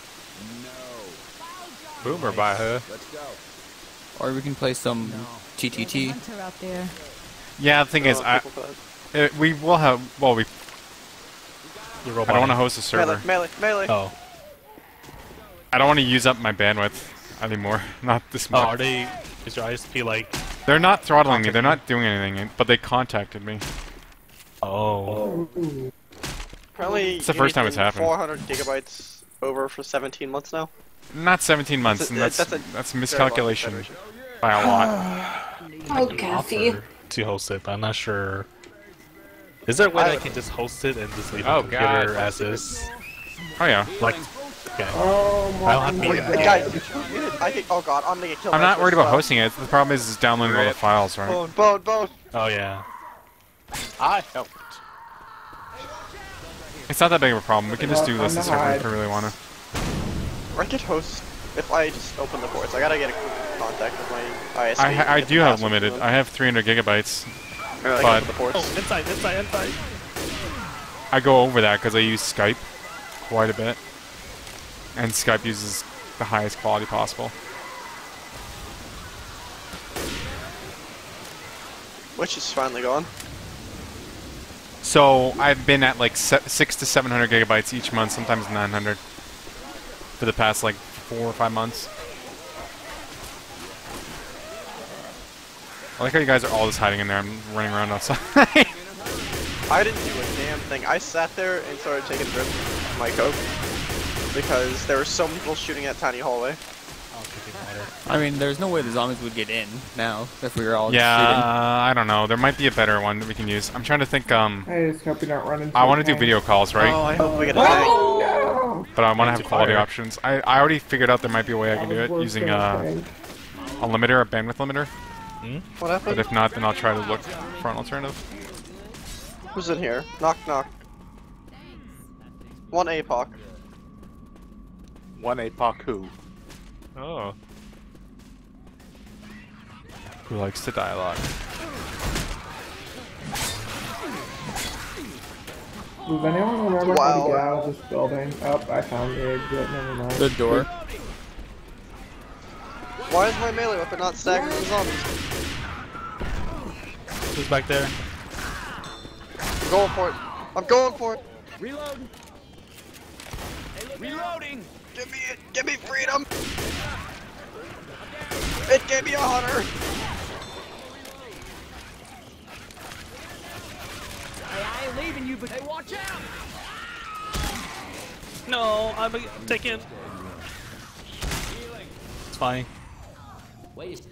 Boomer by her. Let's go. Or we can play some T T T. Hunter out there. Yeah, the thing is, Oh, I, people play it. it, we will have. Well, we. The I robot. don't want to host a server. Melee, melee, melee. Oh. I don't want to use up my bandwidth anymore. Not this Oh, much. are they? Is your I S P like? They're not throttling me. They're not doing anything. But they contacted me. Oh. Apparently, It's the first time it's happened. four hundred gigabytes over for seventeen months now. Not seventeen months, That's a- and that's that's a that's, very miscalculation long federation. by a lot. Oh, Kathy. Offer to host it, but I'm not sure. Is there a way I- that I can just host it and just leave Oh, the computer God. as is? Oh yeah. Like, okay. Oh my I don't have to Wait, Yeah. uh, guys, you did- I think. Oh god, I'm gonna get killed. I'm by not this worried about spell. hosting it. The problem is, is downloading all the Rip. files, right? Bone, bone, bone. Oh yeah. I helped. It's not that big of a problem. We can just do Well, this on the this server hide. if we really want to. I could host if I just open the ports. I gotta get a contact with my I S P. I, ha I get do the have password limited. from I have three hundred gigabytes, Alright, I but got the ports. Oh, inside, inside, inside. I go over that because I use Skype quite a bit, and Skype uses the highest quality possible. Which is finally gone. So I've been at like se six to seven hundred gigabytes each month, sometimes nine hundred, for the past like four or five months. I like how you guys are all just hiding in there. I'm running around outside. I didn't do a damn thing. I sat there and started taking drips of my coke because there were so many people shooting at tiny hallway. I mean, there's no way the zombies would get in now if we were all Yeah, just shooting. uh, I don't know. There might be a better one that we can use. I'm trying to think. Um, I just hope you don't run into I want to a do tank. video calls, right? Oh, I hope we get a Oh, tank. no! But I want to have Too quality far. options. I, I already figured out there might be a way I can do it was using gonna uh, tank. a limiter, a bandwidth limiter. Hmm? What But happened? if not, then I'll try to look for an alternative. Who's in here? Knock knock. One A P O C. One A P O C who? Oh. Who likes to dialogue? Does anyone remember Wow. how to get out of this building? Oh, I found the exit. Never mind. The door. Why is my melee weapon not staggering the zombies? Who's back there? I'm going for it. I'm going for it. Reloading. Reloading. Give me it. Give me freedom. It gave me a hunter. Hey, I ain't leaving you, but hey, watch out. No, I'm taking. It's fine. Wait.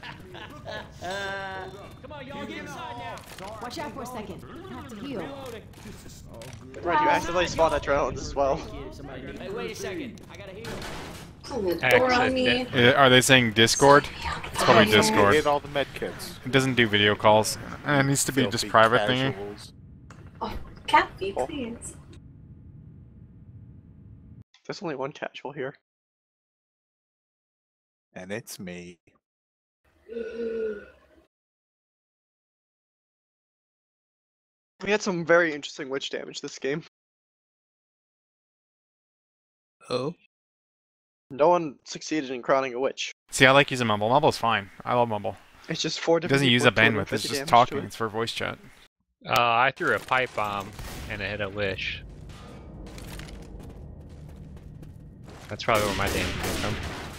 Come on, y'all, get inside now. Watch out for a second. I have to heal. Reloading. Right, you accidentally spawned adrenalines as well. Hey, wait a second. I gotta heal. Accident. Uh, Are they saying Discord? It's probably He Discord. ate all the med kits. It doesn't do video calls. Uh, it needs to be just Filthy private thingy. casuals. Kathy, Oh. please. There's only one casual here. And it's me. We had some very interesting witch damage this game. Oh. No one succeeded in crowning a witch. See, I like using Mumble. Mumble's fine. I love Mumble. It's just four It different doesn't use people a with bandwidth. It's 250 just damage to talking. it. It's for voice chat. Uh, I threw a pipe bomb and it hit a wish. That's probably where my damage came from.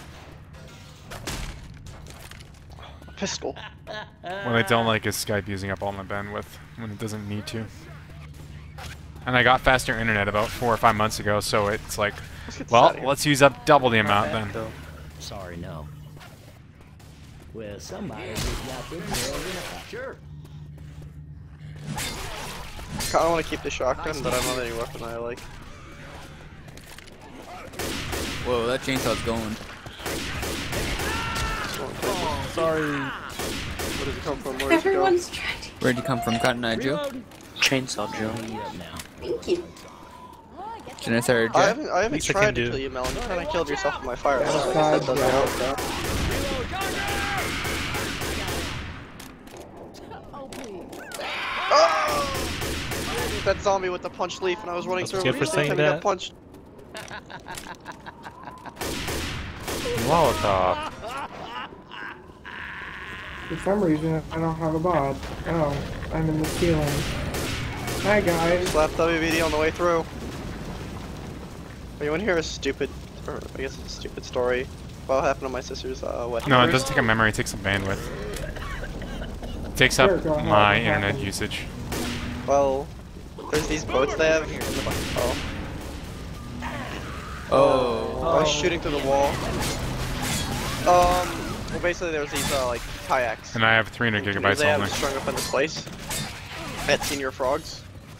Pistol. What I don't like is Skype using up all my bandwidth when it doesn't need to. And I got faster internet about four or five months ago, so it's like, Let's get this well, outta here. let's use up double the amount then. Sorry, no. Well, somebody just got this girl in a sure. I kinda wanna keep the shotgun, but I don't have any weapon I like. Whoa, that chainsaw's going. Oh, sorry. Where does it come from? Where does it go? Everyone's trying to. Where'd you come from, Cotton Eye Joe? Chainsaw Joe. Thank you. Janessa or I Jack? haven't, I haven't Least I tried can to do. kill you, Melon. You kinda killed yourself with my fire. Yeah, so I guess side, that doesn't yeah. help. Oh, Oh! That zombie with the punch leaf, and I was running That's through good him for and saying he got that. punched. Molotov. For some reason, I don't have a bod. Oh, I'm in the ceiling. Hi guys. Slap W V D on the way through. Anyone hear a stupid, or I guess it's a stupid story about what happened to my sister's uh, wedding? No, it first? doesn't take a memory, it takes a bandwidth. It takes up Sure, go ahead, my what internet happened? usage. Well, there's these boats they have here in the oh. Oh. I was shooting through the wall. Um, well basically there was these uh, like kayaks. And I have three hundred gigabytes They have only. strung up in this place at Senior Frogs.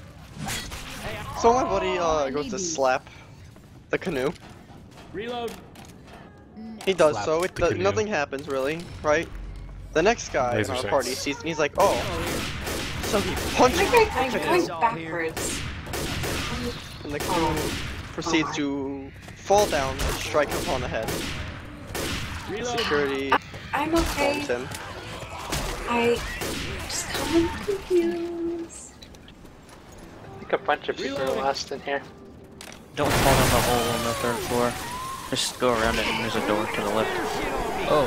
So my buddy uh, goes to slap the canoe. Reload. He does Slap so. It the does, canoe. nothing happens really, right? The next guy Laser in our sights. party sees and he's like, oh. So he punches I'm the going canoe. backwards. and the crew proceeds to fall down and strike him upon the head. Security I, I'm okay. bombs him. I just kind of confused. I think a bunch of people are lost in here. Don't fall down the hole on the third floor. Just go around it and there's a door to the left. Oh.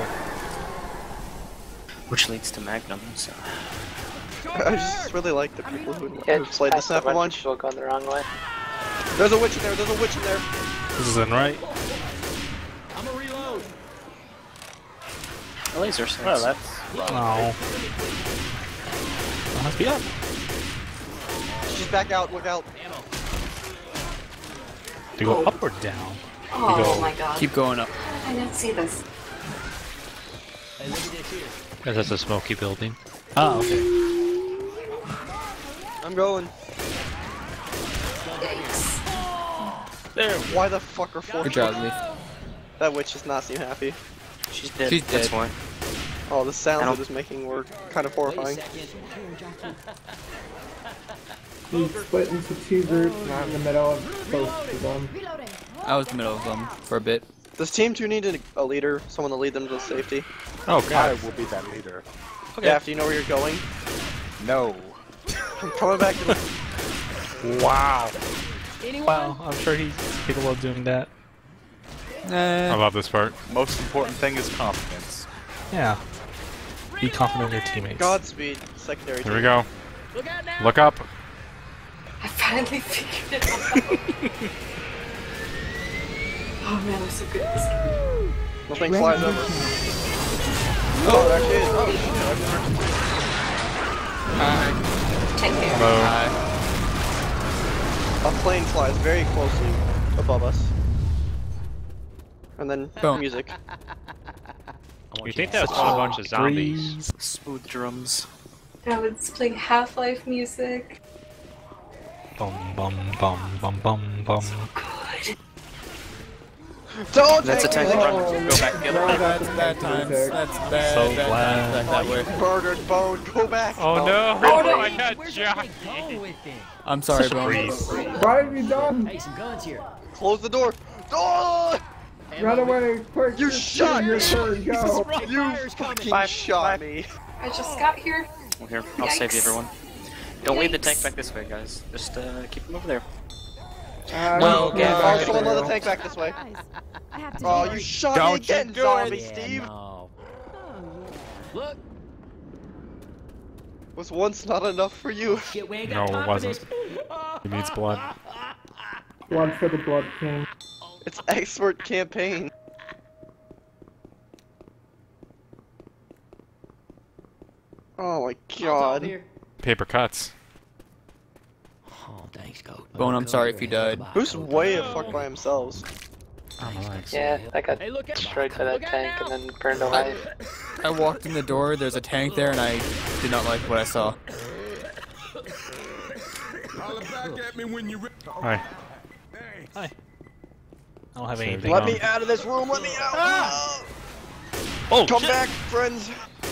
Which leads to Magnum, so... I just really like the people who, Yeah, who just played past this map a bunch of bunch. people going the wrong way. There's a witch in there, there's a witch in there! This is in right. I'm gonna reload. A laser sense. Well, that's Oh. That must be up. She's back out, look out. Do you go up or down? Oh You go- my god. Keep going up. I didn't see this. Hey, look at this here. Because that's a smoky building. Oh, okay. I'm going. Yikes. There. Why the fuck are four Good job, shots? Leaf. That witch does not seem happy. She's dead. She's That's dead. why. Oh, the sounds I it don't- is making were kind of horrifying. We split into two groups, and I'm in the middle of both of them. I was in the middle of them for a bit. Does Team two need a, a leader? Someone to lead them to safety? Oh god, I will be that leader. Okay. Gaff, do you know where you're going? No. I'm coming back to the... Wow. Wow, I'm sure he's capable of doing that. I love this part. Most important thing is confidence. Yeah. Be confident in your teammates. Godspeed, secondary Here we team. go. Look up. I finally figured it out. Oh man, I'm so good at this game. Nothing flies over. Oh, there she is. Oh, shit. Take care. Hello. A plane flies very closely above us. And then Boom. music. You think that's a bunch of zombies? Smooth drums. Now it's playing Half-Life music. Bum bum bum bum bum bum. Don't That's a take tank. me. Run. Go back the other way. That's bad times. That's bad. So bad glad. times back that way. Murdered Bone, go back. Oh no! Oh, no. I got jockeyed. Going with it. I'm sorry, Such a Bone. breeze. What have you done? Hey, some guns here. Close the door. Oh! Run away, quick! You just shot your me. turn, go! You fucking shot me. I just got here. Well, here, I'll save you, Yikes. everyone. Don't lead the tank Yikes. back this way, guys. Just uh, keep them over there. Uh, No, no, get Oh, back. someone let the tank back this way. I have to Oh, hurry. you shot Don't me again, you do zombie, it. Steve. No. Look, Was once not enough for you. shit, we ain't No, got it time wasn't. for this. He needs blood. Blood for the Blood King. It's expert campaign. Oh my god. Here. Paper cuts. Oh, thanks, Coach. Bone, I'm sorry if you died. Who's way the fuck by themselves? Oh, nice. Yeah, I got Hey, look out. destroyed by that Look out tank now. and then burned alive. I walked in the door, there's a tank there, and I did not like what I saw. Holler back at me when you. Hi. Hi. I don't have anything Let on. me out of this room, let me out! Oh, Come shit. back, friends!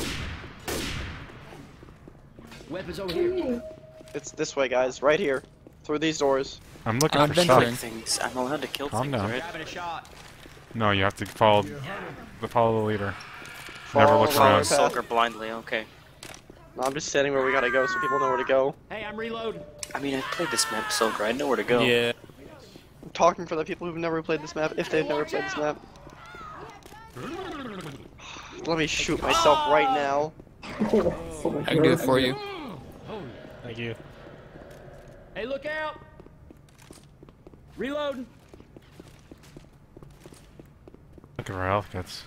Weapons over here. It's this way, guys, right here. Through these doors. I'm looking I'm for venturing. stuff. Things. I'm allowed to kill Calm things, down. right? Having a shot. No, you have to follow the follow the leader. Never Follow look the around. path. Stalker blindly, okay. No, I'm just standing where we gotta go so people know where to go. Hey, I'm reloading. I mean, I played this map Silver. I know where to go. Yeah. I'm talking for the people who've never played this map, if they've never played this map. Let me shoot myself right now. I can do it for you. Thank you. Hey, look out. Reloading. Look at our health kits.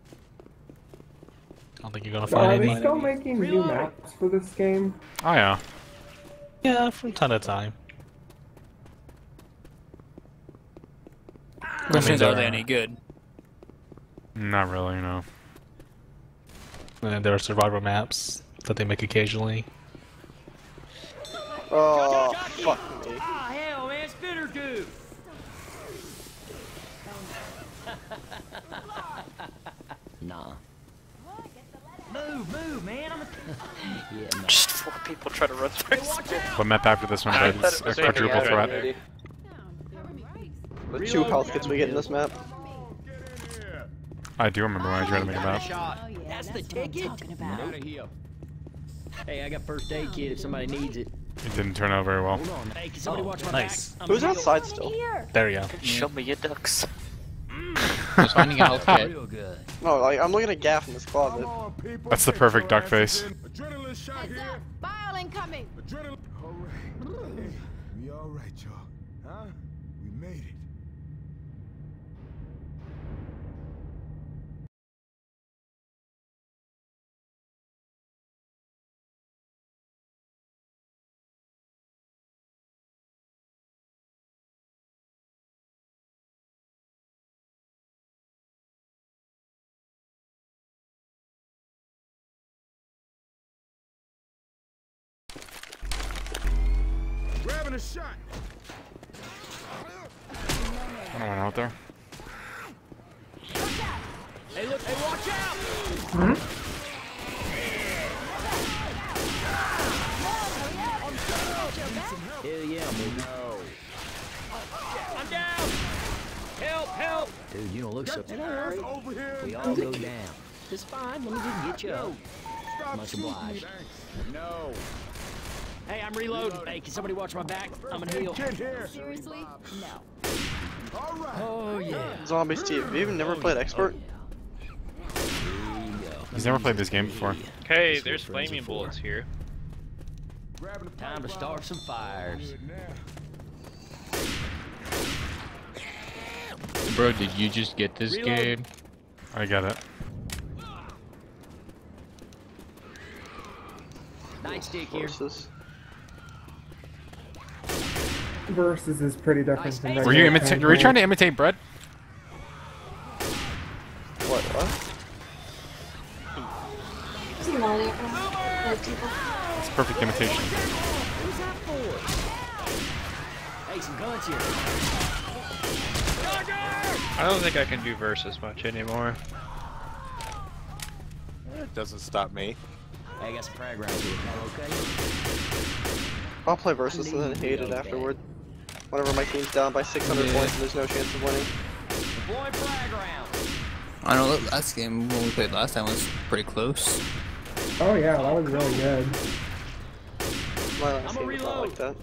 I don't think you're gonna So are find they any. still making new maps for this game? Oh yeah. Yeah, from time to time. Questions, there are they are- any good? Not really, no. And then there are survivor maps that they make occasionally. Oh, fuck me. Ah, hell, man, spitter goo. Nah. Move, move, man. I'm a... yeah, no. Just four people try to run through. What map after this one, but it's a quadruple threat. The two health kits we get in this map. I do remember when I tried to make a map. That's the ticket. Hey, I got first aid kit if somebody needs it. It didn't turn out very well. Hey, can somebody watch my Nice. back? I'm Who's gonna outside heal. still? There we go. Show me your ducks. Just finding a health kit. Real good. No, like, I'm looking at Gaff in this closet. That's the perfect duck face. Adrenaline shot here. Bile incoming. Adrenaline. Alright. We alright, y'all. Huh? We made it. Grabbing a shot. I don't want out there. Hey, look, hey, watch out! Hmm? Hell yeah, I'm no. I'm down! Help, help! Dude, you don't look so bad. Over here. We all go down. It's fine, let me just get you up. Stop Much shooting me. obliged. No. Hey, I'm reloading. Hey, can somebody watch my back? I'm gonna heal. Get here. Seriously? No. All right. Oh, yeah. Zombies Steve, have you even never played Expert? He's never played this game before. Okay, there's flaming bullets here. Time to start some fires. Bro, did you just get this Reload. game? I get it. Nightstick here. Versus. Versus is pretty different from Were you regular imita- Were you trying to imitate Bread? What, what? There's Molly up on the people. It's perfect imitation. Who's that for? Hey, some guns here. I don't think I can do versus much anymore. It doesn't stop me. Hey, I got some frag rounds here. Okay. I'll play Versus and then hate it afterward. Whenever my team's down by six hundred Yeah. points and there's no chance of winning. Deploying frag rounds. I know that last game when we played last time was pretty close. Oh yeah, that was really good. My last game was not like that.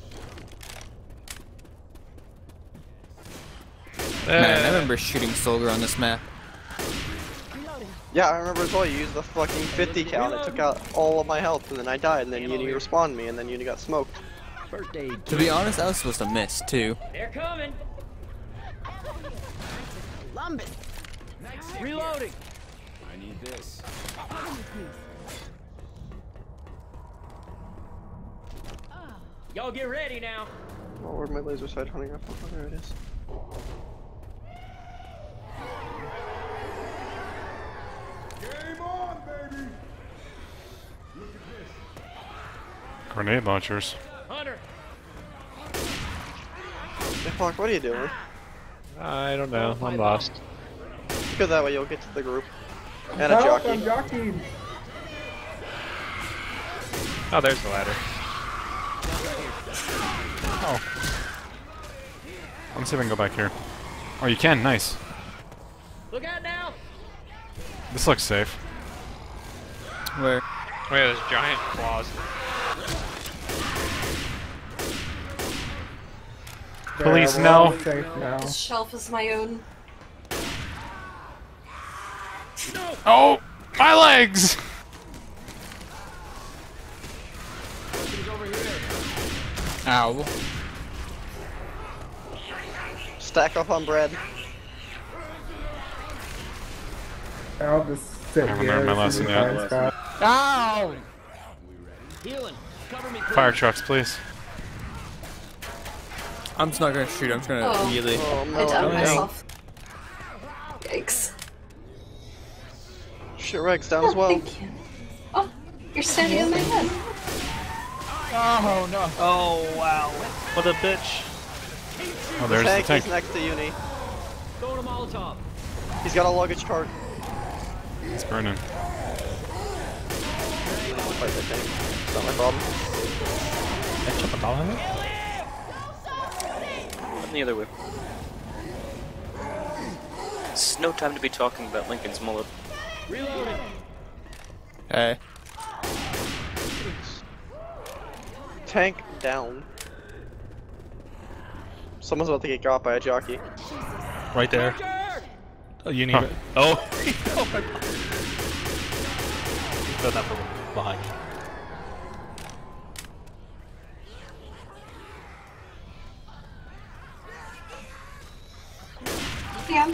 Man, I remember shooting Soldier on this map. Yeah, I remember as well, you used the fucking fifty cal and it took out all of my health and then I died and then Uni respawned me and then Uni got smoked. First aid. To be honest, I was supposed to miss too. They're coming. Lumbus. Reloading. I need this. Y'all get ready now. Oh, where'd my laser sight hunting rifle? Oh, there it is. Game on, baby. Look at this. Grenade launchers. Hunter. Hey, Flock, what are you doing? I don't know. I'm lost. Because that way you'll get to the group. And a Help, jockey. I'm jockeying. Oh, there's the ladder. Oh. Let's see if I can go back here. Oh, you can. Nice. Look out now. This looks safe. Where? Oh yeah, there's giant claws. Police, Yeah, we're no. all safe now. This shelf is my own. Oh, my legs! Ow. Stack up on bread. I'll just sit I haven't here. learned my this is lesson a yet. fine spot. Ow! Healing. Cover me. Fire trucks, please. I'm just not gonna shoot, I'm just gonna Oh. melee. Oh, I no. downed no. myself. Yikes. Shit, Rex down as Oh, well. thank you. Oh, you're standing on my head. Oh no. Oh wow. What a bitch. Oh, The there's the tank tank. is next to Uni. Throwing a Molotov. He's got a luggage cart. It's burning. I'll fight the tank. It's not my problem. Chop a dollar in it? Come the other way. It's no time to be talking about Lincoln's mullet. Reloading. Hey. Tank down. Someone's about to get got by a jockey. Right there. Oh, you need Huh. it. Oh! Got that from behind you. Yeah.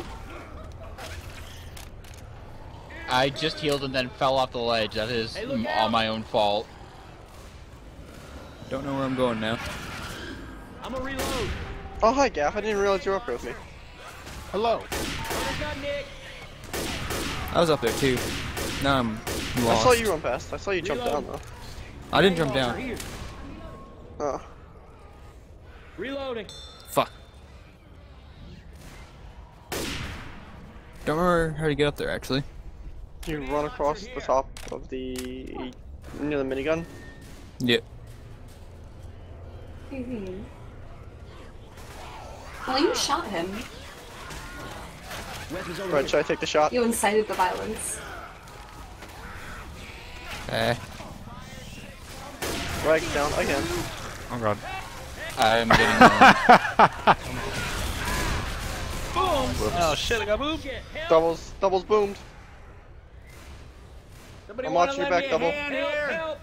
I just healed and then fell off the ledge. That is Hey, look m- out. all my own fault. Don't know where I'm going now. I'm gonna reload. Oh, hi, Gaff. I didn't realize you were up here with me. Hello. Got Nick. I was up there too. Now I'm lost. I saw you run past. I saw you jump down, though. I didn't jump down. Here. Oh. Reloading. Fuck. Don't remember how to get up there actually. You run across the top of the... near the minigun. Yep. Mm-hmm. Well, you shot him. Right, should I take the shot? You incited the violence. Eh. Right, down again. Oh god. I'm getting on. Boom. Oh shit, I got moved. Shit, help. Doubles, doubles boomed. Somebody I'm wanna watching your lend back, me a double. hand here? Help.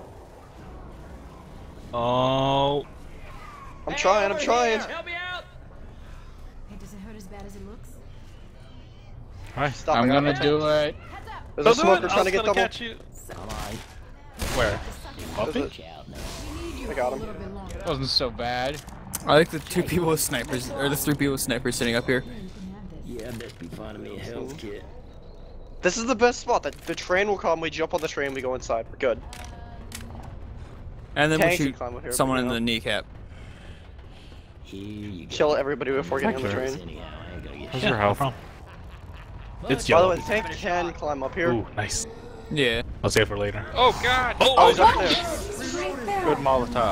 Oh. I'm Hey, trying, I'm over trying. here. Help me out. Hey, does it hurt as bad as it looks? Hi. Stop, I I'm got gonna my do tank. it. There's Don't a do smoker it. I trying to was get gonna double. catch you. Where? There's Puppy? a- I got him. Wasn't so bad. I like the two people with snipers, or the three people with snipers sitting up here. Yeah, I best be finding me a health kit. This is the best spot. The, the train will come, we jump on the train, we go inside. We're good. And then we'll Tanks can shoot climb up here, someone but, in you the know, kneecap. Here you go. Kill everybody before getting on the Thank train. Anyhow, I ain't gonna get How's Yeah, your no health? problem. It's By the yellow. way, the tank can climb up here. Ooh, nice. Yeah. I'll save for later. Oh god! Oh, Oh, he's up there. Right there. Good Molotov.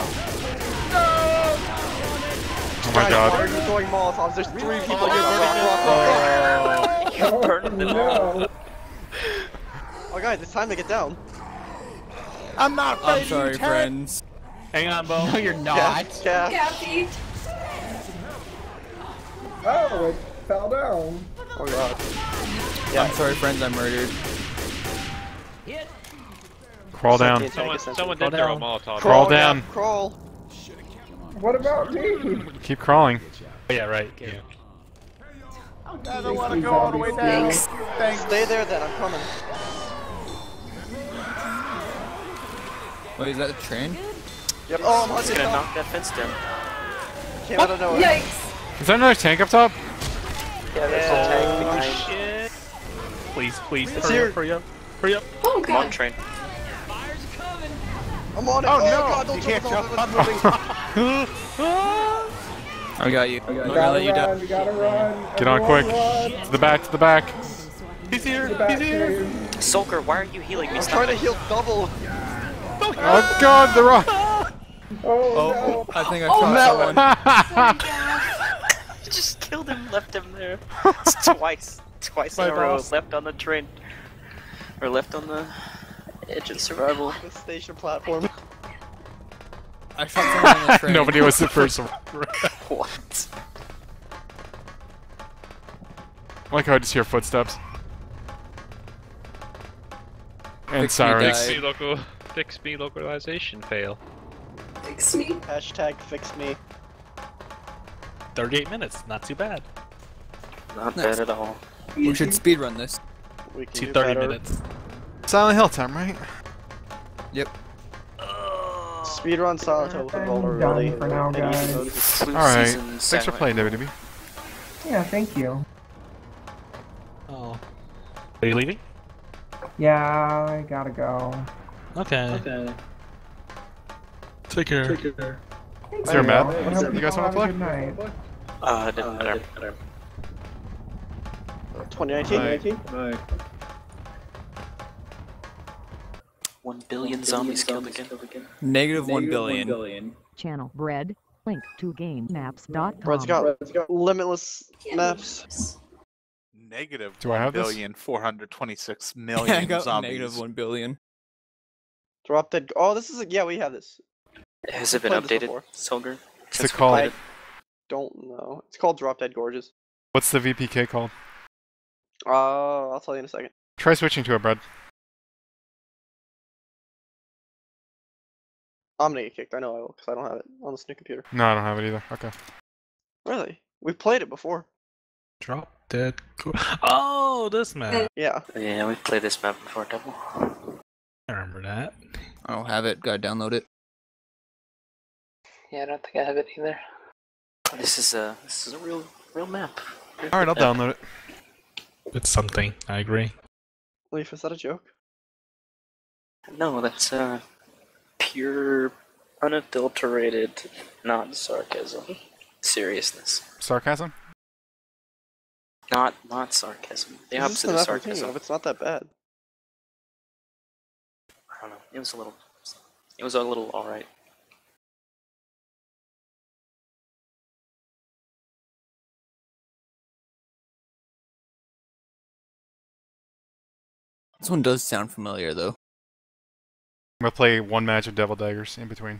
Oh my Guys, god. why are you throwing Molotovs? There's three people here. Rock, rock, rock. You're burning them all. No. Oh, guys, it's time to get down. I'm not afraid I'm of sorry, you, Tank. friends. Hang on, Bo. No, you're Yeah, not. yeah. Gappy. Oh, it fell down. Oh god. I'm sorry, friends. I murdered. Hit. Crawl down. Tank Someone, essentially. someone Crawl did throw a down. Molotov. Crawl yeah, down. Crawl. What about me? Keep crawling. Oh, yeah, right. Yeah. I don't want to go all the way down. Thanks. Stay there then, I'm coming. Wait, is that a train? Yep. Oh, I'm It's hunting gonna now. knock that fence down. Came out of nowhere. Yikes. Is there another tank up top? Yeah, there's Yeah. a tank Oh behind. shit! Please, please, It's hurry here. up, hurry up, hurry up. Oh Come on, god. train. Fire's coming. I'm on it. Oh, Oh, no. god, don't You jump can't off jump. of it. I got you. I'm We not gonna gotta let you run, down. we gotta run. Get on Everyone quick. Run. To the back, to the back. He's here, To the back he's here. train. Sulker, why are you healing me? I'm Stop trying to it. heal double. Oh god, the rock! Oh, Oh, no. I think I Oh, shot no. someone. Sorry, Gaff. You just killed him, left him there. It's twice. Twice in My a row. boss. Left on the train. Or left on the edge of survival. The station platform. I shot someone on the train. Nobody was the first one. What? I like how I just hear footsteps. And Fix me, sirens. guy. Fix me local. Fix me localization fail. Fix me. Hashtag fix me. thirty-eight minutes, not too bad. Not Nice. bad at all. We should speedrun this. We can Two do thirty better. minutes. Silent Hill time, right? Yep. Speedrun Silent Hill with a roller, Done really. for now, Any guys. mode. Flu Alright. season Thanks for silent. playing, W W B. Yeah, thank you. Oh. Are you leaving? Yeah, I gotta go. Okay. Okay. Take care. Take care. Is there a map? I hope You guys all want to have a play? good night. Uh, it didn't matter. twenty nineteen? Bye. One billion zombies killed again. Negative one billion. Channel bread. Link to game maps dot com. Bred's got, Bred's got limitless maps. negative Do I have one this? billion four hundred twenty-six Yeah, million I got zombies. negative one billion. Drop dead. Oh, this is a, yeah, we have this. Has We've it been played this updated, before. Soldier? What's it called? I don't know. It's called Drop Dead Gorges. What's the V P K called? Uh, I'll tell you in a second. Try switching to it, Brad. I'm gonna get kicked. I know I will, because I don't have it on this new computer. No, I don't have it either. Okay. Really? We've played it before. Drop dead. Go- oh, this map. Yeah. Yeah, we've played this map before, Double. I remember that. I don't have it. Gotta download it. Yeah, I don't think I have it either. This is a this is a real real map. Real All right, I'll good map. download it. It's something. I agree. Leaf, is that a joke? No, that's uh pure, unadulterated, not sarcasm, seriousness. Sarcasm? Not not sarcasm. The This is opposite the of map I'm thinking sarcasm. of. It's not that bad. I don't know. It was a little. It was a little all right. This one does sound familiar, though. I'm gonna play one match of Devil Daggers in between.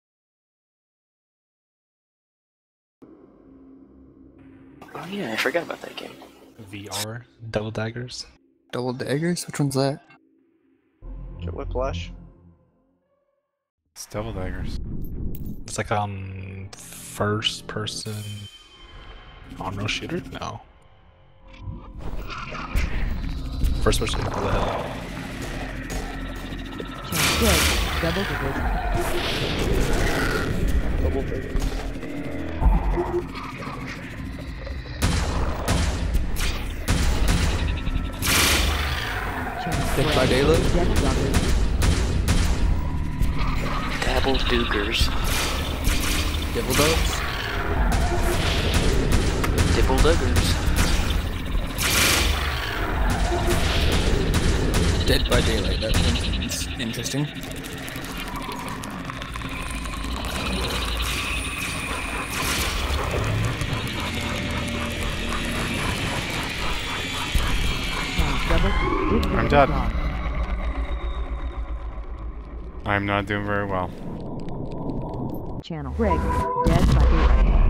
Oh yeah, I forgot about that game. V R Double Daggers. Double Daggers? Which one's that? Get Whiplash. It's Devil Daggers. It's like um first person on-rail shooter? No. First person. What the hell? Double diggers. Double diggers. Dead by Daylight? Dabble Doogers. Devil Dogs? Dibble Duggers. Dead by Daylight. That seems interesting. I'm dead. I'm not doing very well. Channel Greg. Dead by daylight.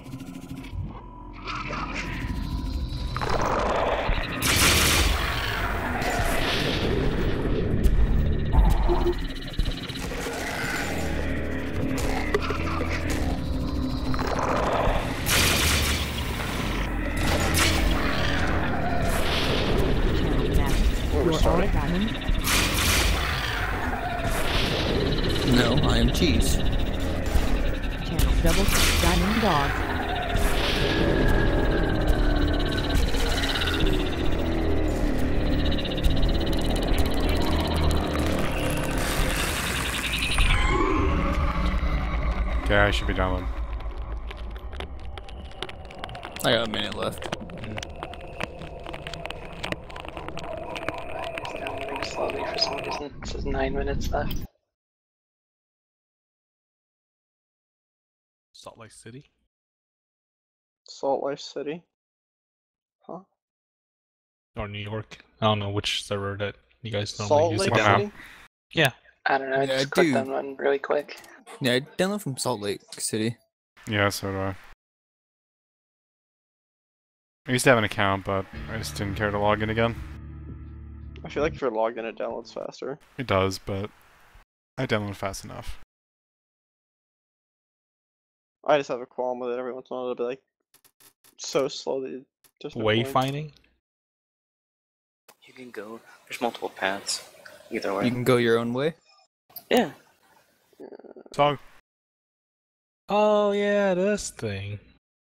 We're starting. No, I am cheese. Channel double diamond dog. Okay, I should be downloaded. I got a minute left. It's downloading slowly for some reason. It says nine minutes left. Salt Lake City? Salt Lake City. Huh? Or New York? I don't know which server that you guys normally Salt use. Lake to download. City? Yeah. I don't know, I Yeah, just I clicked do. on one really quick. Yeah, I download from Salt Lake City. Yeah, so do I. I used to have an account, but I just didn't care to log in again. I feel like if you're logged in, it downloads faster. It does, but I download fast enough. I just have a qualm with it. Every once in a while, it'll be like so slow that you just no point. Wayfinding? You can go. There's multiple paths. Either way. You can go your own way. Yeah. Song. Oh yeah, this thing.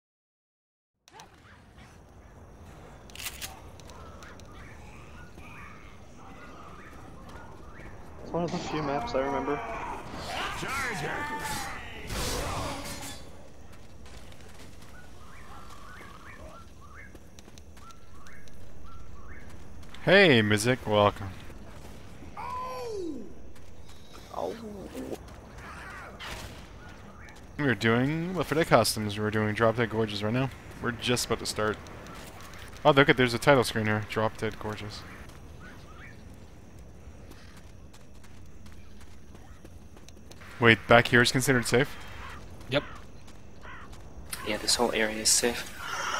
It's one of the few maps I remember. Hey, Mizik, welcome. Oh. We're doing Left four Dead Customs. We're doing Drop Dead Gorges right now. We're just about to start. Oh, look at there's a title screen here. Drop Dead Gorgeous. Wait, back here is considered safe? Yep. Yeah, this whole area is safe.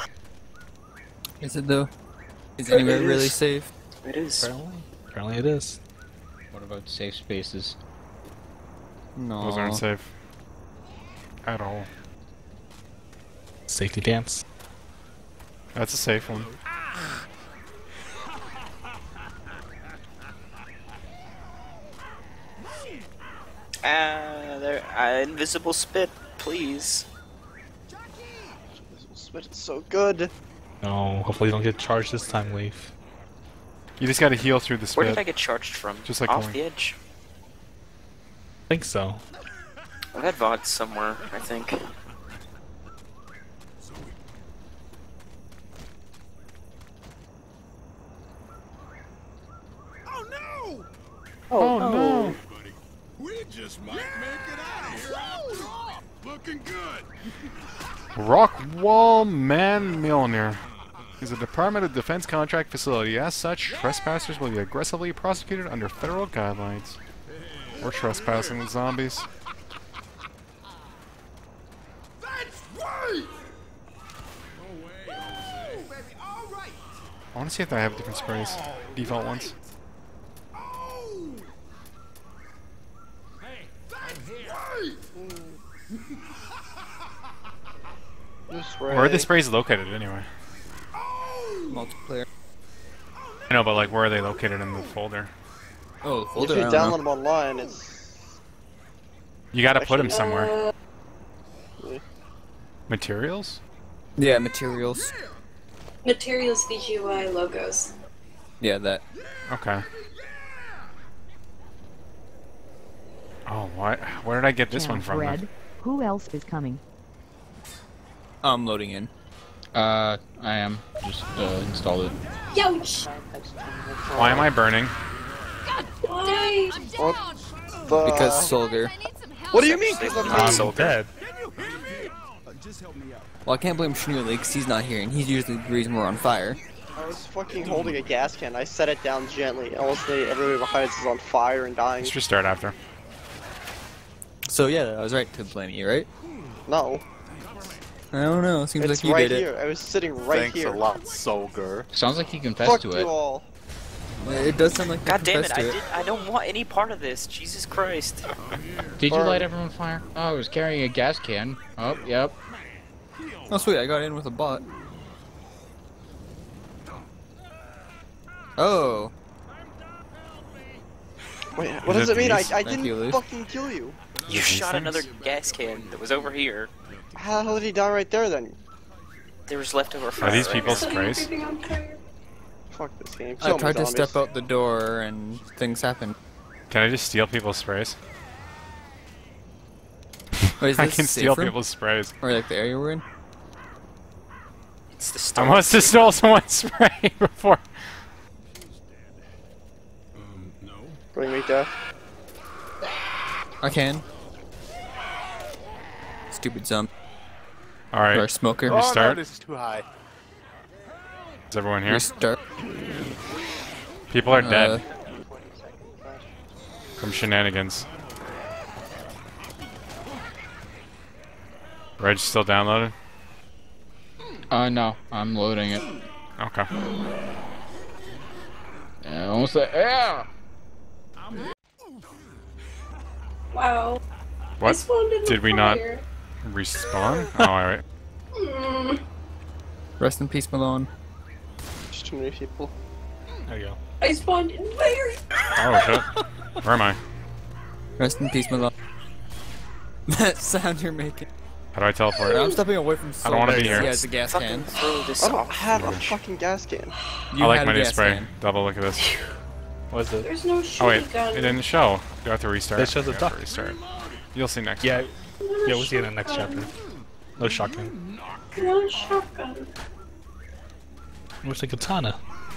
Is it though? Is It anywhere is. really safe? It is. Apparently. Apparently it is. What about safe spaces? No. Those aren't safe. At all. Safety dance. That's a safe one. Ah, there. Uh, invisible spit, please. But it's so good. No, hopefully you don't get charged this time, Leaf. You just gotta heal through the spit. Where did I get charged from? Just like off going. the edge. I think so. I've had V O Ds somewhere, I think. Oh, no! We just might make it out of here after all. Looking good. Rockwall Man Millionaire is a Department of Defense contract facility. As such, trespassers will be aggressively prosecuted under federal guidelines. We're trespassing with zombies. That's right. I want to see if I have different sprays. Default ones. Where are the sprays located anyway? Multiplayer. I know, but like, where are they located in the folder? Oh, the If folder. you I don't download know. them online, it's You gotta put them Actually, somewhere. uh, Materials? Yeah, materials. Materials V G U I logos. Yeah, that. Okay. Oh, what? Where did I get this Channel one from? Bread. then? Who else is coming? I'm loading in. Uh, I am. Just uh, installed it. Youch! Why am I burning? Why? What the? Because Soldier. What do you mean? Because I'm I'm dead. Well, I can't blame Shneely because he's not here, and he's usually the reason we're on fire. I was fucking holding a gas can. I set it down gently. Almost everybody behind us is on fire and dying. Let's restart after. So yeah, I was right to blame you, right? No. I don't know. Seems It's like you right did here. I was sitting right Thanks here. a lot, Solgar. Sounds like he confessed Fuck to you it. all. it. It does sound like God you damn it! confessed I to did. I don't want any part of this. Jesus Christ! Did you Or- light everyone on fire? Oh, I was carrying a gas can. Oh, yep. Oh sweet, I got in with a bot. Oh. Wait, what Is does it it mean? I, these? I Thank didn't you, Luke. fucking kill you. You these shot things? another gas can that was over here. How the hell did he die right there then? There was leftover fire. Are these right people's here. sprays? Everything on fire. Fuck this game. I Kill me, tried to zombies. step out the door and things happened. Can I just steal people's sprays? Wait, is I this can safe steal room? people's sprays. Or like the area we're in? It's the I start. must have stole someone's spray before. Bring me death. I can. Stupid zombie. Alright. Or smoker. Oh, Restart. no, this is too high. Is everyone here? Restart. People are Uh, dead. From shenanigans. Reg still downloaded? Uh, no. I'm loading it. Okay. Yeah, almost there. Yeah! Wow. I What? spawned in the Did we not fire. respawn? Oh, alright. Mm, Rest in peace, Malone. There's too many people. There you go. I spawned in fire. Oh shit. Where am I? Rest in peace, Malone. That sound you're making. How do I teleport? I'm stepping away from I don't want to be Soldier. here. He has a gas can. Throw this I don't off. have a fucking gas can. You I like had my a new gas spray. can. Double look at this. What is it? There's no Oh wait, shotgun. it didn't show. Do I have to restart? It shows a I have to duck. Restart. You'll see next Yeah, time. yeah, we'll see in the next chapter. No shotgun. Not a shotgun. Where's the katana?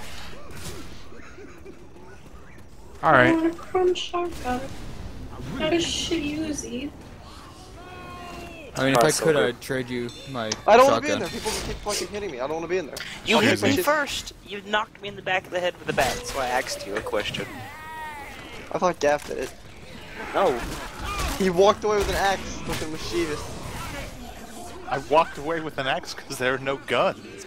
I Alright. want a chrome shotgun. Not a shitty Uzi. I mean, if I could, I'd trade you my I don't want to be in shotgun. there. People just keep fucking hitting me. I don't want to be in there. You I'll hit take my me shit- first! You knocked me in the back of the head with a bat, so I asked you a question. I thought Gaff did it. No. He walked away with an axe, looking mischievous. I walked away with an axe because there are no guns.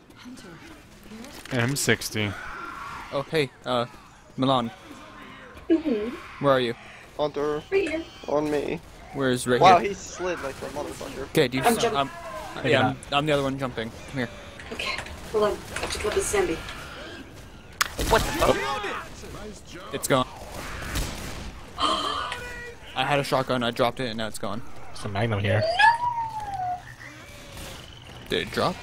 M sixty. Oh, hey, uh, Milan. Mhm. Where are you? Hunter. Right here. On me. Where's right Wow, here? he slid like a motherfucker. Okay, do you I'm s- jumping. um, Maybe yeah, not. I'm, I'm the other one jumping. Come here. Okay. Hold on. I have to kill this zombie. What the fuck? It's gone. I had a shotgun, I dropped it, and now it's gone. There's a Magnum here. Did it drop?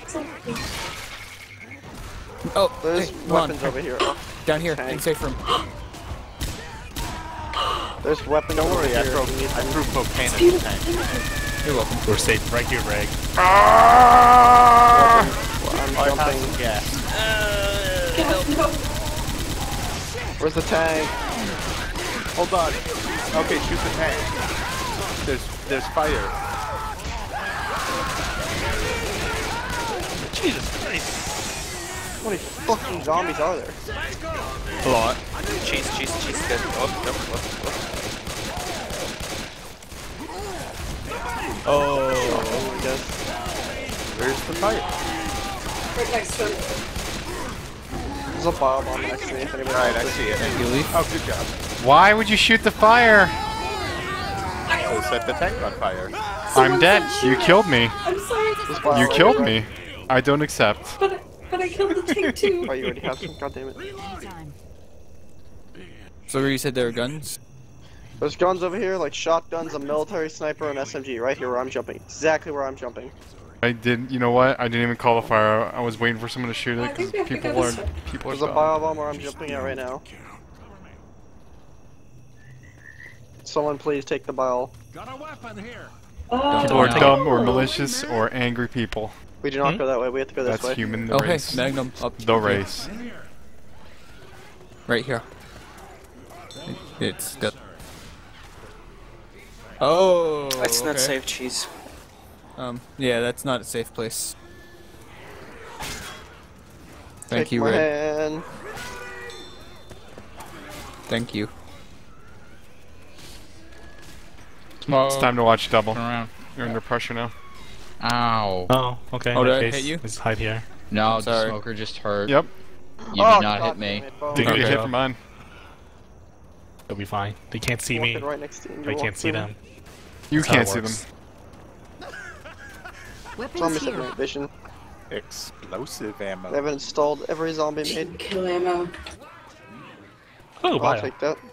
Oh, There's hey, come on. weapons over here. Oh, Down here, tank. in safe room. There's weapons Don't over worry, I here. threw, if you need I them. threw propane at the tank. You're welcome. We're safe right here, Reg. I'm I have jumping. some gas. No. Where's the tank? Hold on. Okay, shoot the tank. There's there's fire. Jesus Christ. How many fucking zombies are there? A lot. Cheese, cheese, cheese, good. Oh, no, oh, Oh. Oh, I guess. Where's the fire? Right next to him. There's a bomb on next to me if anybody Alright, I wants it. see it. Thank you, Leaf. Oh, good job. Why would you shoot the fire? Oh, set the tank on fire. I'm dead. You killed me. I'm sorry. There's bomb You right killed here. me. I don't accept. But I, but I killed the tank too. Oh, you already have some. God damn it. So where you said there were guns? There's guns over here, like shotguns, a military sniper, and S M G, right here where I'm jumping. Exactly where I'm jumping. I did. You know what? I didn't even call the fire. I was waiting for someone to shoot I it think because we have to people go are this way. people are. There's a dumb. bio bomb where I'm jumping at right now. Someone please take the bile. Got a weapon here. Oh. People are Don't dumb or malicious or angry people. We do not Hmm? go that way, we have to go this That's way. human Oh, hey, race. Magnum up. The race. Right here. It's got. Oh. That's not okay. safe, cheese. Um. Yeah, that's not a safe place. Thank Take you, my Red. hand. Thank you. Smoke. It's time to watch double. Turn around. You're under pressure now. Ow. Oh, okay. Oh, in that did I case, hit you? Let's hide here. No, the Sorry. smoker just hurt. Yep. You Oh, did not God hit me. damn it, Bo. Didn't get Okay. hit from mine. They'll be fine. They can't see Walking me. right next to you. I can't see them. You That's how can't it see them. works. Zombies have night vision. Explosive They ammo. haven't installed every zombie made. Kill ammo. Oh, I'll wow. take that.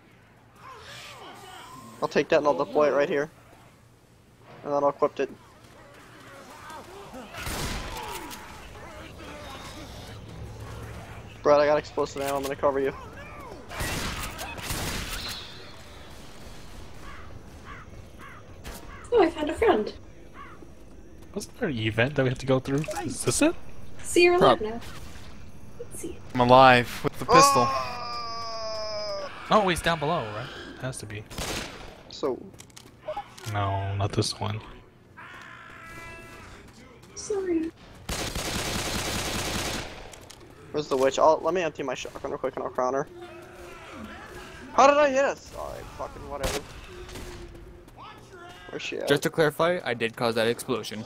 I'll take that and I'll deploy it right here. And then I'll equip it. Brad, I got explosive ammo, I'm gonna cover you. Oh, I found a friend. Wasn't there an event that we have to go through? Is this it? See, you're alive Prob- now. Let's see. I'm alive with the pistol. Oh, he's down below, right? Has to be. So, No, not this one. Sorry. where's the witch? I'll, let me empty my shotgun real quick and I'll crown her. How did I hit us? Alright, fucking whatever. Where's she at? Just to clarify, I did cause that explosion.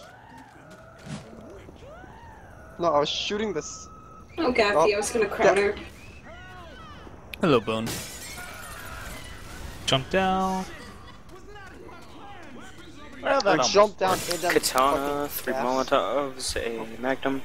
No, I was shooting this. Oh, Gaffy, Oh. I was gonna crown her. Hello, Bone. Jump down. Well, that I almost jumped down worked. and then Katana, fucking three gas. Molotovs, a Magnum.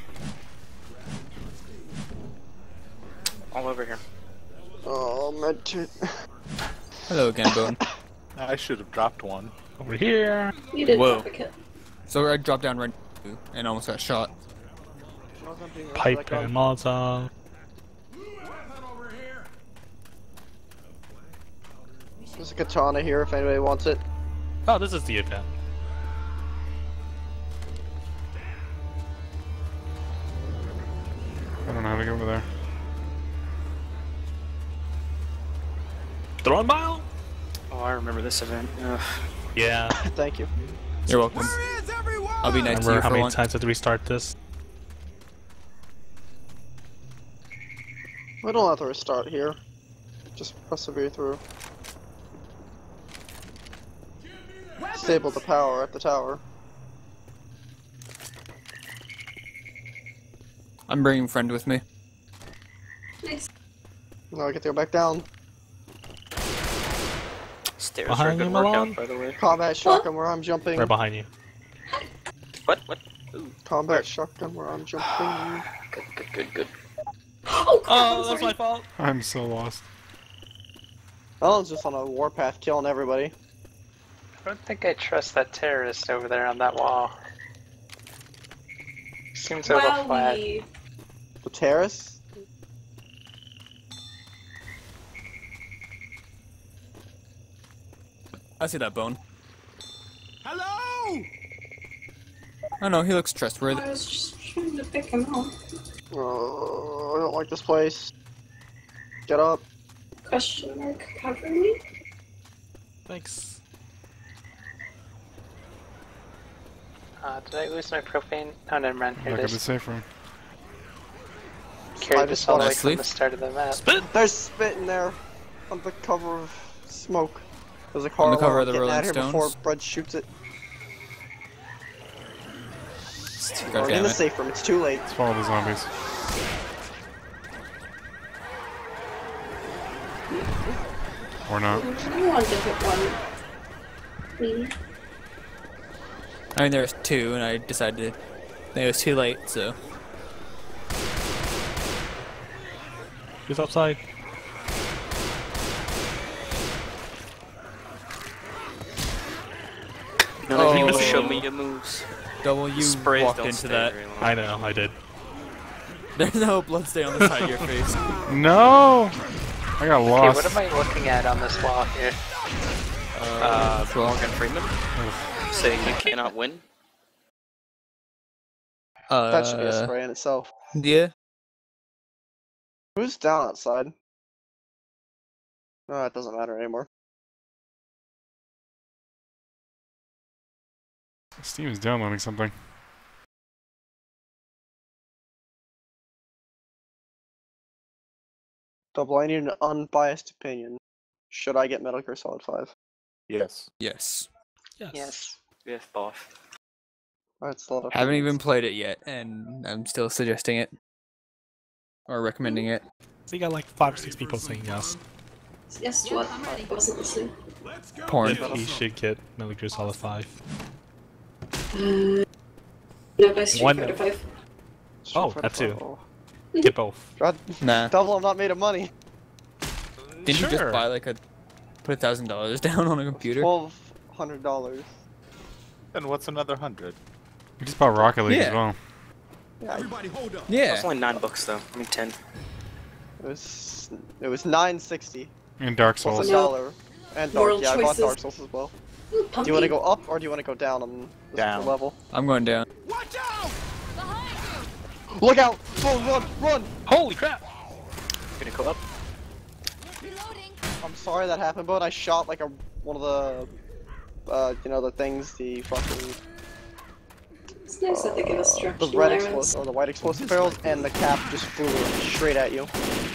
All over here. Oh, medkit. Hello again, Bone. I should have dropped one. Over here. You did Whoa. drop a kill. So I dropped down right now and almost got shot. Pipe and Molotov. There's a katana here if anybody wants it. Oh, this is the event. I don't know how to get over there. Throwing mile? Oh, I remember this event. Ugh. Yeah. Thank you. You're welcome. I'll be nice to Remember you how for many once. times I had to restart this? We don't have to restart here. Just persevere through. Disable the power at the tower. I'm bringing friend with me. Now I get to go back down. Stairs Behind are a good you, Malone? workout, by the way. Combat shotgun where I'm jumping. Right behind you. What? What? Ooh. Combat shotgun where I'm jumping. Good, good, good, good. Oh, crap, Oh, I'm that's sorry. my fault. I'm so lost. Alan's just on a warpath killing everybody. I don't think I trust that terrorist over there on that wall. Seems a little flat. Wowie. The terrace? I see that bone. Hello! Oh no, he looks trustworthy. I was just trying to pick him up. Oh, I don't like this place. Get up. Question mark, cover me? Thanks. Uh, did I lose my propane? Oh, never mind. Here Back it at the is. safe room. Carried I this just all the way Honestly. from the start of the map. There's spit in there. On the cover of smoke. There's a car On the cover alarm of the getting Rolling out here before Stones? Brad shoots it. God We're in damn the it. safe room. It's too late. Let's follow the zombies. Or not. I want to hit one. Please. I mean, there's two, and I decided it was too late, so. Who's outside? None of you Oh. will show me your moves. Double, you Sprays walked don't into stay that. very long. I know, I did. There's no blood stain on the side of your face. No! I got Okay, lost. what am I looking at on this wall here? Uh, Morgan Freeman saying you cannot win. Uh, That should be a spray in itself. Yeah. Who's down outside? No, it doesn't matter anymore. Steam is downloading something. Double, I need an unbiased opinion. Should I get Metal Gear Solid five? Yes. Yes. Yes. Yes. Yes, boss. That's a lot of Haven't opinions. even played it yet, and I'm still suggesting it. Or recommending it. So you got like five or six people saying yes. Yes, to what? I wasn't listening. Porn. That he should get Metal Gear Solid five. Uh, no, by Street One- Fighter five. Oh, that too. Get both. God, Nah. Double, I'm not made of money. Didn't you Sure. just buy like a put a thousand dollars down on a computer? Twelve hundred dollars. And what's another hundred? We just bought Rocket League as Yeah. well. Yeah, Everybody hold up. Yeah. It's only nine bucks though. I mean ten. it was it was nine sixty. And Dark Plus Souls. a dollar. And Dark, Moral yeah, I bought choices. Dark Souls as well. Ooh, Do you want to pumpy. go up or do you want to go down on this Down. level? I'm going down. Watch out! Look out! Run, run, run! Holy crap! Gonna go up. I'm sorry that happened, but I shot like a one of the, uh, you know, the things, the fucking, It's nice that they give us uh, the directional red arrows. explosive or the white explosive barrels, and the cap just flew straight at you.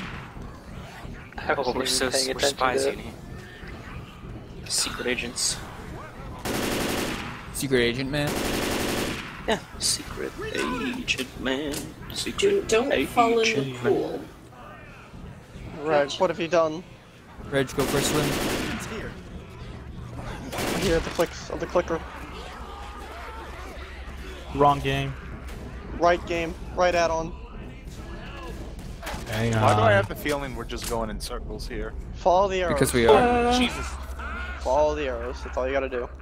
I Oh, wasn't we're even so paying we're attention spies, to you it. need. Secret agents. Secret agent man. Yeah, secret agent man. Secret Do, don't agent fall in the man. pool. Right, what have you done? Reg, go for a swim. Here at the clicks of the clicker. Wrong game. Right game, right add-on. Hang Why do I on. have the feeling we're just going in circles here? Follow the arrows. Because we are. Uh, Jesus. Follow the arrows, that's all you gotta do.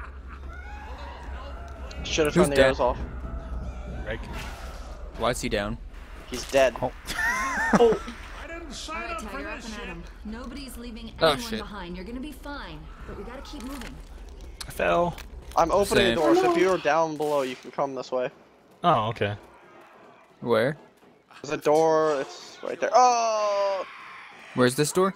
Should have Who's turned the dead? arrows off. Reg. Why is he down? He's dead. Oh. oh, Alright, Tiger, up and at 'em. Nobody's leaving Oh, anyone shit. behind. You're gonna be fine. But we gotta keep moving. I fell. I'm opening Same. the door, so if you're down below, you can come this way. Oh, okay. Where? There's a door, it's right there. Oh! Where's this door?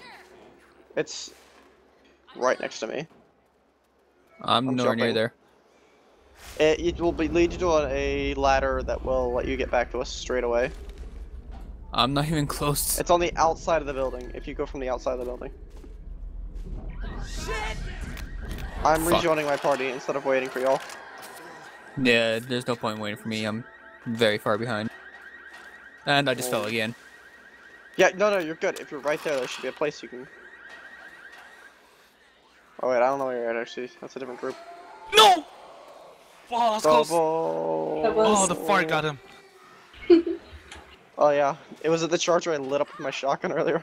It's right next to me. I'm, I'm nowhere near jumping. there. It, it will be, lead you to a ladder that will let you get back to us straight away. I'm not even close. It's on the outside of the building, if you go from the outside of the building. I'm Fuck. rejoining my party instead of waiting for y'all. Yeah, there's no point in waiting for me. I'm very far behind. And I just Oh. fell again. Yeah, no, no, you're good. If you're right there, there should be a place you can... Oh wait, I don't know where you're at actually. That's a different group. No! Oh, that's close. Double. Oh, the fart got him. Oh yeah, it was at the charger I lit up with my shotgun earlier.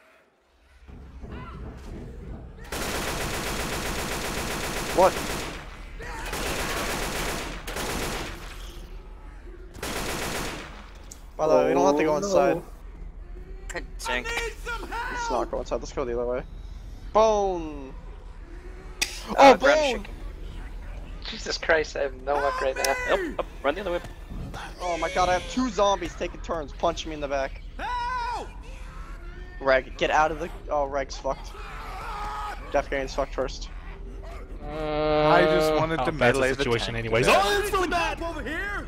What? By the way, we don't have to go Oh, inside. Good tank. Let's not go inside, let's go the other way. Bone! Uh, Oh, ground bone! shaking. Jesus Christ, I have no luck right now. Oh, oh, run the other way. Oh my god, I have two zombies taking turns punching me in the back. Reg, get out of the... Oh, Reg's fucked. Death Gain's fucked first. I just wanted Oh, to that's the melee the situation tank. anyways. Yeah. Oh, it's really bad! Over here.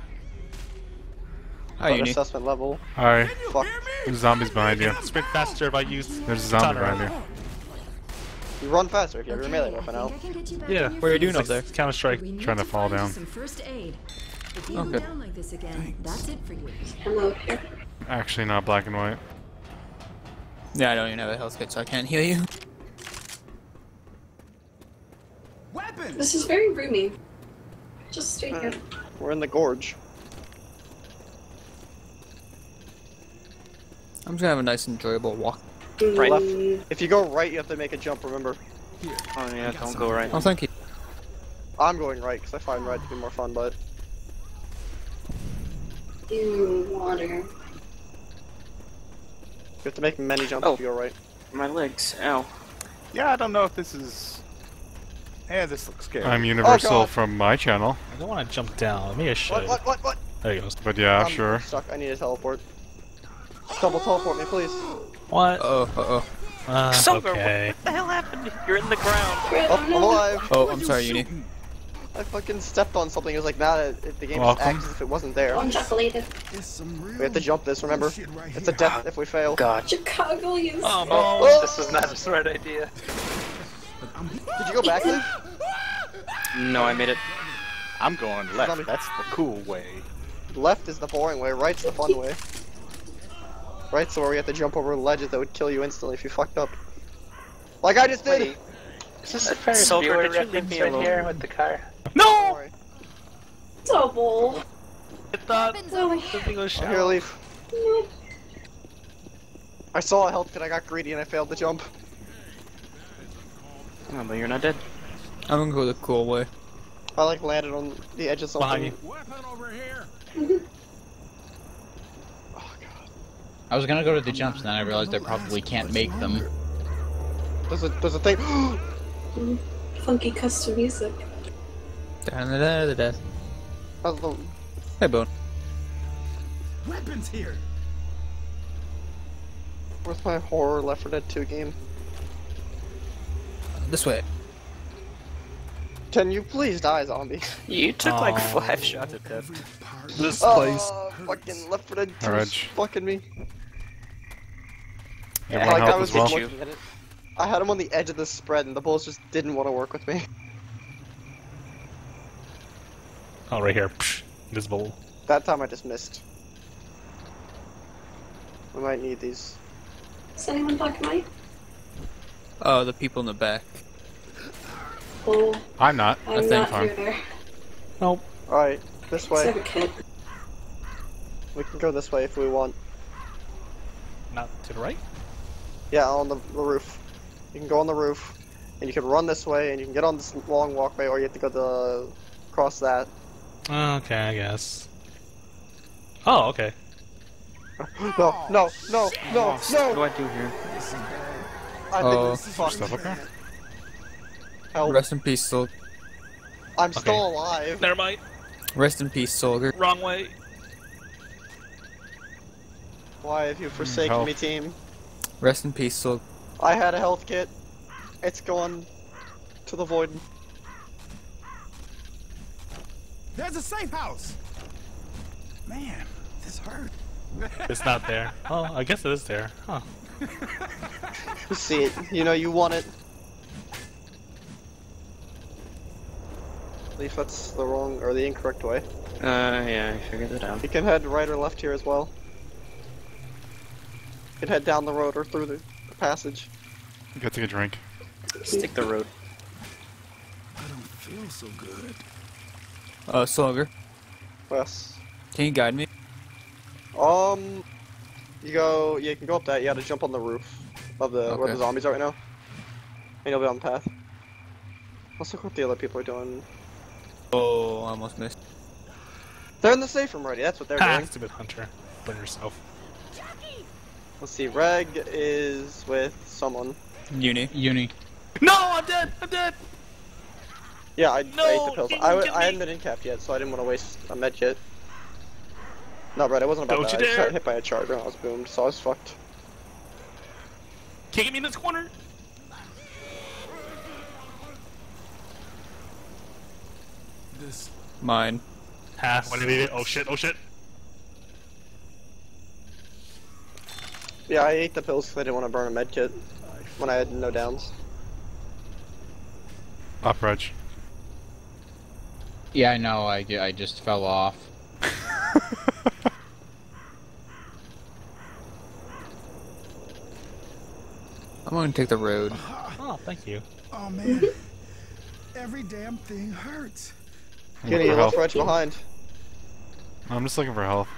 Hi, But Uni. assessment level. Alright. Fuck. There's zombies behind you. Sprint faster if I use. There's a zombie Tunnel. behind you. You run faster if you have your melee weapon out. Yeah, What are you doing up there? Counter Strike. Trying to fall down. Some first aid. If you Okay. go down like this again, that's it for you. Hello here. Actually, not black and white. Yeah, I don't even have a health kit, so I can't heal you. Weapons. This is very roomy. Just stay here. We're in the gorge. I'm just gonna have a nice, enjoyable walk. Right. Left. If you go right, you have to make a jump, remember. Oh yeah, don't go right. Oh, thank you. I'm going right, because I find right to be more fun, but... Ew, water. You have to make many jumps Oh. if you go right. My legs. Ow. Yeah, I don't know if this is. Yeah, this looks scary. I'm Universal God. from my channel. I don't want to jump down. Maybe I should. What, what, what, what? There he goes. But yeah, I'm sure. stuck, I need to teleport. Double teleport me, please. What? Uh oh, uh oh. Uh, Silver, okay. what the hell happened? You're in the ground. Oh, I'm alive! Oh, I'm sorry, Uni. I fucking stepped on something, it was like, nah, it, it- the game just Welcome. acts as if it wasn't there. Unjaculated. We have to jump this, remember? It's a death if we fail. God. Chicago, you. Oh, Oh, this is not a smart idea. Did you go back, Lee? No, I made it. I'm going left. Zombie. That's the cool way. Left is the boring way, right's the fun way. Right's the where we have to jump over ledges that would kill you instantly if you fucked up. Like I just did! Wait, is this a Ferris Silver, Bueller did you leave reference me right alone? here with the car? No! Double. I thought something was Here, leave. I saw a health kit, I got greedy and I failed to jump. Oh, but you're not dead. I'm gonna go the cool way. I like landed on the edge of Behind something. you. Weapon over here. Oh god. I was gonna go to the jumps, and then I realized I probably can't make them. There's a there's a thing. Mm, Funky custom music. Da da da da da. How's the- Hey, Bone. Weapons here. Where's my horror Left four Dead two game? This way. Can you please die, zombie? You took like Oh. five shots at that. This place. Oh, fucking Left four Dead two Alright. is fucking me. You Like want I help was as well? just looking at it. I had him on the edge of the spread and the bullets just didn't want to work with me. Oh, right here. Psh, invisible. That time I just missed. We might need these. Is anyone black and white? Oh, the people in the back. Oh, I'm not. I'm think not fine. near there. Nope. Alright, this Let's way. have a kid. We can go this way if we want. Not to the right? Yeah, on the, the roof. You can go on the roof, and you can run this way, and you can get on this long walkway, or you have to go the across that. Okay, I guess. Oh, okay. No, no, no, no, What do no! I do here? I Oh. think fuck. Stuff up there? Help. Rest in peace, Sol. I'm Okay. still alive. Never mind. Rest in peace, Soldier. Wrong way. Why have you forsaken help. me, team? Rest in peace, Sol. I had a health kit. It's gone to the void. There's a safe house. Man, this hurt. It's not there. Oh, I guess it is there. Huh. You see it. You know you want it. Leaf, that's the wrong or the incorrect way. Uh, yeah, I figured that out. You can head right or left here as well. You can head down the road or through the, the passage. You gotta take a drink. Stick the road. I don't feel so good. Uh, Slugger. Yes. Can you guide me? Um, you go. Yeah, you can go up that. You got to jump on the roof of the where Okay. the zombies are right now, and you'll be on the path. Let's look what the other people are doing. Oh, I almost missed. They're in the safe room already. That's what they're Ah, doing. stupid hunter. Blame yourself. Let's see. Reg is with someone. Uni. Uni. No, I'm dead. I'm dead. Yeah, I, No, I ate the pills. didn't I, w get I me. hadn't been in cap yet, so I didn't want to waste a med kit. No, Brett, it wasn't about Don't that. you I just dare. got hit by a charger and I was boomed, so I was fucked. Can't get me in this corner. This. Mine. Ha, what did he do? Oh shit, oh shit. Yeah, I ate the pills because I didn't want to burn a med kit when I had no downs. Up, Reg. Yeah, I know. I, I just fell off. I'm going to take the road. Oh, thank you. Oh man. Every damn thing hurts. I'm Kenny, looking you for left health. Reg behind. I'm just looking for health.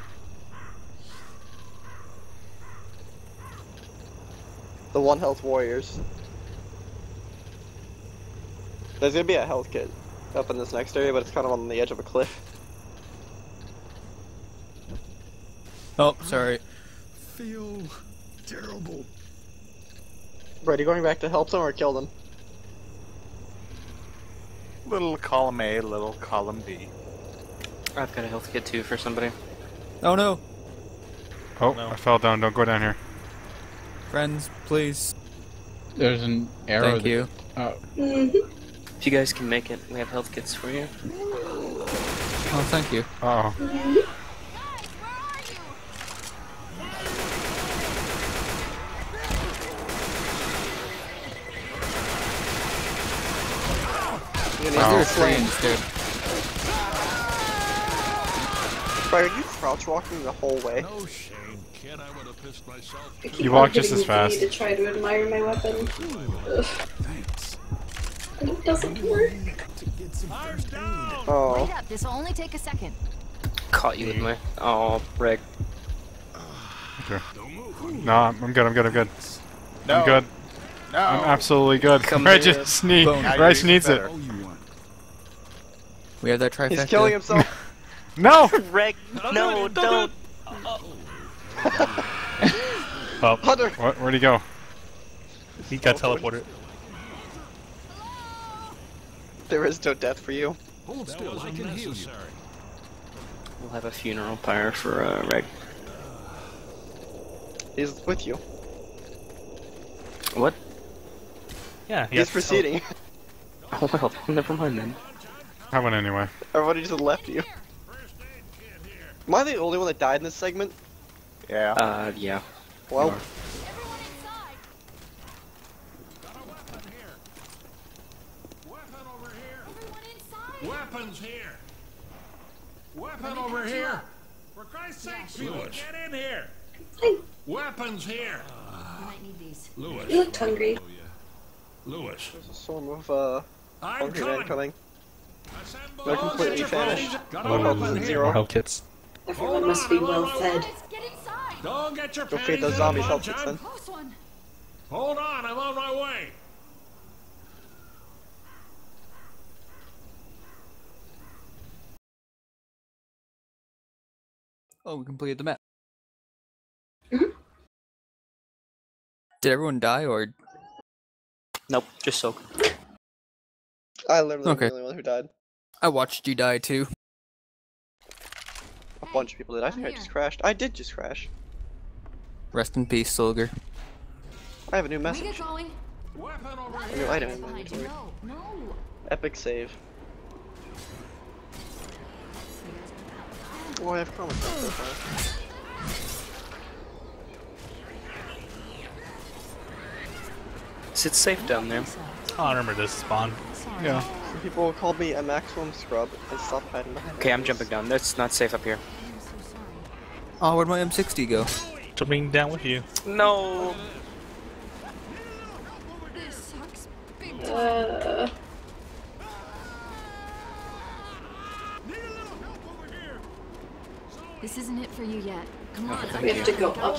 The one health warriors. There's gonna be a health kit up in this next area, but it's kind of on the edge of a cliff. Oh, sorry. Feel terrible. Brett, you going back to help them or kill them? Little column A, little column B. I've got a health kit too for somebody. Oh no. Oh, No. I fell down. Don't go down here. Friends, please. There's an arrow. Thank that- you. Oh, If you guys can make it, we have health kits for you. Oh, thank you. Uh oh. You need Oh. to flame. Instead. Brett, are you crouch walking the whole way? No shame, kid. I would have pissed myself. I keep You walk on just hitting as fast. V to try to admire my weapon. Ugh. Thanks. And it doesn't work. To get some first aid. Oh. Wait up, this'll only take a second. Caught you with my. Oh, Reg. Okay. No, I'm I'm good. I'm good. I'm good. No. I'm good. No. I'm absolutely good. Come Reg here. just need. Boom. Now Reg you're needs it. better. Oh, you want? We have that trifecta. He's killing himself. No. Reg, no, don't. Oh, Hunter! What? Where'd he go? he got teleported. There is no death for you. Hold still. I can heal you. We'll have a funeral pyre for uh, Reg. He's with you. What? Yeah, He's proceeding. Oh well, never mind then. I went anyway. Everybody just left you. Am I the only one that died in this segment? Yeah. Uh, yeah. Well, Weapons here. Weapon over here. For Christ's sake, people, get in here. Weapons here. You might need these. Lewis. You looked hungry. Lewis. there's a storm of uh, I'm hungry men coming. coming. Assemble. They're completely famished. Got No a health weapon and here. More zero. health kits. Everyone must be well fed. Get inside. Don't get your Go feed panties those in a zombies bunch, health kits huh? then. Close one. Hold on, I'm on my way. Oh, we completed the map. Mhm. Did everyone die or? Nope, just soak. I literally Okay. am the only one who died. I watched you die too. A bunch of people did. I think I just crashed. I did just crash. Rest in peace, Soldier. I have a new We message. get going. A new item in my Behind you. inventory. No, no. Epic save. Oh, I have comic books so far. Is it safe down there? Oh, I remember this spawn. Yeah. Some people called me a maximum scrub and stopped hiding behind Okay, I'm me. jumping down. That's not safe up here. Oh, where'd my M sixty go? Jumping down with you. No. Uh, This isn't it for you yet. Come on. we have to go up.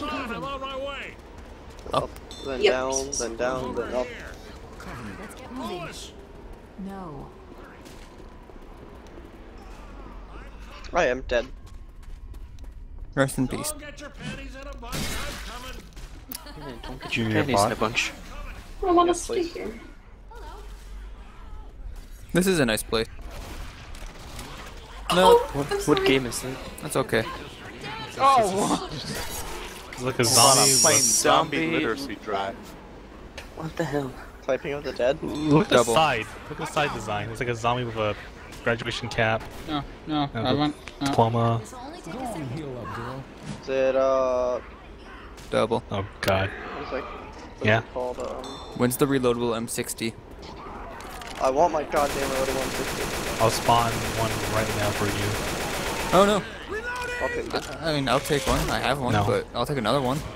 Up, then Yep. down, then down, then up. Let's get moving. No. I am dead. Rest in peace. Don't get your You need a panties in bot? a bunch. I want to stay here. This is a nice place. No. Oh, What, I'm what sorry. game is that? That's okay. Oh! It's like a Hold on, I'm zombie. playing with- zombie Zombie- literacy drive. What the hell? Typing of the dead. Look at the Double. side. Look at the side design. It's like a zombie with a graduation cap, No, no, and I a want. No. diploma. Is it, uh, Double. Oh god. what is that? What Yeah. is it called? Um, When's the reloadable M sixty? I want my goddamn loading one fifty. I'll spawn one right now for you. Oh no. I'll take it. I, I mean, I'll take one. I have one, No. but I'll take another one.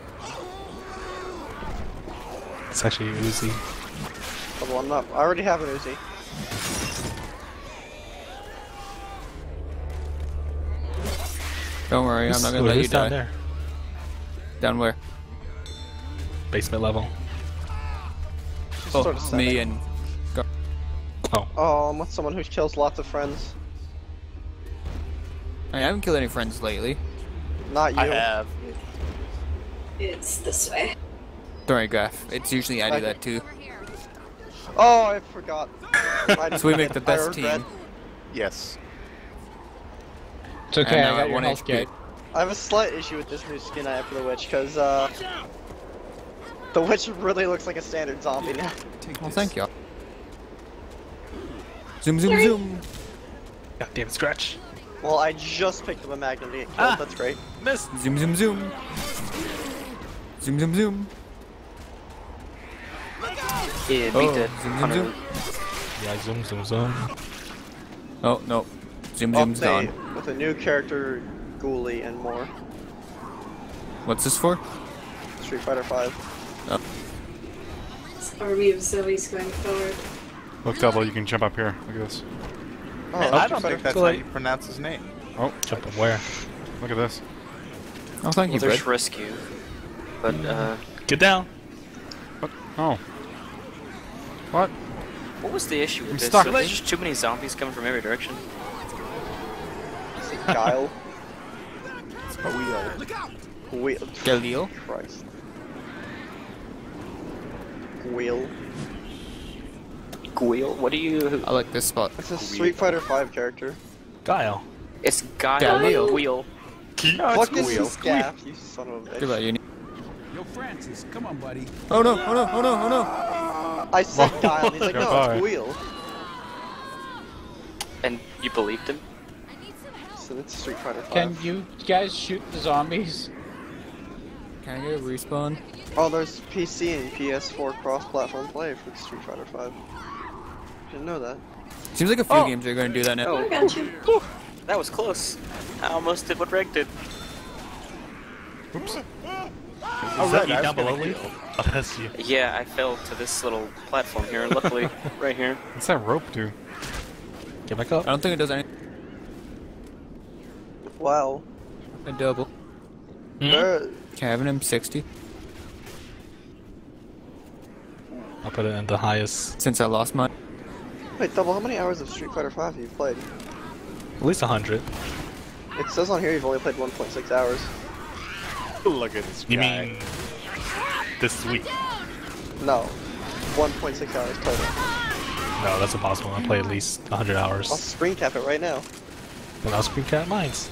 It's actually Uzi. Double one up. I already have an Uzi. Don't worry, I'm Who's- not gonna let who's you down die. there? Down where? Basement level. Just Oh, sort of me setting. and. Oh, I'm with someone who kills lots of friends. I haven't killed any friends lately. Not you. I have. It's this way. Don't worry, Graph. It's usually I do that too. Oh, I forgot. I So we make the I best regret. team. Yes. It's okay, And I now got at your one health H P. kit. I have a slight issue with this new skin I have for the witch, because uh, the witch really looks like a standard zombie now. Well, thank you. Zoom, zoom, Sorry. zoom. Goddamn scratch. Well, I just picked up a magnum to get killed. Ah. That's great. Missed. Zoom, zoom, zoom. Zoom, zoom, zoom. Yeah, beat Oh, that. zoom, zoom, Hunter. zoom. Yeah, zoom, zoom, zoom. Oh, no. Zoom, zoom's Update gone. with a new character, Ghoulie, and more. What's this for? Street Fighter five. Oh. Army of Zoe's going forward. Look, Double, you can jump up here. Look at this. Oh, I Street don't Fighter think that's five. how you pronounce his name. Oh, Jump up where? look at this. Oh, thank Well, you, there's Brett. rescue. But, uh, Get down. What? Oh. What? what was the issue with I'm this? stuck. Are there just too many zombies coming from every direction? Is it Guile? But we are. Wheel. Galil? Christ. Wheel. Guile? What do you... I like this spot. It's a Street Fighter five character. Guile. It's Guile. Galil. Wheel. Fuck this Wheel. is Gaff, you son of a bitch. Goodbye, Uni. Yo, Francis, come on, buddy. Oh no, oh no, oh no, oh no. I said Guile, and he's like, no, Goodbye. it's Wheel. And you believed him? So it's Street Fighter five. Can you guys shoot the zombies? Can I get a respawn? Oh, there's P C and P S four cross-platform play for Street Fighter five. Didn't know that. Seems like a few Oh. games are gonna do that now. Oh, I got you. Whew, that was close. I almost did what Reg did. Oops. Is Oh, that right, you I was down below gonna me? kill. Oh, that's you. Yeah, I fell to this little platform here, luckily, right here. What's that rope do? Get back up. I don't think it does anything. Wow. A double. Where, Can I have an M sixty? I'll put it in the highest. Since I lost mine. wait, Double, how many hours of Street Fighter five have you played? At least a hundred. It says on here you've only played one point six hours. Look at this You guy. mean this week? No. one point six hours total. No, that's impossible. I play at least a hundred I'll hours. screen cap it right now. Then I'll screen cap mines.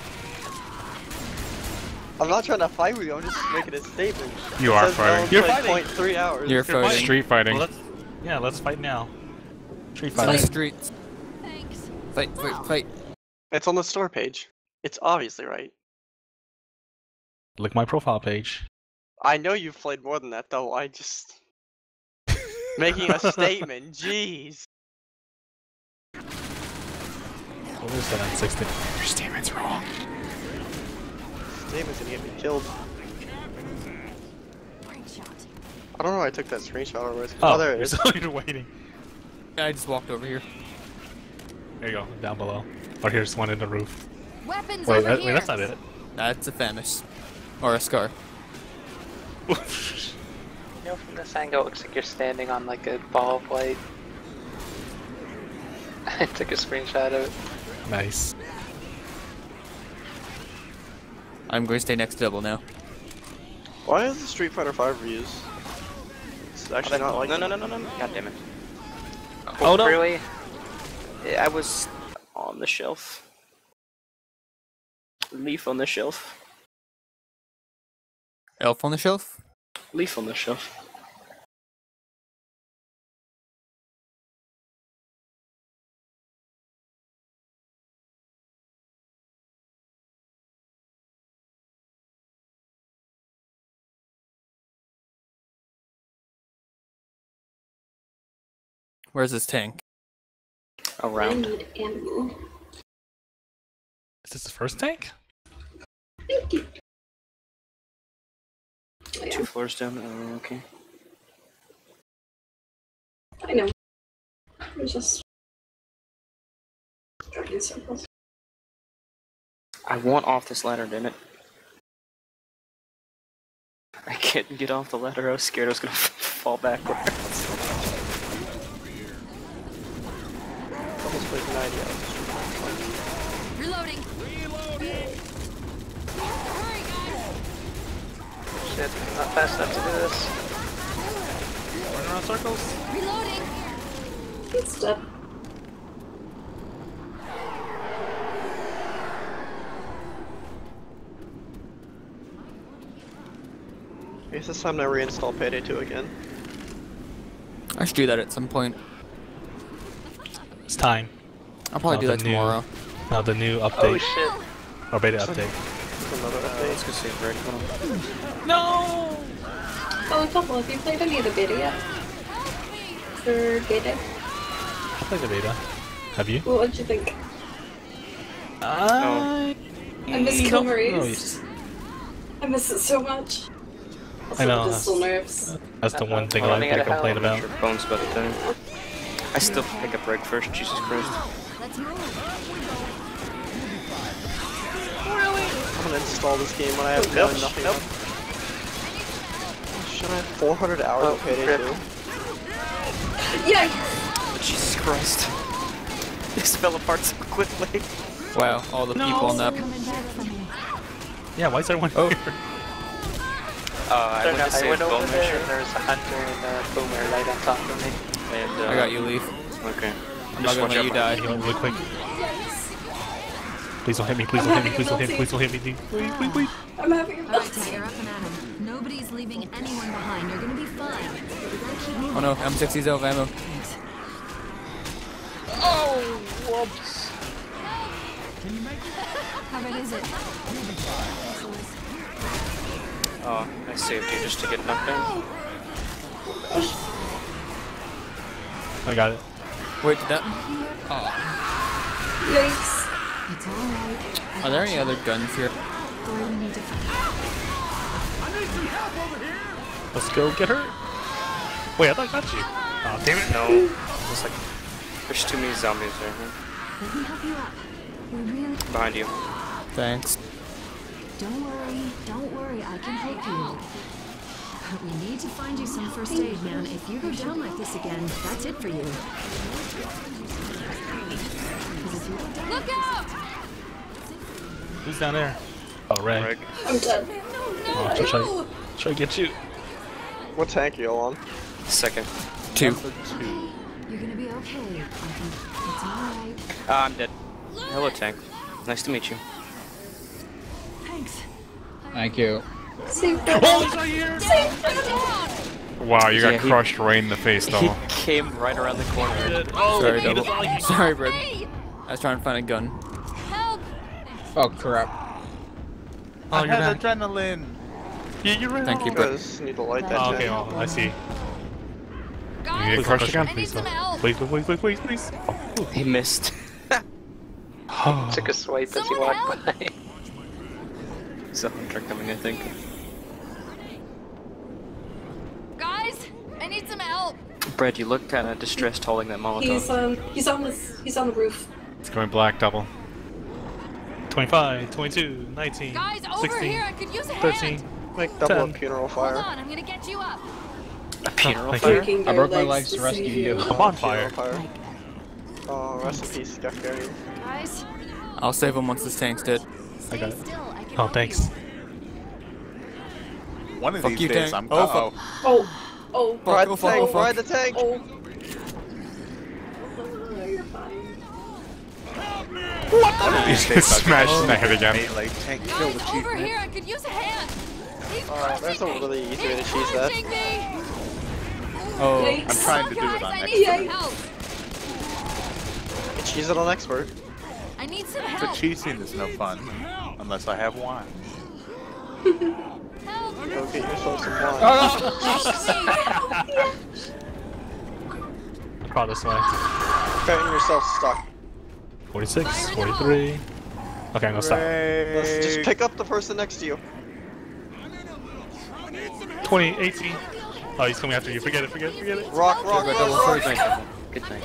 I'm not trying to fight with you, I'm just making a statement. You It are says fighting. Dylan You're played fighting. point three hours. You're fighting. Street fighting. Well, let's, yeah, let's fight now. Street On the fighting. streets. Fight, fight, fight. It's on the store page. It's obviously right. Look my profile page. I know you've played more than that, though. I just making a statement. Jeez. What is that on sixteen? Your statement's wrong. Statement's gonna get me killed. I don't know why I took that screenshot already. Oh, Oh, there it you're is. still you're waiting. I just walked over here. There you go, down below. Or here's one in the roof. Weapons Wait, over that, here. wait, that's not it. That's a Famous. Or a Scar. You know, from this angle, it looks like you're standing on like a ball of light. I took a screenshot of it. Nice. I'm going to stay next to double now. Why is the Street Fighter five reviews? It's actually not like No, no, no, no, no, no. God damn it. Oh, no. Really? I was on the shelf. Leaf on the shelf. Elf on the shelf? Leaf on the shelf. Where's this tank? Around. I need ammo. Is this the first tank? Thank you. Oh, yeah. Two floors down. Oh, okay. I know. I'm just dragging circles. I want off this ladder, didn't it? I can't get off the ladder. I was scared I was gonna fall backwards. almost played ninety out. Reloading. Shit, not fast enough to do this. Running around circles. Reloading. Good stuff. I guess it's time to reinstall Payday two again. I should do that at some point. It's time. I'll probably Now do the that new- tomorrow. Now the new update. Oh shit. Or beta update. Another Uh, update. let's go save Red. Hold on. No! Oh, a couple. Have you played any of the beta yet? For Payday? I played the beta. Have you? Well, what'd you think? Uh, I miss don't Kill know. Maurice. I miss it so much. Also, I know. the pistol nerves. That's the one thing Oh, I running like out to of complain health. about. Your bones about the time. I still pick up Red first. Jesus Christ. Let's move. I'm gonna install this game when I have Nope, nothing. nope. Should I have four hundred hours Oh, of Payday rip. two? Yeah. Jesus Christ. This fell apart so quickly. Wow, all the people on that. Coming back from me. Yeah, why is everyone Oh. here? Uh, I Don't went know, to I save went over Bone there Measure. and there's a hunter and a boomer right on top of me. And, uh, I got you, Leaf. Okay. I'm not gonna let you die. Heal really quick. Please don't hit me, please don't hit me, please don't hit me, please don't hit me, please, please, please, please. I'm having a All right, Tiger, up and at him. Nobody's leaving anyone behind. You're gonna be fine. But we gotta keep moving. Oh no, M sixty's out of ammo. Oh, whoops. How bad is it? Oh, I saved you just to get knocked down. I got it. Wait, did that? Yikes. It's all right. Are there any other guns here? Where we need to find. Let's go get her. Wait, I thought I got you. Oh, damn it. No, it's like there's too many zombies there. Huh? Let me help you up. We really. Behind you. Thanks. Don't worry. Don't worry. I can help you. But we need to find you some first aid, man. If you go down like this again, that's it for you. Look out! Who's down there? Oh, Ray. Greg. I'm dead. Oh, should I, should I get you? What tank are you on? Second. Two. You're gonna be okay. I can. It's all right. Ah, I'm dead. Hello, tank. Nice to meet you. Thanks. Thank you. Save Oh, Fred. he's right here! Save Fred. Wow, you got Yeah, he- crushed right in the face, He though. came right around the corner. Oh, Sorry, he double. does all you- Sorry, Brad. I was trying to find a gun. Help! Oh crap. Oh, I you're had back. adrenaline. Yeah, you're right. Thank you, You Brett. guys need to light that Oh, tank. okay, well, I see. You Please get crushed don't again? Please, don't. please, please, please, please, please. He missed. Took a swipe as he walked by. It's a hunter coming, I think. Guys, I need some help. Brett, you look kind of distressed holding that Molotov. He's um he's on this he's on the roof. It's going black double. twenty-five, twenty-two, nineteen, Guys, over sixteen, here, I could use a thirteen, hand. Make double ten. a funeral Hold fire. on, I'm gonna get you up. A funeral thank fire? Breaking I their broke my legs legs to rescue save you. A bonfire. Funeral fire. Oh, rest in peace, Gafgari. Guys, I'll save him once this tank's dead. I got it. still, I can Oh, help thanks. One of Fuck these you, days, tank. I'm. Oh, Uh fuck. oh. Oh, oh, Ride oh, the fuck, tank, oh, fuck. ride the tank! oh. Oh, you're fine. One of these days, I'll Smash just in the head again. Melee tank kill Guys, the over chief. here, I could use a hand. He's Oh, there's a crushing me. really easy way to He's cheese that. crushing me. Oh, Yikes. I'm trying to do Guys, it on I next need some turn. help. Cheese it on expert. I need some The help. cheesing is no fun. Unless I have wine. Help. Go get yourself some wine. Probably this way. Getting yourself stuck. forty-six, forty-three. Okay, I'm gonna stop. Let's just pick up the person next to you. twenty, eighteen. Oh, he's coming after you. Forget it, forget it, forget it. Rock, rock, Good rock, double, rock. good tank. Good tank.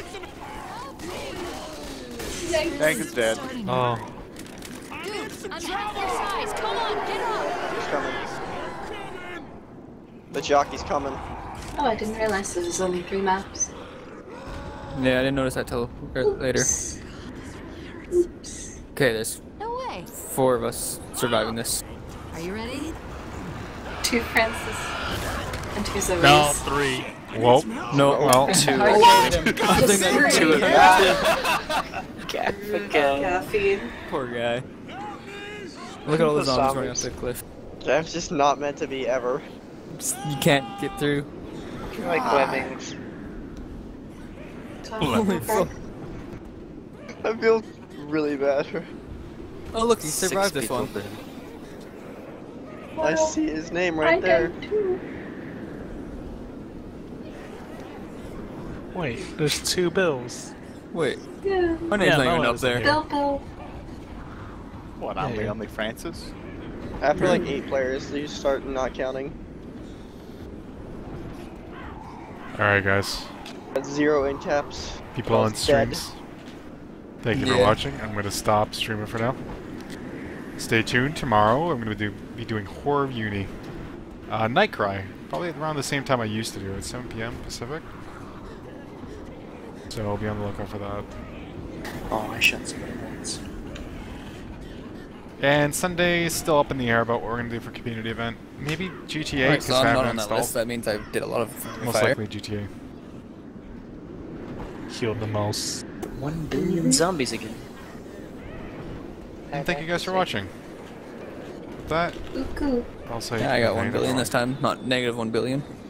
Tank is dead. Oh, Dude, I'm half your size. Come on, get up. He's coming. The jockey's coming. Oh, I didn't realize there was only three maps. yeah, I didn't notice that till er, later. Oops. Oops. Okay, there's No way. four of us surviving this. Are you ready? Two Francis and two Zoes. no, three. Well, No, well, two. Oh, I think that three. two of them. Gaff again. Gaffy. Poor guy. Look at all the The zombies running off zombies. the cliff. That's just not meant to be ever. Just- you can't get through. Like lemmings. Holy fuck. I feel really bad. Oh look, he Six survived this people one. dead. I see his name right there. Wait, there's two bills. Wait, Yeah. my name's Yeah, not even Noah up is there. here. Bill, Bill. What, I'm Yeah, the yeah. only Francis? After like eight players, you start not counting. alright guys. That's zero in caps. People on Both dead. streams. Thank you for Yeah. watching. I'm going to stop streaming for now. Stay tuned. Tomorrow I'm going to do, be doing Horror of Uni. Uh, Nightcry. Probably around the same time I used to do it. seven P M Pacific. So I'll be on the lookout for that. Oh, I shot somebody once. And Sunday is still up in the air about what we're going to do for community event. Maybe G T A Alright, because so I I'm not haven't on that installed. list. That means I did a lot of Most fire. likely G T A. Killed the most. One billion zombies again. And thank you guys for watching. With that, Cuckoo. I'll say Yeah, I got good one night, billion everyone. this time, not negative one billion.